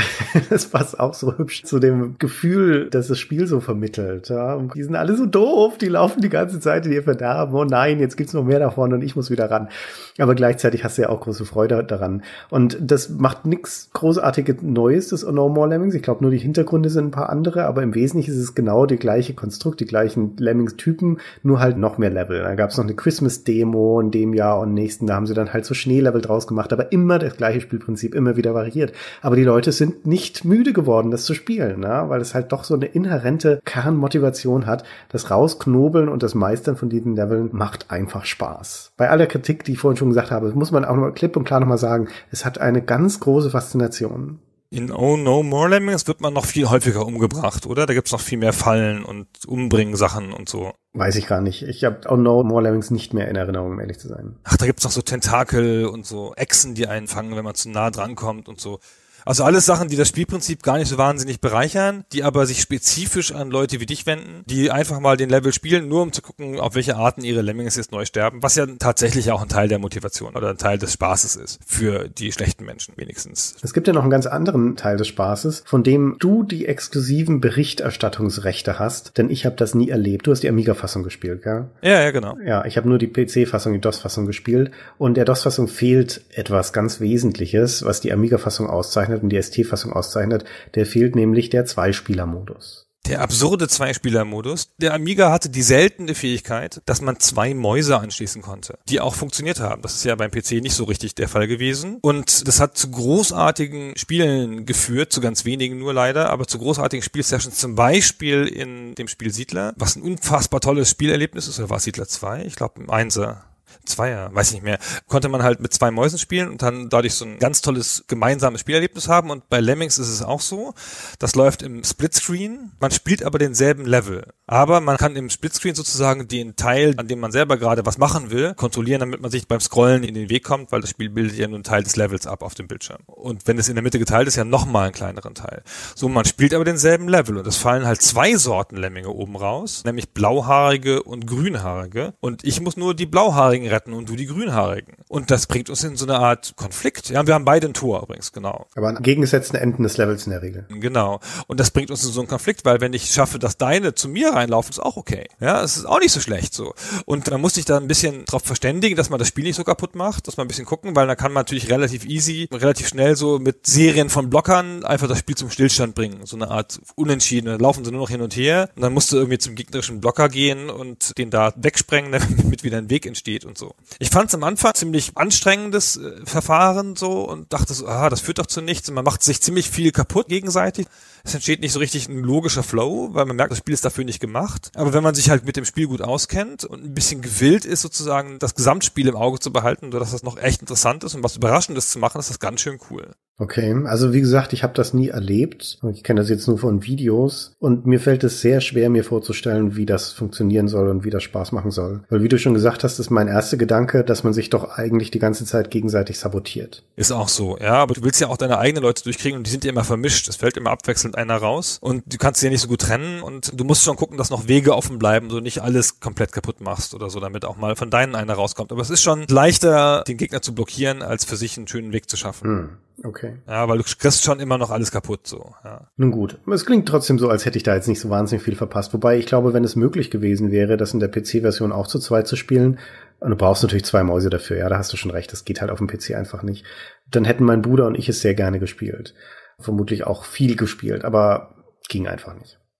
Das passt auch so hübsch zu dem Gefühl, das das Spiel so vermittelt. Ja. Und die sind alle so doof, die laufen die ganze Zeit in ihr Verderben. Oh nein, jetzt gibt's noch mehr davon und ich muss wieder ran. Aber gleichzeitig hast du ja auch große Freude daran. Und das macht nichts großartiges Neues, das Oh No More Lemmings. Ich glaube, nur die Hintergründe sind ein paar andere, aber im Wesentlichen ist es genau die gleiche Konstrukt, die gleichen Lemmings-Typen, nur halt noch mehr Level. Da gab's noch eine Christmas-Demo in dem Jahr und nächsten, da haben sie dann halt so Schneelevel draus gemacht, aber immer das gleiche Spielprinzip, immer wieder variiert. Aber die Leute sind nicht müde geworden, das zu spielen, ne? Weil es halt doch so eine inhärente Kernmotivation hat. Das Rausknobeln und das Meistern von diesen Leveln macht einfach Spaß. Bei aller Kritik, die ich vorhin schon gesagt habe, muss man auch noch klipp und klar nochmal sagen, es hat eine ganz große Faszination. In Oh No More Lemmings wird man noch viel häufiger umgebracht, oder? Da gibt's noch viel mehr Fallen und Umbringen-Sachen und so. Weiß ich gar nicht. Ich habe Oh No More Lemmings nicht mehr in Erinnerung, um ehrlich zu sein. Ach, da gibt's noch so Tentakel und so Echsen, die einen fangen, wenn man zu nah dran kommt und so. Also alles Sachen, die das Spielprinzip gar nicht so wahnsinnig bereichern, die aber sich spezifisch an Leute wie dich wenden, die einfach mal den Level spielen, nur um zu gucken, auf welche Arten ihre Lemmings jetzt neu sterben, was ja tatsächlich auch ein Teil der Motivation oder ein Teil des Spaßes ist, für die schlechten Menschen wenigstens. Es gibt ja noch einen ganz anderen Teil des Spaßes, von dem du die exklusiven Berichterstattungsrechte hast, denn ich habe das nie erlebt. Du hast die Amiga-Fassung gespielt, gell? Ja, ja, genau. Ja, ich habe nur die P C-Fassung, die DOS-Fassung gespielt, und der DOS-Fassung fehlt etwas ganz Wesentliches, was die Amiga-Fassung auszeichnet und die S T-Fassung auszeichnet. Der fehlt nämlich der Zweispieler-Modus. Der absurde Zweispieler-Modus. Der Amiga hatte die seltene Fähigkeit, dass man zwei Mäuse anschließen konnte, die auch funktioniert haben. Das ist ja beim P C nicht so richtig der Fall gewesen. Und das hat zu großartigen Spielen geführt, zu ganz wenigen nur leider, aber zu großartigen Spielsessions, zum Beispiel in dem Spiel Siedler, was ein unfassbar tolles Spielerlebnis ist. Oder war es Siedler zwei? Ich glaube im Einser. Zweier, weiß nicht mehr, konnte man halt mit zwei Mäusen spielen und dann dadurch so ein ganz tolles gemeinsames Spielerlebnis haben. Und bei Lemmings ist es auch so, das läuft im Splitscreen, man spielt aber denselben Level. Aber man kann im Splitscreen sozusagen den Teil, an dem man selber gerade was machen will, kontrollieren, damit man sich beim Scrollen in den Weg kommt, weil das Spiel bildet ja nur einen Teil des Levels ab auf dem Bildschirm. Und wenn es in der Mitte geteilt ist, ja nochmal einen kleineren Teil. So, man spielt aber denselben Level und es fallen halt zwei Sorten Lemminge oben raus, nämlich blauhaarige und grünhaarige. Und ich muss nur die blauhaarigen retten und du die grünhaarigen. Und das bringt uns in so eine Art Konflikt. Ja, wir haben beide ein Tor übrigens, genau. Aber an gegengesetzten Enden des Levels in der Regel. Genau. Und das bringt uns in so einen Konflikt, weil wenn ich schaffe, dass deine zu mir reinlaufen, ist auch okay. Ja, es ist auch nicht so schlecht so. Und dann musste ich da ein bisschen drauf verständigen, dass man das Spiel nicht so kaputt macht, dass man ein bisschen gucken, weil dann kann man natürlich relativ easy, relativ schnell so mit Serien von Blockern einfach das Spiel zum Stillstand bringen. So eine Art Unentschieden. Dann laufen sie nur noch hin und her und dann musst du irgendwie zum gegnerischen Blocker gehen und den da wegsprengen, damit wieder ein Weg entsteht und so. Ich fand es am Anfang ziemlich anstrengendes äh, Verfahren so und dachte so, ah, das führt doch zu nichts. Und man macht sich ziemlich viel kaputt gegenseitig. Es entsteht nicht so richtig ein logischer Flow, weil man merkt, das Spiel ist dafür nicht gemacht. Aber wenn man sich halt mit dem Spiel gut auskennt und ein bisschen gewillt ist, sozusagen das Gesamtspiel im Auge zu behalten, sodass das noch echt interessant ist und was Überraschendes zu machen, ist das ganz schön cool. Okay, also wie gesagt, ich habe das nie erlebt. Ich kenne das jetzt nur von Videos und mir fällt es sehr schwer, mir vorzustellen, wie das funktionieren soll und wie das Spaß machen soll. Weil wie du schon gesagt hast, ist mein erster Gedanke, dass man sich doch eigentlich die ganze Zeit gegenseitig sabotiert. Ist auch so, ja, aber du willst ja auch deine eigenen Leute durchkriegen und die sind ja immer vermischt. Es fällt immer abwechselnd einer raus und du kannst sie ja nicht so gut trennen und du musst schon gucken, dass noch Wege offen bleiben, so nicht alles komplett kaputt machst oder so, damit auch mal von deinen einer rauskommt. Aber es ist schon leichter, den Gegner zu blockieren, als für sich einen schönen Weg zu schaffen. Hm. Okay. Ja, weil du kriegst schon immer noch alles kaputt, so, ja. Nun gut. Es klingt trotzdem so, als hätte ich da jetzt nicht so wahnsinnig viel verpasst. Wobei ich glaube, wenn es möglich gewesen wäre, das in der P C-Version auch zu zweit zu spielen, und du brauchst natürlich zwei Mäuse dafür, ja, da hast du schon recht, das geht halt auf dem P C einfach nicht, dann hätten mein Bruder und ich es sehr gerne gespielt. Vermutlich auch viel gespielt, aber ging einfach nicht.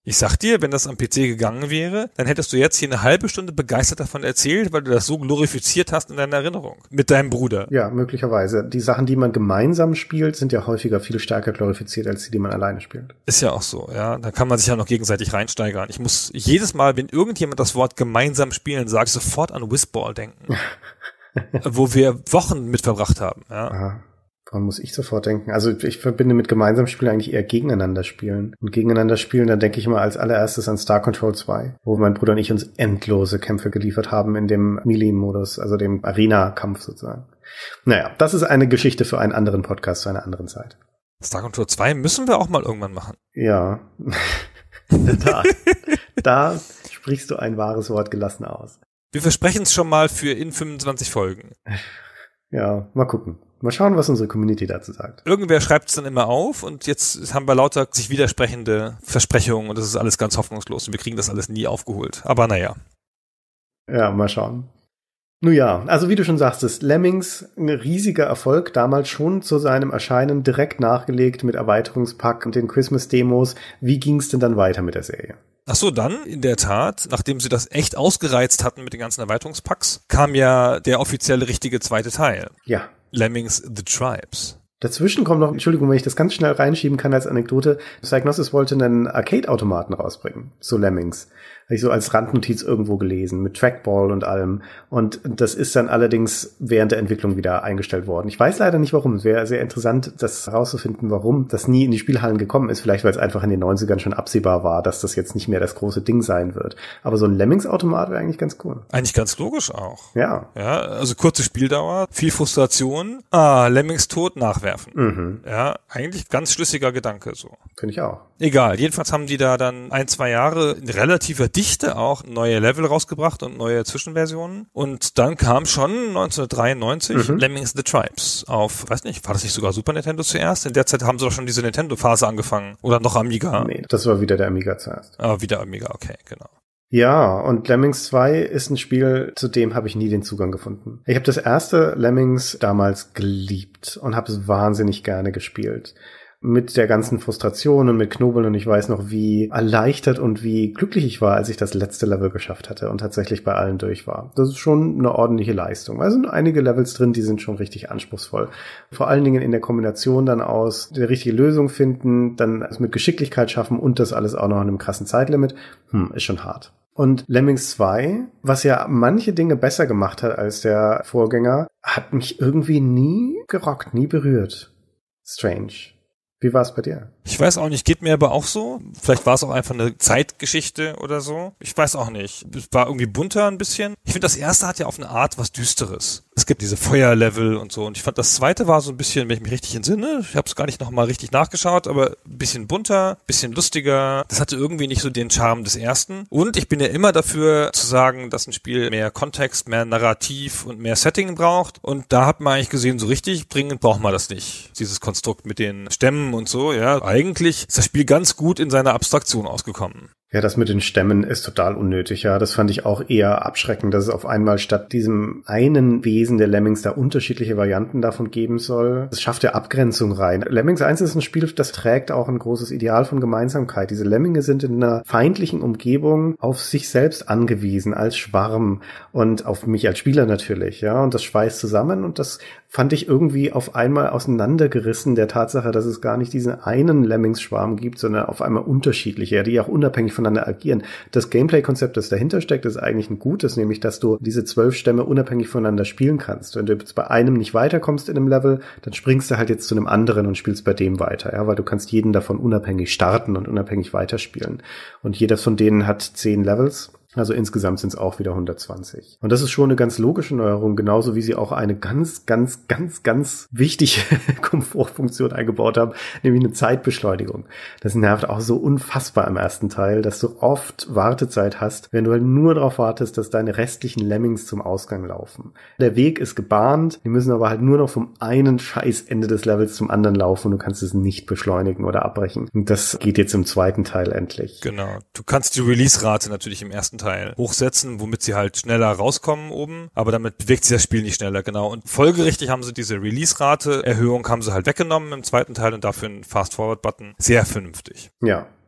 Ich sag dir, wenn das am P C gegangen wäre, dann hättest du jetzt hier eine halbe Stunde begeistert davon erzählt, weil du das so glorifiziert hast in deiner Erinnerung. Mit deinem Bruder. Ja, möglicherweise. Die Sachen, die man gemeinsam spielt, sind ja häufiger viel stärker glorifiziert, als die, die man alleine spielt. Ist ja auch so, ja. Da kann man sich ja noch gegenseitig reinsteigern. Ich muss jedes Mal, wenn irgendjemand das Wort gemeinsam spielen sagt, sofort an Whistball denken. Wo wir Wochen mit verbracht haben, ja. Aha. Woran muss ich sofort denken? Also ich verbinde mit gemeinsamen Spielen eigentlich eher gegeneinander spielen. Und gegeneinander spielen, da denke ich immer als allererstes an Star Control zwei, wo mein Bruder und ich uns endlose Kämpfe geliefert haben in dem Melee-Modus, also dem Arena-Kampf sozusagen. Naja, das ist eine Geschichte für einen anderen Podcast zu einer anderen Zeit. Star Control zwei müssen wir auch mal irgendwann machen. Ja. da, da sprichst du ein wahres Wort gelassen aus. Wir versprechen es schon mal für in fünfundzwanzig Folgen. Ja, mal gucken. Mal schauen, was unsere Community dazu sagt. Irgendwer schreibt es dann immer auf und jetzt haben wir lauter sich widersprechende Versprechungen und das ist alles ganz hoffnungslos und wir kriegen das alles nie aufgeholt. Aber naja. Ja, mal schauen. Nun ja, also wie du schon sagtest, Lemmings, ein riesiger Erfolg, damals schon zu seinem Erscheinen direkt nachgelegt mit Erweiterungspack und den Christmas-Demos. Wie ging es denn dann weiter mit der Serie? Ach so, dann in der Tat, nachdem sie das echt ausgereizt hatten mit den ganzen Erweiterungspacks, kam ja der offizielle richtige zweite Teil. Ja. Lemmings The Tribes. Dazwischen kommt noch, Entschuldigung, wenn ich das ganz schnell reinschieben kann als Anekdote, Psygnosis wollte einen Arcade-Automaten rausbringen, so Lemmings. Habe ich so als Randnotiz irgendwo gelesen, mit Trackball und allem. Und das ist dann allerdings während der Entwicklung wieder eingestellt worden. Ich weiß leider nicht, warum. Es wäre sehr interessant, das herauszufinden, warum das nie in die Spielhallen gekommen ist. Vielleicht, weil es einfach in den neunzigern schon absehbar war, dass das jetzt nicht mehr das große Ding sein wird. Aber so ein Lemmings-Automat wäre eigentlich ganz cool. Eigentlich ganz logisch auch. Ja. Ja, also kurze Spieldauer, viel Frustration. Ah, Lemmings tot nachwerfen. Mhm. Ja, eigentlich ganz schlüssiger Gedanke so. Finde ich auch. Egal, jedenfalls haben die da dann ein, zwei Jahre in relativer Dichte auch neue Level rausgebracht und neue Zwischenversionen. Und dann kam schon neunzehnhundertdreiundneunzig mhm. Lemmings The Tribes auf, weiß nicht, war das nicht sogar Super Nintendo zuerst? In der Zeit haben sie doch schon diese Nintendo-Phase angefangen. Oder noch Amiga? Nee, das war wieder der Amiga zuerst. Ah, wieder Amiga, okay, genau. Ja, und Lemmings zwei ist ein Spiel, zu dem habe ich nie den Zugang gefunden. Ich habe das erste Lemmings damals geliebt und habe es wahnsinnig gerne gespielt. Mit der ganzen Frustration und mit Knobeln und ich weiß noch, wie erleichtert und wie glücklich ich war, als ich das letzte Level geschafft hatte und tatsächlich bei allen durch war. Das ist schon eine ordentliche Leistung. Also sind einige Levels drin, die sind schon richtig anspruchsvoll. Vor allen Dingen in der Kombination dann aus die richtige Lösung finden, dann es mit Geschicklichkeit schaffen und das alles auch noch in einem krassen Zeitlimit. Hm, ist schon hart. Und Lemmings zwei, was ja manche Dinge besser gemacht hat als der Vorgänger, hat mich irgendwie nie gerockt, nie berührt. Strange. Wie war es bei dir? Ich weiß auch nicht, geht mir aber auch so. Vielleicht war es auch einfach eine Zeitgeschichte oder so. Ich weiß auch nicht. Es war irgendwie bunter ein bisschen. Ich finde, das erste hat ja auf eine Art was Düsteres. Es gibt diese Feuerlevel und so. Und ich fand, das zweite war so ein bisschen, wenn ich mich richtig entsinne, ich habe es gar nicht nochmal richtig nachgeschaut, aber ein bisschen bunter, ein bisschen lustiger. Das hatte irgendwie nicht so den Charme des ersten. Und ich bin ja immer dafür zu sagen, dass ein Spiel mehr Kontext, mehr Narrativ und mehr Setting braucht. Und da hat man eigentlich gesehen, so richtig dringend braucht man das nicht. Dieses Konstrukt mit den Stämmen und so, ja. Eigentlich ist das Spiel ganz gut in seiner Abstraktion ausgekommen. Ja, das mit den Stämmen ist total unnötig, ja. Das fand ich auch eher abschreckend, dass es auf einmal statt diesem einen Wesen der Lemmings da unterschiedliche Varianten davon geben soll. Das schafft ja Abgrenzung rein. Lemmings eins ist ein Spiel, das trägt auch ein großes Ideal von Gemeinsamkeit. Diese Lemminge sind in einer feindlichen Umgebung auf sich selbst angewiesen, als Schwarm und auf mich als Spieler natürlich, ja. Und das schweißt zusammen und das fand ich irgendwie auf einmal auseinandergerissen der Tatsache, dass es gar nicht diesen einen Lemmings-Schwarm gibt, sondern auf einmal unterschiedliche, die auch unabhängig voneinander agieren. Das Gameplay-Konzept, das dahinter steckt, ist eigentlich ein gutes, nämlich, dass du diese zwölf Stämme unabhängig voneinander spielen kannst. Wenn du jetzt bei einem nicht weiterkommst in einem Level, dann springst du halt jetzt zu einem anderen und spielst bei dem weiter, ja, weil du kannst jeden davon unabhängig starten und unabhängig weiterspielen. Und jeder von denen hat zehn Levels. Also insgesamt sind es auch wieder hundertzwanzig. Und das ist schon eine ganz logische Neuerung, genauso wie sie auch eine ganz, ganz, ganz, ganz wichtige Komfortfunktion eingebaut haben, nämlich eine Zeitbeschleunigung. Das nervt auch so unfassbar im ersten Teil, dass du oft Wartezeit hast, wenn du halt nur darauf wartest, dass deine restlichen Lemmings zum Ausgang laufen. Der Weg ist gebahnt, die müssen aber halt nur noch vom einen scheiß Ende des Levels zum anderen laufen und du kannst es nicht beschleunigen oder abbrechen. Und das geht jetzt im zweiten Teil endlich. Genau. Du kannst die Release-Rate natürlich im ersten Teil hochsetzen, womit sie halt schneller rauskommen oben, aber damit bewegt sich das Spiel nicht schneller, genau. Und folgerichtig haben sie diese Release-Rate-Erhöhung haben sie halt weggenommen im zweiten Teil und dafür einen Fast-Forward-Button. Sehr vernünftig. Ja.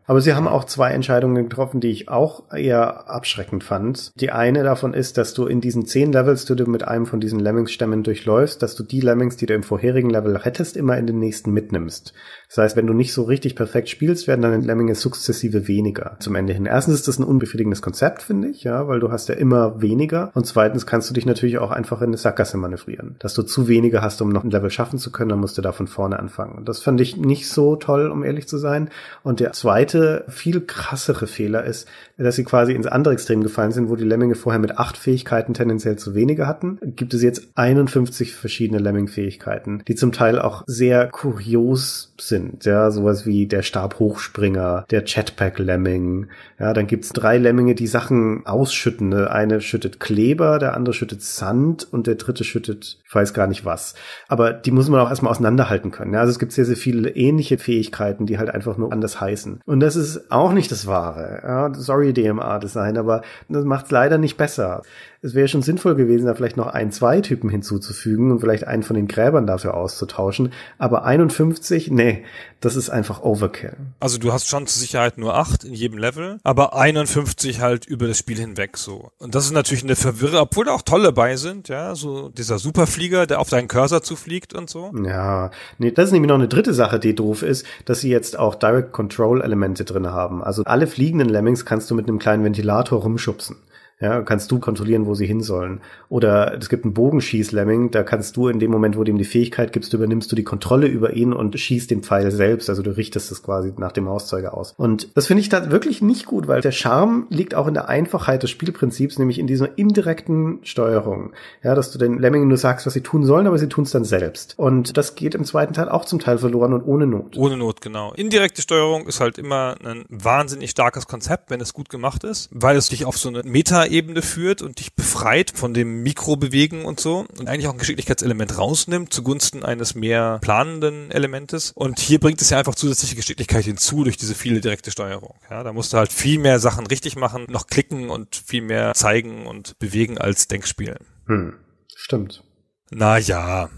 Aber sie haben auch zwei Entscheidungen getroffen, die ich auch eher abschreckend fand. Die eine davon ist, dass du in diesen zehn Levels, die du mit einem von diesen Lemmings-Stämmen durchläufst, dass du die Lemmings, die du im vorherigen Level rettest, immer in den nächsten mitnimmst. Das heißt, wenn du nicht so richtig perfekt spielst, werden deine Lemminge sukzessive weniger zum Ende hin. Erstens ist das ein unbefriedigendes Konzept, finde ich, ja, weil du hast ja immer weniger. Und zweitens kannst du dich natürlich auch einfach in eine Sackgasse manövrieren. Dass du zu wenige hast, um noch ein Level schaffen zu können, dann musst du da von vorne anfangen. Und das fand ich nicht so toll, um ehrlich zu sein. Und der zweite, viel krassere Fehler ist, dass sie quasi ins andere Extrem gefallen sind, wo die Lemminge vorher mit acht Fähigkeiten tendenziell zu wenige hatten. Gibt es jetzt einundfünfzig verschiedene Lemming-Fähigkeiten, die zum Teil auch sehr kurios sind. Ja, sowas wie der Stabhochspringer, der Jetpack-Lemming. Ja, dann gibt's drei Lemminge, die Sachen ausschütten. Der eine schüttet Kleber, der andere schüttet Sand und der dritte schüttet, ich weiß gar nicht was. Aber die muss man auch erstmal auseinanderhalten können. Ja, also es gibt sehr, sehr viele ähnliche Fähigkeiten, die halt einfach nur anders heißen. Und das ist auch nicht das Wahre. Ja, sorry D M A-Design, aber das macht's leider nicht besser. Es wäre schon sinnvoll gewesen, da vielleicht noch ein, zwei Typen hinzuzufügen und vielleicht einen von den Gräbern dafür auszutauschen. Aber einundfünfzig, nee, das ist einfach Overkill. Also du hast schon zur Sicherheit nur acht in jedem Level, aber einundfünfzig halt über das Spiel hinweg so. Und das ist natürlich eine Verwirrung, obwohl da auch tolle dabei sind, ja, so dieser Superflieger, der auf deinen Cursor zufliegt und so. Ja, nee, das ist nämlich noch eine dritte Sache, die doof ist, dass sie jetzt auch Direct Control Elemente drin haben. Also alle fliegenden Lemmings kannst du mit einem kleinen Ventilator rumschubsen. Ja, kannst du kontrollieren, wo sie hin sollen. Oder es gibt einen Bogenschieß-Lemming, da kannst du in dem Moment, wo du ihm die Fähigkeit gibst, übernimmst du die Kontrolle über ihn und schießt den Pfeil selbst. Also du richtest es quasi nach dem Mauszeiger aus. Und das finde ich da wirklich nicht gut, weil der Charme liegt auch in der Einfachheit des Spielprinzips, nämlich in dieser indirekten Steuerung. Ja, dass du den Lemmingen nur sagst, was sie tun sollen, aber sie tun es dann selbst. Und das geht im zweiten Teil auch zum Teil verloren und ohne Not. Ohne Not, genau. Indirekte Steuerung ist halt immer ein wahnsinnig starkes Konzept, wenn es gut gemacht ist, weil es dich auf so eine Meta Ebene führt und dich befreit von dem Mikrobewegen und so und eigentlich auch ein Geschicklichkeitselement rausnimmt zugunsten eines mehr planenden Elementes. Und hier bringt es ja einfach zusätzliche Geschicklichkeit hinzu durch diese viele direkte Steuerung. Ja, da musst du halt viel mehr Sachen richtig machen, noch klicken und viel mehr zeigen und bewegen als Denkspielen. Hm, stimmt. Na ja.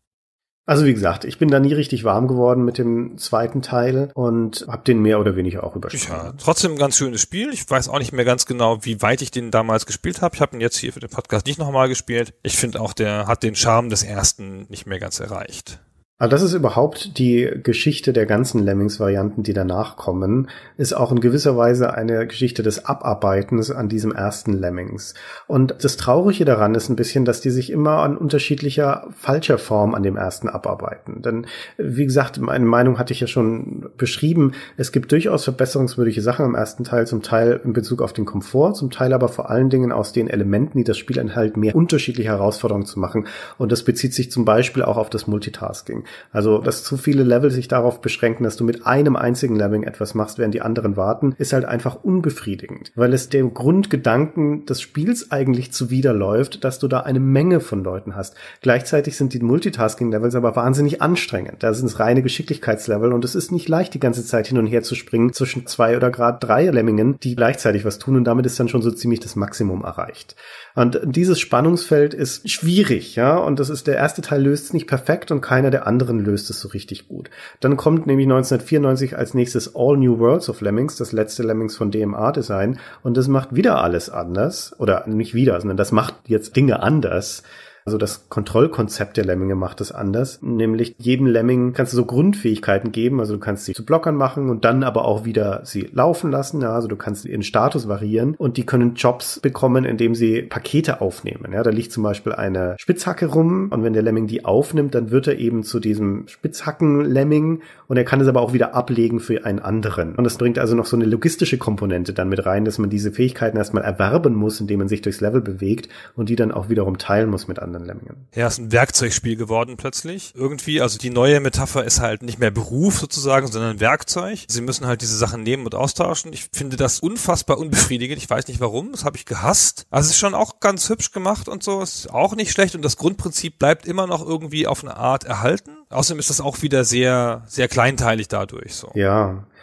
Also wie gesagt, ich bin da nie richtig warm geworden mit dem zweiten Teil und hab den mehr oder weniger auch übersprungen. Ja, trotzdem ein ganz schönes Spiel. Ich weiß auch nicht mehr ganz genau, wie weit ich den damals gespielt habe. Ich habe ihn jetzt hier für den Podcast nicht nochmal gespielt. Ich finde auch, der hat den Charme des ersten nicht mehr ganz erreicht. Also das ist überhaupt die Geschichte der ganzen Lemmings-Varianten, die danach kommen, ist auch in gewisser Weise eine Geschichte des Abarbeitens an diesem ersten Lemmings. Und das Traurige daran ist ein bisschen, dass die sich immer an unterschiedlicher, falscher Form an dem ersten abarbeiten. Denn, wie gesagt, meine Meinung hatte ich ja schon beschrieben, es gibt durchaus verbesserungswürdige Sachen im ersten Teil, zum Teil in Bezug auf den Komfort, zum Teil aber vor allen Dingen aus den Elementen, die das Spiel enthalten, mehr unterschiedliche Herausforderungen zu machen. Und das bezieht sich zum Beispiel auch auf das Multitasking. Also, dass zu viele Level sich darauf beschränken, dass du mit einem einzigen Lemming etwas machst, während die anderen warten, ist halt einfach unbefriedigend, weil es dem Grundgedanken des Spiels eigentlich zuwiderläuft, dass du da eine Menge von Leuten hast. Gleichzeitig sind die Multitasking-Levels aber wahnsinnig anstrengend. Da sind es reine Geschicklichkeitslevel und es ist nicht leicht, die ganze Zeit hin und her zu springen zwischen zwei oder gerade drei Lemmingen, die gleichzeitig was tun und damit ist dann schon so ziemlich das Maximum erreicht. Und dieses Spannungsfeld ist schwierig, ja, und das ist, der erste Teil löst es nicht perfekt und keiner der anderen löst es so richtig gut. Dann kommt nämlich neunzehnhundertvierundneunzig als nächstes All New Worlds of Lemmings, das letzte Lemmings von D M A-Design, und das macht wieder alles anders, oder nicht wieder, sondern das macht jetzt Dinge anders. Also das Kontrollkonzept der Lemminge macht es anders, nämlich jedem Lemming kannst du so Grundfähigkeiten geben, also du kannst sie zu Blockern machen und dann aber auch wieder sie laufen lassen, ja, also du kannst ihren Status variieren und die können Jobs bekommen, indem sie Pakete aufnehmen, ja, da liegt zum Beispiel eine Spitzhacke rum und wenn der Lemming die aufnimmt, dann wird er eben zu diesem Spitzhacken-Lemming und er kann es aber auch wieder ablegen für einen anderen und das bringt also noch so eine logistische Komponente dann mit rein, dass man diese Fähigkeiten erstmal erwerben muss, indem man sich durchs Level bewegt und die dann auch wiederum teilen muss mit anderen Lemmingen. Ja, ist ein Werkzeugspiel geworden plötzlich. Irgendwie, also die neue Metapher ist halt nicht mehr Beruf sozusagen, sondern Werkzeug. Sie müssen halt diese Sachen nehmen und austauschen. Ich finde das unfassbar unbefriedigend. Ich weiß nicht warum. Das habe ich gehasst. Also es ist schon auch ganz hübsch gemacht und so. Ist auch nicht schlecht und das Grundprinzip bleibt immer noch irgendwie auf eine Art erhalten. Außerdem ist das auch wieder sehr, sehr kleinteilig dadurch so. Ja.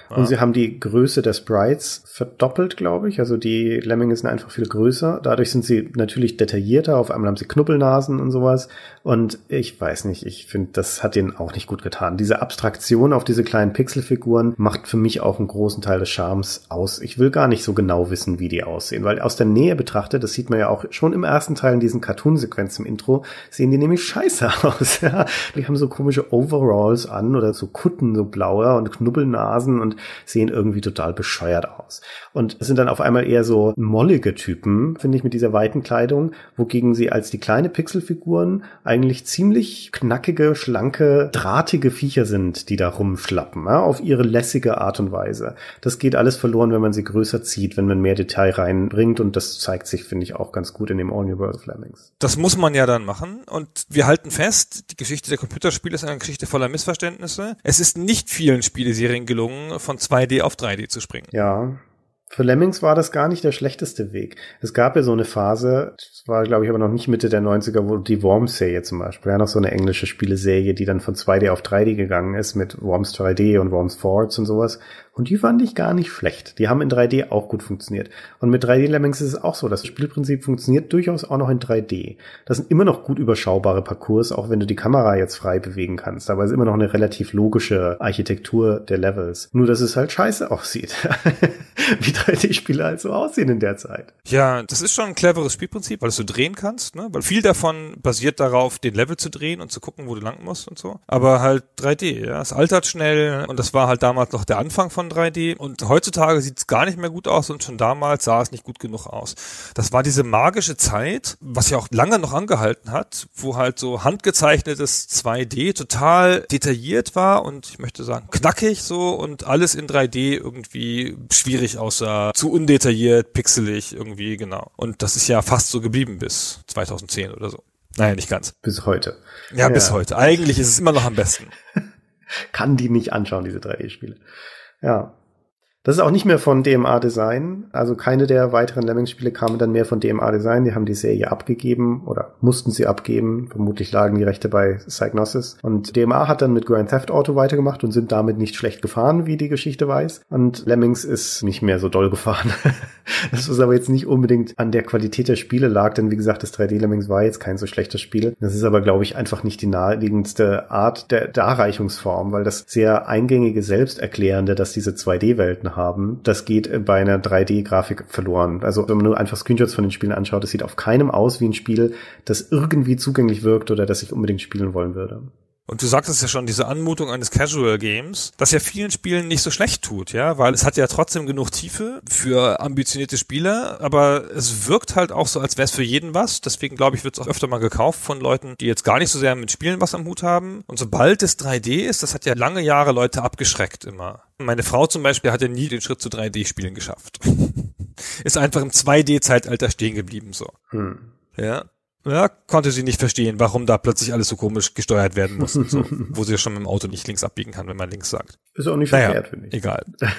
Und ja. sie haben die Größe der Sprites verdoppelt, glaube ich. Also die Lemminge sind einfach viel größer. Dadurch sind sie natürlich detaillierter. Auf einmal haben sie Knubbelnasen und sowas. Und ich weiß nicht, ich finde, das hat denen auch nicht gut getan. Diese Abstraktion auf diese kleinen Pixelfiguren macht für mich auch einen großen Teil des Charmes aus. Ich will gar nicht so genau wissen, wie die aussehen, weil aus der Nähe betrachtet, das sieht man ja auch schon im ersten Teil in diesen Cartoon-Sequenzen im Intro, sehen die nämlich scheiße aus. Ja? Die haben so komische Overalls an oder so Kutten, so blaue und Knubbelnasen und sehen irgendwie total bescheuert aus. Und es sind dann auf einmal eher so mollige Typen, finde ich, mit dieser weiten Kleidung, wogegen sie als die kleine Pixelfiguren eigentlich ziemlich knackige, schlanke, drahtige Viecher sind, die da rumschlappen, ja, auf ihre lässige Art und Weise. Das geht alles verloren, wenn man sie größer zieht, wenn man mehr Detail reinbringt, und das zeigt sich, finde ich, auch ganz gut in dem All New World of Lemmings. Das muss man ja dann machen, und wir halten fest, die Geschichte der Computerspiele ist eine Geschichte voller Missverständnisse. Es ist nicht vielen Spieleserien gelungen, von zwei D auf drei D zu springen. Ja. Für Lemmings war das gar nicht der schlechteste Weg. Es gab ja so eine Phase, das war, glaube ich, aber noch nicht Mitte der neunziger, wo die Worms-Serie zum Beispiel, ja, noch so eine englische Spieleserie, die dann von zwei D auf drei D gegangen ist, mit Worms drei D und Worms Forwards und sowas. Und die fand ich gar nicht schlecht. Die haben in drei D auch gut funktioniert. Und mit drei D Lemmings ist es auch so. Das Spielprinzip funktioniert durchaus auch noch in drei D. Das sind immer noch gut überschaubare Parcours, auch wenn du die Kamera jetzt frei bewegen kannst. Aber es ist immer noch eine relativ logische Architektur der Levels. Nur, dass es halt scheiße aussieht. Wie drei D-Spiele halt so aussehen in der Zeit. Ja, das ist schon ein cleveres Spielprinzip, weil du drehen kannst, ne? Weil viel davon basiert darauf, den Level zu drehen und zu gucken, wo du lang musst und so. Aber halt drei D, ja. Es altert schnell, und das war halt damals noch der Anfang von drei D, und heutzutage sieht es gar nicht mehr gut aus, und schon damals sah es nicht gut genug aus. Das war diese magische Zeit, was ja auch lange noch angehalten hat, wo halt so handgezeichnetes zwei D total detailliert war und ich möchte sagen knackig so, und alles in drei D irgendwie schwierig aussah, zu undetailliert, pixelig irgendwie, genau. Und das ist ja fast so geblieben bis zweitausendzehn oder so. Naja, nicht ganz. Bis heute. Ja, ja, bis heute. Eigentlich ist es immer noch am besten. Kann die nicht anschauen, diese drei D-Spiele. Ja. Das ist auch nicht mehr von D M A Design. Also keine der weiteren Lemmings-Spiele kamen dann mehr von D M A Design. Die haben die Serie abgegeben oder mussten sie abgeben. Vermutlich lagen die Rechte bei Psygnosis. Und D M A hat dann mit Grand Theft Auto weitergemacht und sind damit nicht schlecht gefahren, wie die Geschichte weiß. Und Lemmings ist nicht mehr so doll gefahren. Das ist aber jetzt nicht unbedingt an der Qualität der Spiele lag, denn wie gesagt, das drei D Lemmings war jetzt kein so schlechtes Spiel. Das ist aber, glaube ich, einfach nicht die naheliegendste Art der Darreichungsform, weil das sehr eingängige, selbsterklärende, dass diese zwei D-Welten haben, das geht bei einer drei D-Grafik verloren. Also wenn man nur einfach Screenshots von den Spielen anschaut, das sieht auf keinem aus wie ein Spiel, das irgendwie zugänglich wirkt oder das ich unbedingt spielen wollen würde. Und du sagtest ja schon, diese Anmutung eines Casual Games, das ja vielen Spielen nicht so schlecht tut, ja, weil es hat ja trotzdem genug Tiefe für ambitionierte Spieler, aber es wirkt halt auch so, als wäre es für jeden was. Deswegen, glaube ich, wird es auch öfter mal gekauft von Leuten, die jetzt gar nicht so sehr mit Spielen was am Hut haben. Und sobald es drei D ist, das hat ja lange Jahre Leute abgeschreckt immer. Meine Frau zum Beispiel hat ja nie den Schritt zu drei D-Spielen geschafft. Ist einfach im zwei D-Zeitalter stehen geblieben, so. Hm. Ja. Ja, konnte sie nicht verstehen, warum da plötzlich alles so komisch gesteuert werden muss und so, wo sie ja schon mit dem Auto nicht links abbiegen kann, wenn man links sagt. Ist auch nicht naja, verkehrt, finde ich. Egal.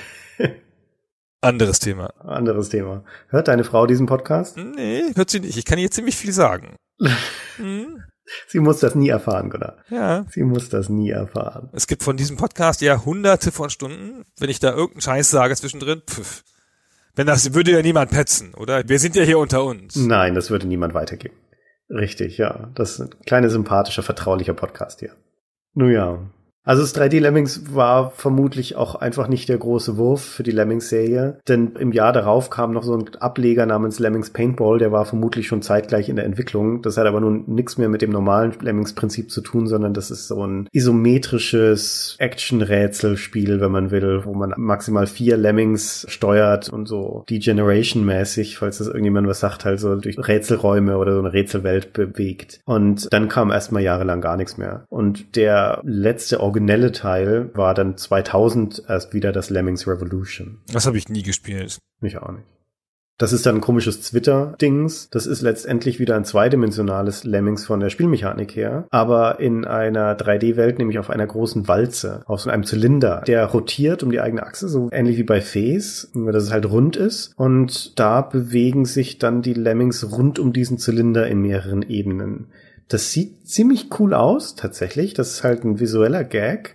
Anderes Thema. Anderes Thema. Hört deine Frau diesen Podcast? Nee, hört sie nicht. Ich kann ihr ziemlich viel sagen. hm? Sie muss das nie erfahren, Gunnar. Ja. Sie muss das nie erfahren. Es gibt von diesem Podcast ja hunderte von Stunden. Wenn ich da irgendeinen Scheiß sage zwischendrin, pff. Wenn das, würde ja niemand petzen, oder? Wir sind ja hier unter uns. Nein, das würde niemand weitergeben. Richtig, ja. Das ist ein kleiner, sympathischer, vertraulicher Podcast hier. Nun ja. Also das drei D Lemmings war vermutlich auch einfach nicht der große Wurf für die Lemmings-Serie, denn im Jahr darauf kam noch so ein Ableger namens Lemmings Paintball, der war vermutlich schon zeitgleich in der Entwicklung. Das hat aber nun nichts mehr mit dem normalen Lemmings-Prinzip zu tun, sondern das ist so ein isometrisches Action-Rätselspiel, wenn man will, wo man maximal vier Lemmings steuert und so Degeneration-mäßig, falls das irgendjemand was sagt, halt so durch Rätselräume oder so eine Rätselwelt bewegt. Und dann kam erstmal jahrelang gar nichts mehr. Und der letzte originelle Teil war dann zweitausend erst wieder das Lemmings Revolution. Das habe ich nie gespielt. Mich auch nicht. Das ist dann ein komisches Twitter-Dings. Das ist letztendlich wieder ein zweidimensionales Lemmings von der Spielmechanik her, aber in einer drei D-Welt, nämlich auf einer großen Walze, auf so einem Zylinder, der rotiert um die eigene Achse, so ähnlich wie bei Fez, nur dass es halt rund ist. Und da bewegen sich dann die Lemmings rund um diesen Zylinder in mehreren Ebenen. Das sieht ziemlich cool aus, tatsächlich. Das ist halt ein visueller Gag.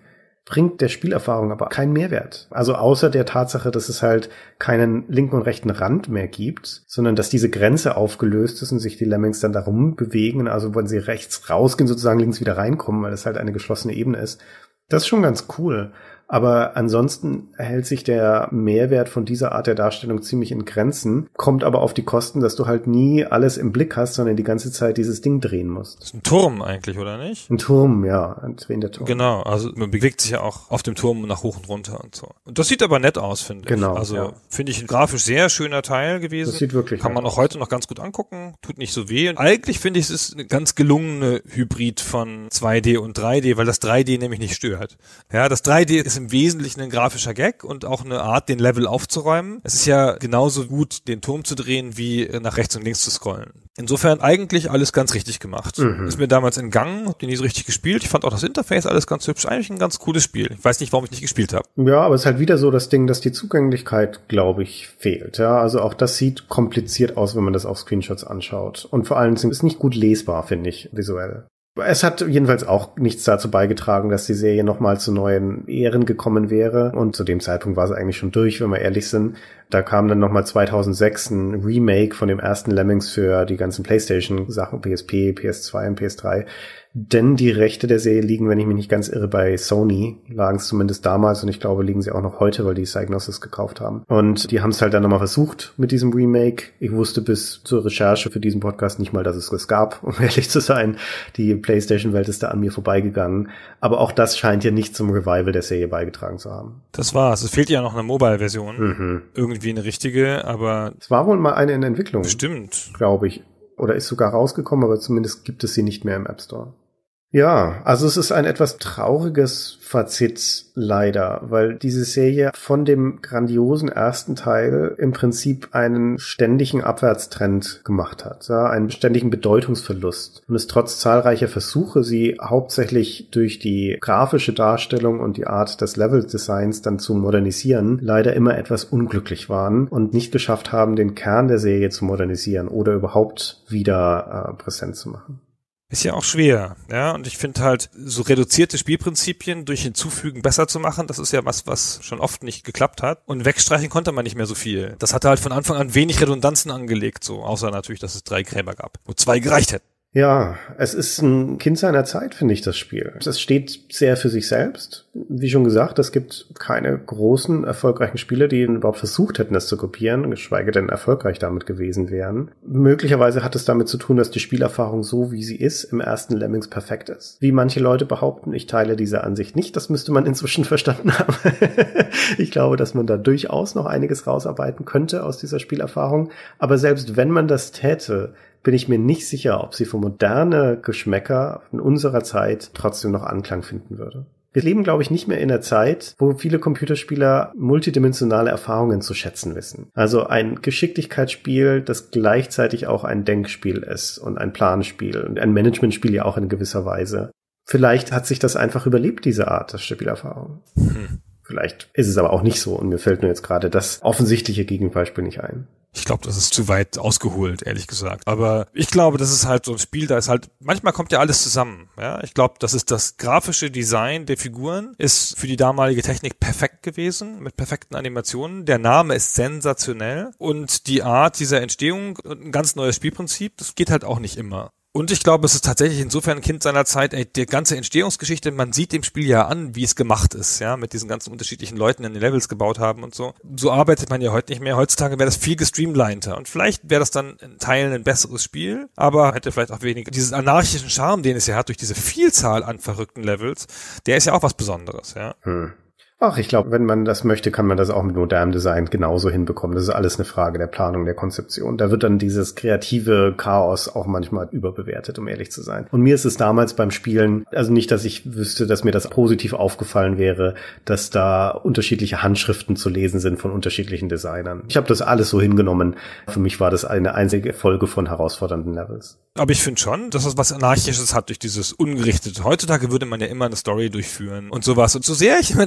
bringt der Spielerfahrung aber keinen Mehrwert. Also außer der Tatsache, dass es halt keinen linken und rechten Rand mehr gibt, sondern dass diese Grenze aufgelöst ist und sich die Lemmings dann darum bewegen, also wenn sie rechts rausgehen, sozusagen links wieder reinkommen, weil das halt eine geschlossene Ebene ist. Das ist schon ganz cool. Aber ansonsten hält sich der Mehrwert von dieser Art der Darstellung ziemlich in Grenzen, kommt aber auf die Kosten, dass du halt nie alles im Blick hast, sondern die ganze Zeit dieses Ding drehen musst. Das ist ein Turm eigentlich, oder nicht? Ein Turm, ja, ein drehender Turm. Genau, also man bewegt sich ja auch auf dem Turm nach hoch und runter und so. Und das sieht aber nett aus, finde ich. Genau, also ja. Finde ich ein grafisch sehr schöner Teil gewesen. Das sieht wirklich Kann man aus. auch heute noch ganz gut angucken, tut nicht so weh. Und eigentlich finde ich, es ist eine ganz gelungene Hybrid von zwei D und drei D, weil das drei D nämlich nicht stört. Ja, das drei D ist im Wesentlichen ein grafischer Gag und auch eine Art, den Level aufzuräumen. Es ist ja genauso gut, den Turm zu drehen, wie nach rechts und links zu scrollen. Insofern eigentlich alles ganz richtig gemacht. Mhm. Ist mir damals entgangen, hab den nie so richtig gespielt. Ich fand auch das Interface alles ganz hübsch. Eigentlich ein ganz cooles Spiel. Ich weiß nicht, warum ich nicht gespielt habe. Ja, aber es ist halt wieder so das Ding, dass die Zugänglichkeit, glaube ich, fehlt. Ja, also auch das sieht kompliziert aus, wenn man das auf Screenshots anschaut. Und vor allem ist es nicht gut lesbar, finde ich, visuell. Es hat jedenfalls auch nichts dazu beigetragen, dass die Serie nochmal zu neuen Ehren gekommen wäre. Und zu dem Zeitpunkt war sie eigentlich schon durch, wenn wir ehrlich sind. Da kam dann nochmal zweitausendsechs ein Remake von dem ersten Lemmings für die ganzen PlayStation-Sachen, P S P, P S zwei und P S drei. Denn die Rechte der Serie liegen, wenn ich mich nicht ganz irre, bei Sony. Lagen es zumindest damals und ich glaube, liegen sie auch noch heute, weil die Psygnosis gekauft haben. Und die haben es halt dann nochmal versucht mit diesem Remake. Ich wusste bis zur Recherche für diesen Podcast nicht mal, dass es das gab, um ehrlich zu sein. Die PlayStation-Welt ist da an mir vorbeigegangen. Aber auch das scheint ja nicht zum Revival der Serie beigetragen zu haben. Das war's. Es fehlt ja noch eine Mobile-Version. Mhm. Irgendwie eine richtige, aber... Es war wohl mal eine in Entwicklung. Bestimmt. Glaube ich. Oder ist sogar rausgekommen, aber zumindest gibt es sie nicht mehr im App Store. Ja, also es ist ein etwas trauriges Fazit leider, weil diese Serie von dem grandiosen ersten Teil im Prinzip einen ständigen Abwärtstrend gemacht hat, ja, einen ständigen Bedeutungsverlust und es trotz zahlreicher Versuche, sie hauptsächlich durch die grafische Darstellung und die Art des Leveldesigns dann zu modernisieren, leider immer etwas unglücklich waren und nicht geschafft haben, den Kern der Serie zu modernisieren oder überhaupt wieder äh, präsent zu machen. Ist ja auch schwer, ja, und ich finde halt, so reduzierte Spielprinzipien durch Hinzufügen besser zu machen, das ist ja was, was schon oft nicht geklappt hat. Und wegstreichen konnte man nicht mehr so viel. Das hatte halt von Anfang an wenig Redundanzen angelegt, so, außer natürlich, dass es drei Gräber gab, wo zwei gereicht hätten. Ja, es ist ein Kind seiner Zeit, finde ich, das Spiel. Es steht sehr für sich selbst. Wie schon gesagt, es gibt keine großen, erfolgreichen Spiele, die überhaupt versucht hätten, das zu kopieren, geschweige denn erfolgreich damit gewesen wären. Möglicherweise hat es damit zu tun, dass die Spielerfahrung so, wie sie ist, im ersten Lemmings perfekt ist. Wie manche Leute behaupten, ich teile diese Ansicht nicht. Das müsste man inzwischen verstanden haben. Ich glaube, dass man da durchaus noch einiges rausarbeiten könnte aus dieser Spielerfahrung. Aber selbst wenn man das täte, bin ich mir nicht sicher, ob sie für moderne Geschmäcker in unserer Zeit trotzdem noch Anklang finden würde. Wir leben, glaube ich, nicht mehr in einer Zeit, wo viele Computerspieler multidimensionale Erfahrungen zu schätzen wissen. Also ein Geschicklichkeitsspiel, das gleichzeitig auch ein Denkspiel ist und ein Planspiel und ein Managementspiel ja auch in gewisser Weise. Vielleicht hat sich das einfach überlebt, diese Art der Spielerfahrung. Hm. Vielleicht ist es aber auch nicht so und mir fällt nur jetzt gerade das offensichtliche Gegenbeispiel nicht ein. Ich glaube, das ist zu weit ausgeholt, ehrlich gesagt. Aber ich glaube, das ist halt so ein Spiel, da ist halt, manchmal kommt ja alles zusammen. Ja, ich glaube, das ist das grafische Design der Figuren, ist für die damalige Technik perfekt gewesen, mit perfekten Animationen. Der Name ist sensationell und die Art dieser Entstehung, ein ganz neues Spielprinzip, das geht halt auch nicht immer. Und ich glaube, es ist tatsächlich insofern ein Kind seiner Zeit, ey, die ganze Entstehungsgeschichte, man sieht dem Spiel ja an, wie es gemacht ist, ja, mit diesen ganzen unterschiedlichen Leuten, die die Levels gebaut haben und so. So arbeitet man ja heute nicht mehr. Heutzutage wäre das viel gestreamliner und vielleicht wäre das dann in Teilen ein besseres Spiel, aber hätte vielleicht auch weniger diesen anarchischen Charme, den es ja hat durch diese Vielzahl an verrückten Levels, der ist ja auch was Besonderes, ja. Hm. Ach, ich glaube, wenn man das möchte, kann man das auch mit modernem Design genauso hinbekommen. Das ist alles eine Frage der Planung, der Konzeption. Da wird dann dieses kreative Chaos auch manchmal überbewertet, um ehrlich zu sein. Und mir ist es damals beim Spielen, also nicht, dass ich wüsste, dass mir das positiv aufgefallen wäre, dass da unterschiedliche Handschriften zu lesen sind von unterschiedlichen Designern. Ich habe das alles so hingenommen. Für mich war das eine einzige Folge von herausfordernden Levels. Aber ich finde schon, dass es was Anarchisches hat durch dieses Ungerichtete. Heutzutage würde man ja immer eine Story durchführen und sowas. Und so sehr ich immer dafür bin,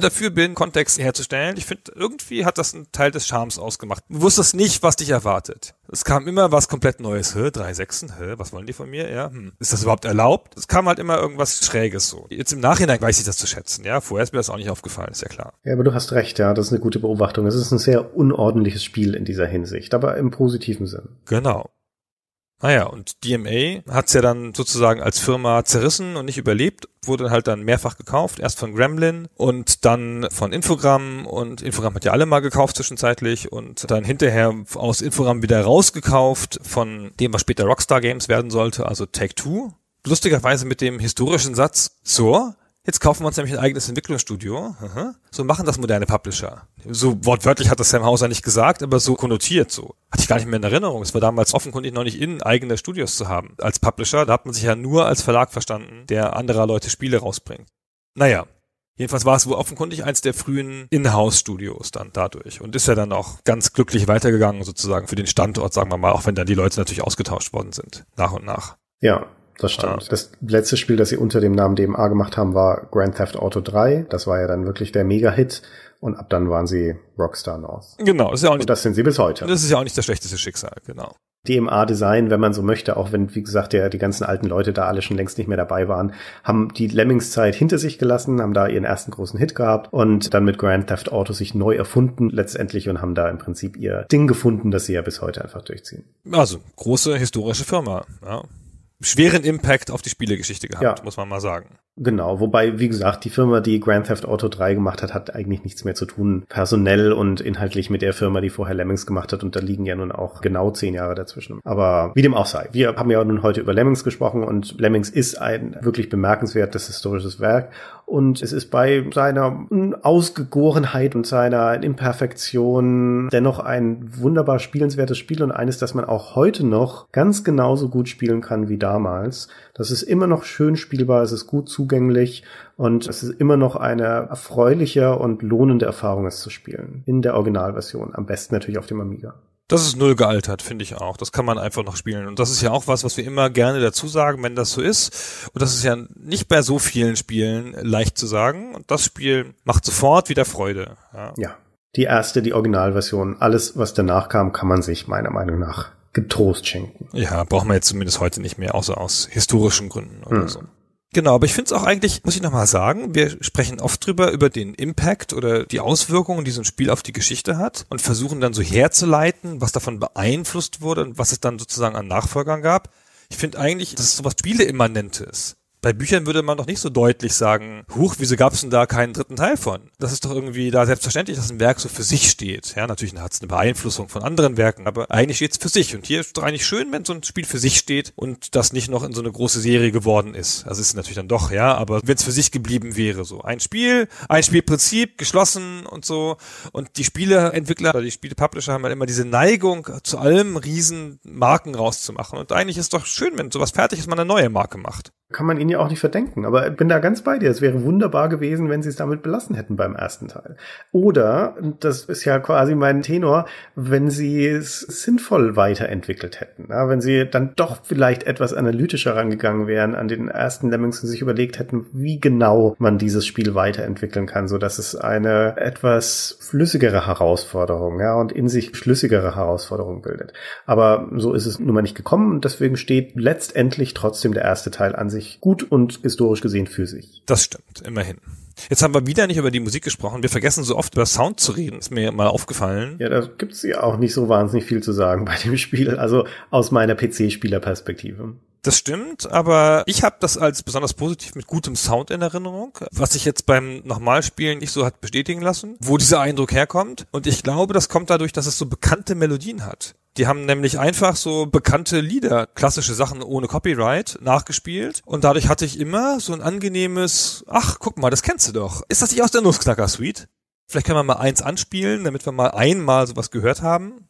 den Kontext herzustellen. Ich finde, irgendwie hat das einen Teil des Charmes ausgemacht. Du wusstest nicht, was dich erwartet. Es kam immer was komplett Neues. Hä, drei Sechsen? Hä, was wollen die von mir? Ja, hm. Ist das überhaupt erlaubt? Es kam halt immer irgendwas Schräges so. Jetzt im Nachhinein weiß ich das zu schätzen, ja. Vorher ist mir das auch nicht aufgefallen, ist ja klar. Ja, aber du hast recht, ja, das ist eine gute Beobachtung. Es ist ein sehr unordentliches Spiel in dieser Hinsicht, aber im positiven Sinn. Genau. Naja, und D M A hat's ja dann sozusagen als Firma zerrissen und nicht überlebt, wurde halt dann mehrfach gekauft, erst von Gremlin und dann von Infogramm, und Infogramm hat ja alle mal gekauft zwischenzeitlich und dann hinterher aus Infogramm wieder rausgekauft von dem, was später Rockstar Games werden sollte, also Take-Two. Lustigerweise mit dem historischen Satz, so, jetzt kaufen wir uns nämlich ein eigenes Entwicklungsstudio. Aha. So machen das moderne Publisher. So wortwörtlich hat das Sam Houser nicht gesagt, aber so konnotiert so. Hatte ich gar nicht mehr in Erinnerung. Es war damals offenkundig noch nicht in, eigene Studios zu haben. Als Publisher, da hat man sich ja nur als Verlag verstanden, der anderer Leute Spiele rausbringt. Naja. Jedenfalls war es wohl offenkundig eins der frühen Inhouse-Studios dann dadurch und ist ja dann auch ganz glücklich weitergegangen sozusagen für den Standort, sagen wir mal, auch wenn dann die Leute natürlich ausgetauscht worden sind, nach und nach. Ja. Das stimmt. Ja. Das letzte Spiel, das sie unter dem Namen D M A gemacht haben, war Grand Theft Auto drei. Das war ja dann wirklich der Mega-Hit. Und ab dann waren sie Rockstar North. Genau. Das ist ja auch nicht, und das sind sie bis heute. Das ist ja auch nicht das schlechteste Schicksal, genau. D M A-Design, wenn man so möchte, auch wenn, wie gesagt, der, die ganzen alten Leute da alle schon längst nicht mehr dabei waren, haben die Lemmings-Zeit hinter sich gelassen, haben da ihren ersten großen Hit gehabt und dann mit Grand Theft Auto sich neu erfunden letztendlich und haben da im Prinzip ihr Ding gefunden, das sie ja bis heute einfach durchziehen. Also, große historische Firma, ja. Schweren Impact auf die Spielegeschichte gehabt, ja. Muss man mal sagen. Genau, wobei, wie gesagt, die Firma, die Grand Theft Auto drei gemacht hat, hat eigentlich nichts mehr zu tun, personell und inhaltlich mit der Firma, die vorher Lemmings gemacht hat, und da liegen ja nun auch genau zehn Jahre dazwischen. Aber wie dem auch sei, wir haben ja nun heute über Lemmings gesprochen und Lemmings ist ein wirklich bemerkenswertes historisches Werk und es ist bei seiner Ausgegorenheit und seiner Imperfektion dennoch ein wunderbar spielenswertes Spiel und eines, das man auch heute noch ganz genauso gut spielen kann wie damals. Das ist immer noch schön spielbar, es ist gut zugänglich und es ist immer noch eine erfreuliche und lohnende Erfahrung, es zu spielen. In der Originalversion. Am besten natürlich auf dem Amiga. Das ist null gealtert, finde ich auch. Das kann man einfach noch spielen. Und das ist ja auch was, was wir immer gerne dazu sagen, wenn das so ist. Und das ist ja nicht bei so vielen Spielen leicht zu sagen. Und das Spiel macht sofort wieder Freude. Ja. Ja, die erste, die Originalversion. Alles, was danach kam, kann man sich meiner Meinung nach getrost schenken. Ja, brauchen wir jetzt zumindest heute nicht mehr, außer aus historischen Gründen oder hm. so. Genau, aber ich finde es auch eigentlich, muss ich nochmal sagen, wir sprechen oft drüber, über den Impact oder die Auswirkungen, die so ein Spiel auf die Geschichte hat und versuchen dann so herzuleiten, was davon beeinflusst wurde und was es dann sozusagen an Nachfolgern gab. Ich finde eigentlich, dass es so was Spieleimmanentes. Bei Büchern würde man doch nicht so deutlich sagen, huch, wieso gab es denn da keinen dritten Teil von? Das ist doch irgendwie da selbstverständlich, dass ein Werk so für sich steht. Ja, natürlich hat es eine Beeinflussung von anderen Werken, aber eigentlich steht es für sich. Und hier ist es doch eigentlich schön, wenn so ein Spiel für sich steht und das nicht noch in so eine große Serie geworden ist. Also ist es natürlich dann doch, ja, aber wenn es für sich geblieben wäre, so ein Spiel, ein Spielprinzip, geschlossen und so. Und die Spieleentwickler oder die Spielepublisher haben halt immer diese Neigung, zu allem riesen Marken rauszumachen. Und eigentlich ist es doch schön, wenn sowas fertig ist, man eine neue Marke macht. Kann man ihnen ja auch nicht verdenken, aber ich bin da ganz bei dir. Es wäre wunderbar gewesen, wenn sie es damit belassen hätten beim ersten Teil. Oder, das ist ja quasi mein Tenor, wenn sie es sinnvoll weiterentwickelt hätten. Ja, wenn sie dann doch vielleicht etwas analytischer rangegangen wären an den ersten Lemmings und sich überlegt hätten, wie genau man dieses Spiel weiterentwickeln kann, so dass es eine etwas flüssigere Herausforderung, ja, und in sich schlüssigere Herausforderung bildet. Aber so ist es nun mal nicht gekommen und deswegen steht letztendlich trotzdem der erste Teil an sich gut und historisch gesehen für sich. Das stimmt, immerhin. Jetzt haben wir wieder nicht über die Musik gesprochen. Wir vergessen so oft über Sound zu reden. Ist mir mal aufgefallen. Ja, da gibt's ja auch nicht so wahnsinnig viel zu sagen bei dem Spiel. Also aus meiner P C-Spielerperspektive. Das stimmt, aber ich habe das als besonders positiv mit gutem Sound in Erinnerung, was sich jetzt beim Nochmalspielen nicht so hat bestätigen lassen, wo dieser Eindruck herkommt. Und ich glaube, das kommt dadurch, dass es so bekannte Melodien hat. Die haben nämlich einfach so bekannte Lieder, klassische Sachen ohne Copyright, nachgespielt. Und dadurch hatte ich immer so ein angenehmes, ach, guck mal, das kennst du doch. Ist das nicht aus der Nussknacker-Suite? Vielleicht können wir mal eins anspielen, damit wir mal einmal sowas gehört haben.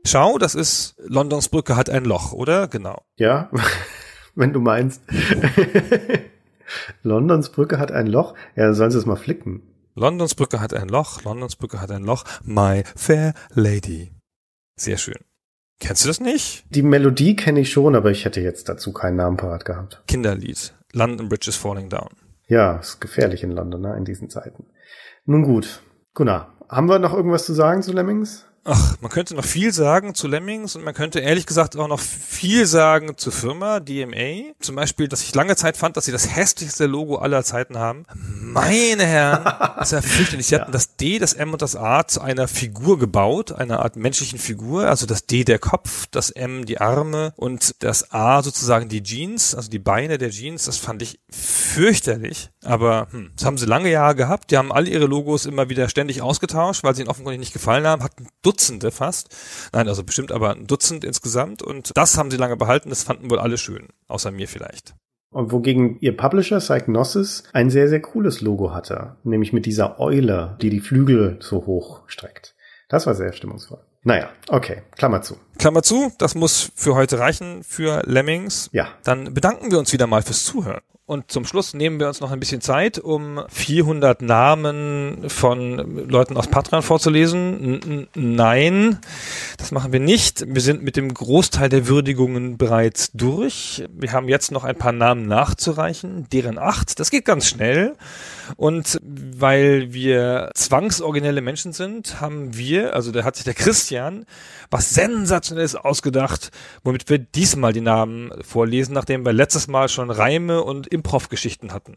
Schau, das ist Londons Brücke hat ein Loch, oder? Genau. Ja, wenn du meinst. Londons Brücke hat ein Loch. Ja, dann sollen sie es mal flicken. Londons Brücke hat ein Loch, Londons Brücke hat ein Loch, My Fair Lady. Sehr schön. Kennst du das nicht? Die Melodie kenne ich schon, aber ich hätte jetzt dazu keinen Namen parat gehabt. Kinderlied. London Bridge is Falling Down. Ja, ist gefährlich in London, ne, in diesen Zeiten. Nun gut. Gunnar, haben wir noch irgendwas zu sagen zu Lemmings? Ach, man könnte noch viel sagen zu Lemmings und man könnte ehrlich gesagt auch noch viel sagen zur Firma D M A. Zum Beispiel, dass ich lange Zeit fand, dass sie das hässlichste Logo aller Zeiten haben. Meine Herren, das ist ja fürchterlich. Sie Ja. hatten das D, das M und das A zu einer Figur gebaut, einer Art menschlichen Figur. Also das D der Kopf, das M die Arme und das A sozusagen die Jeans, also die Beine der Jeans. Das fand ich fürchterlich. Aber hm, das haben sie lange Jahre gehabt. Die haben alle ihre Logos immer wieder ständig ausgetauscht, weil sie ihnen offenkundig nicht gefallen haben. Hatten Dutzende fast. Nein, also bestimmt aber ein Dutzend insgesamt. Und das haben sie lange behalten. Das fanden wohl alle schön. Außer mir vielleicht. Und wogegen ihr Publisher Psygnosis ein sehr, sehr cooles Logo hatte. Nämlich mit dieser Eule, die die Flügel so hoch streckt. Das war sehr stimmungsvoll. Naja, okay, Klammer zu. Klammer zu, das muss für heute reichen für Lemmings. Ja. Dann bedanken wir uns wieder mal fürs Zuhören. Und zum Schluss nehmen wir uns noch ein bisschen Zeit, um vierhundert Namen von Leuten aus Patreon vorzulesen. N- n- nein, das machen wir nicht. Wir sind mit dem Großteil der Würdigungen bereits durch. Wir haben jetzt noch ein paar Namen nachzureichen, deren acht. Das geht ganz schnell. Und weil wir zwangsoriginelle Menschen sind, haben wir, also da hat sich der Christian was Sensationelles ausgedacht, womit wir diesmal die Namen vorlesen, nachdem wir letztes Mal schon Reime und Improv-Geschichten hatten.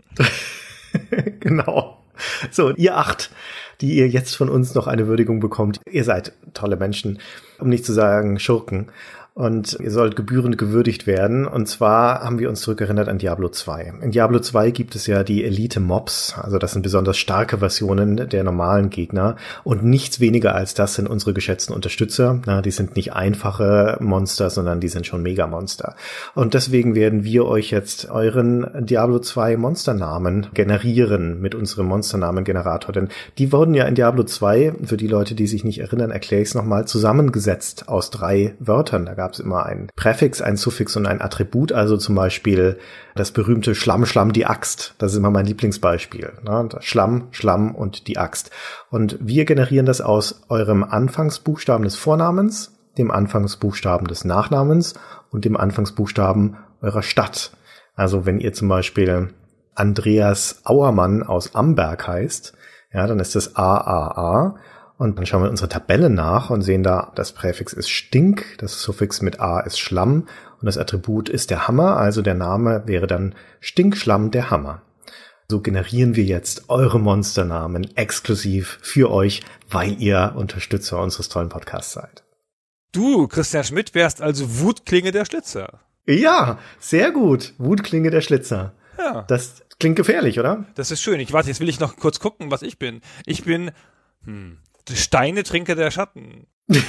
Genau. So, ihr acht, die ihr jetzt von uns noch eine Würdigung bekommt. Ihr seid tolle Menschen, um nicht zu sagen Schurken. Und ihr sollt gebührend gewürdigt werden. Und zwar haben wir uns zurückerinnert an Diablo zwei. In Diablo zwei gibt es ja die Elite-Mobs. Also das sind besonders starke Versionen der normalen Gegner. Und nichts weniger als das sind unsere geschätzten Unterstützer. Na, die sind nicht einfache Monster, sondern die sind schon Mega-Monster. Und deswegen werden wir euch jetzt euren Diablo zwei Monsternamen generieren mit unserem Monsternamen-Generator. Denn die wurden ja in Diablo zwei, für die Leute, die sich nicht erinnern, erkläre ich es nochmal, zusammengesetzt aus drei Wörtern. Da gab es immer ein Präfix, ein Suffix und ein Attribut, also zum Beispiel das berühmte Schlamm, Schlamm, die Axt. Das ist immer mein Lieblingsbeispiel. Ne? Schlamm, Schlamm und die Axt. Und wir generieren das aus eurem Anfangsbuchstaben des Vornamens, dem Anfangsbuchstaben des Nachnamens und dem Anfangsbuchstaben eurer Stadt. Also wenn ihr zum Beispiel Andreas Auermann aus Amberg heißt, ja, dann ist das A A A. Und dann schauen wir unsere Tabelle nach und sehen da, das Präfix ist Stink, das Suffix mit A ist Schlamm und das Attribut ist der Hammer, also der Name wäre dann Stinkschlamm der Hammer. So generieren wir jetzt eure Monsternamen exklusiv für euch, weil ihr Unterstützer unseres tollen Podcasts seid. Du, Christian Schmidt, wärst also Wutklinge der Schlitzer. Ja, sehr gut. Wutklinge der Schlitzer. Ja. Das klingt gefährlich, oder? Das ist schön. Ich warte, jetzt will ich noch kurz gucken, was ich bin. Ich bin, hm, Steinetrinker der Schatten.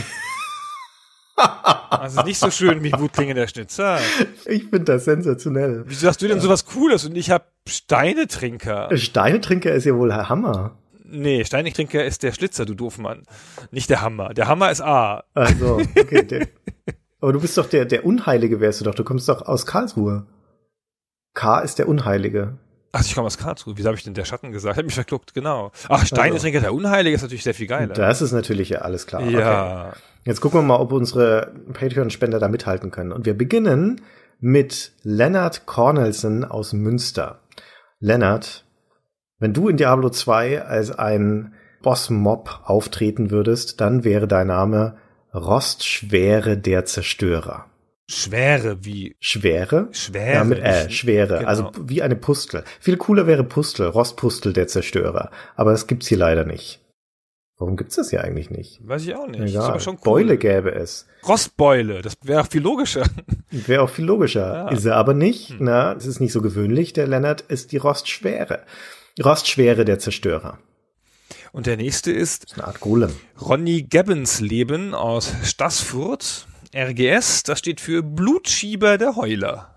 Also nicht so schön wie Wutklinge der Schnitzer. Ich finde das sensationell. Wieso hast du denn sowas Cooles und ich hab Steinetrinker? Steinetrinker ist ja wohl der Hammer. Nee, Steinetrinker ist der Schlitzer, du Doofmann. Nicht der Hammer. Der Hammer ist A. Also, okay. Der, aber du bist doch der, der Unheilige wärst du doch. Du kommst doch aus Karlsruhe. K ist der Unheilige. Ach, ich komme aus Karlsruhe. Wieso habe ich denn der Schatten gesagt? Ich habe mich verkluckt, genau. Ach, Steinetrinker der Unheilige ist natürlich sehr viel geiler. Das ist natürlich ja alles klar. Ja. Okay. Jetzt gucken wir mal, ob unsere Patreon-Spender da mithalten können. Und wir beginnen mit Lennart Cornelsen aus Münster. Lennart, wenn du in Diablo zwei als ein Boss-Mob auftreten würdest, dann wäre dein Name Rostschwere der Zerstörer. Schwere wie? Schwere? Schwere. Ja, mit Ä, Schwere. Genau. Also wie eine Pustel. Viel cooler wäre Pustel, Rostpustel der Zerstörer. Aber das gibt's hier leider nicht. Warum gibt's das hier eigentlich nicht? Weiß ich auch nicht. Egal. Ist aber schon cool. Beule gäbe es. Rostbeule, das wäre auch viel logischer. Wäre auch viel logischer. Ja. Ist er aber nicht. Hm. Na, das ist nicht so gewöhnlich. Der Lennart ist die Rostschwere. Rostschwere der Zerstörer. Und der nächste ist Das ist eine Art Golem. Ronny Gebbensleben aus Staßfurt. R G S, das steht für Blutschieber der Heuler.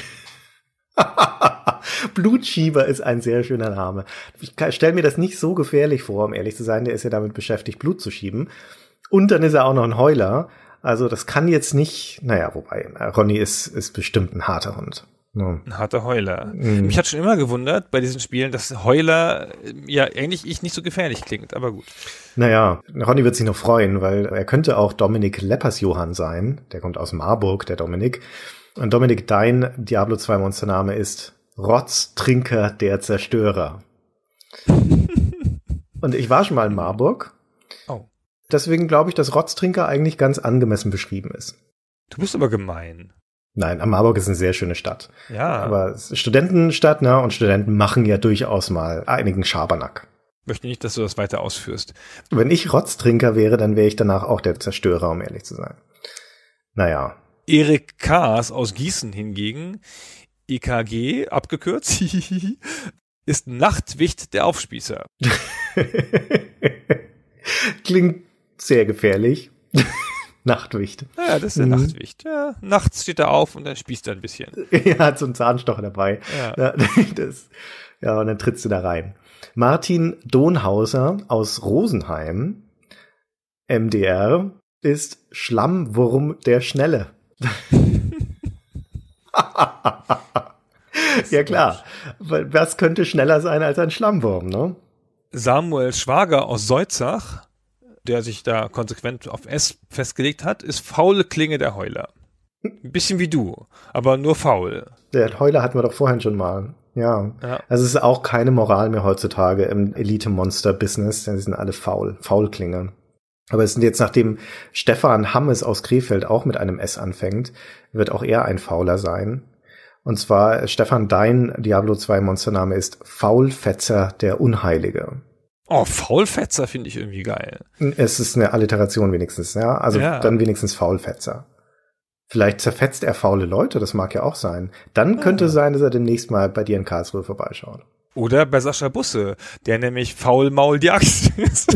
Blutschieber ist ein sehr schöner Name. Ich stelle mir das nicht so gefährlich vor, um ehrlich zu sein. Der ist ja damit beschäftigt, Blut zu schieben. Und dann ist er auch noch ein Heuler. Also das kann jetzt nicht, naja, wobei, Ronny ist, ist bestimmt ein harter Hund. Ja. Ein harter Heuler. Mhm. Mich hat schon immer gewundert bei diesen Spielen, dass Heuler ja eigentlich ich nicht so gefährlich klingt, aber gut. Naja, Ronny wird sich noch freuen, weil er könnte auch Dominik Leppersjohann sein. Der kommt aus Marburg, der Dominik. Und Dominik, dein Diablo zwei Monstername ist Rotztrinker der Zerstörer. Und ich war schon mal in Marburg. Oh. Deswegen glaube ich, dass Rotztrinker eigentlich ganz angemessen beschrieben ist. Du bist aber gemein. Nein, Marburg ist eine sehr schöne Stadt. Ja. Aber es ist Studentenstadt, ne? Und Studenten machen ja durchaus mal einigen Schabernack. Möchte nicht, dass du das weiter ausführst. Wenn ich Rotztrinker wäre, dann wäre ich danach auch der Zerstörer, um ehrlich zu sein. Naja. Erik Kaas aus Gießen hingegen, E K G, abgekürzt, ist Nachtwicht der Aufspießer. Klingt sehr gefährlich. Nachtwicht. Naja, das ist der Mhm. Nachtwicht. Ja, nachts steht er auf und dann spießt er ein bisschen. Er hat so einen Zahnstocher dabei. Ja. Ja, das, ja, und dann trittst du da rein. Martin Donhauser aus Rosenheim, M D R, ist Schlammwurm der Schnelle. Ja klar, was könnte schneller sein als ein Schlammwurm, ne? Samuel Schwager aus Seutzach, der sich da konsequent auf S festgelegt hat, ist faule Klinge der Heuler. Ein bisschen wie du, aber nur faul. Der Heuler hatten wir doch vorhin schon mal. Ja. Ja. Also es ist auch keine Moral mehr heutzutage im Elite-Monster-Business. Die sind alle faul, Faulklinge. Aber es sind jetzt, nachdem Stefan Hammes aus Krefeld auch mit einem S anfängt, wird auch er ein Fauler sein. Und zwar, Stefan, dein Diablo zwei Monstername ist Faulfetzer der Unheilige. Oh, Faulfetzer finde ich irgendwie geil. Es ist eine Alliteration wenigstens, ja. Also Ja. dann wenigstens Faulfetzer. Vielleicht zerfetzt er faule Leute, das mag ja auch sein. Dann könnte Ja. es sein, dass er demnächst mal bei dir in Karlsruhe vorbeischaut. Oder bei Sascha Busse, der nämlich Faulmaul die Axt ist.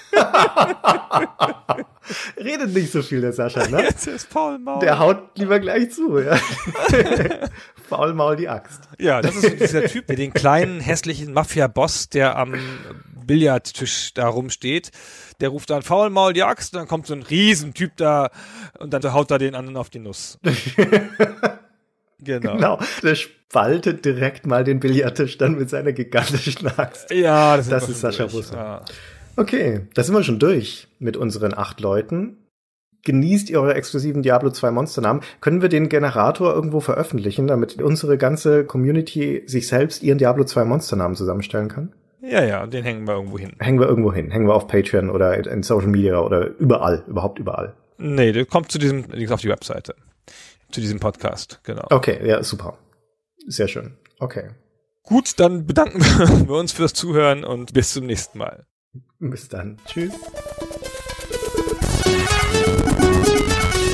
Redet nicht so viel, der Sascha, ne? Jetzt ist Faulmaul. Der haut lieber gleich zu, ja. Faulmaul die Axt. Ja, das ist so dieser Typ, der den kleinen, hässlichen Mafia-Boss, der am Billardtisch da rumsteht, der ruft dann Faulmaul die Axt, und dann kommt so ein Riesentyp da und dann haut er den anderen auf die Nuss. Genau. Genau. Der spaltet direkt mal den Billardtisch dann mit seiner gigantischen Axt. Ja, das, Das sind wir ist schon Sascha durch. Busse. Ja. Okay, da sind wir schon durch mit unseren acht Leuten. Genießt ihr eure exklusiven Diablo zwei Monsternamen. Können wir den Generator irgendwo veröffentlichen, damit unsere ganze Community sich selbst ihren Diablo zwei Monsternamen zusammenstellen kann? ja, ja, den hängen wir irgendwo hin. Hängen wir irgendwo hin. Hängen wir auf Patreon oder in Social Media oder überall. Überhaupt überall. Nee, der kommt zu diesem, links auf die Webseite. Zu diesem Podcast, genau. Okay, ja, super. Sehr schön. Okay. Gut, dann bedanken wir uns fürs Zuhören und bis zum nächsten Mal. Bis dann. Tschüss.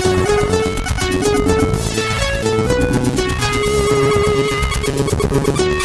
Thank you.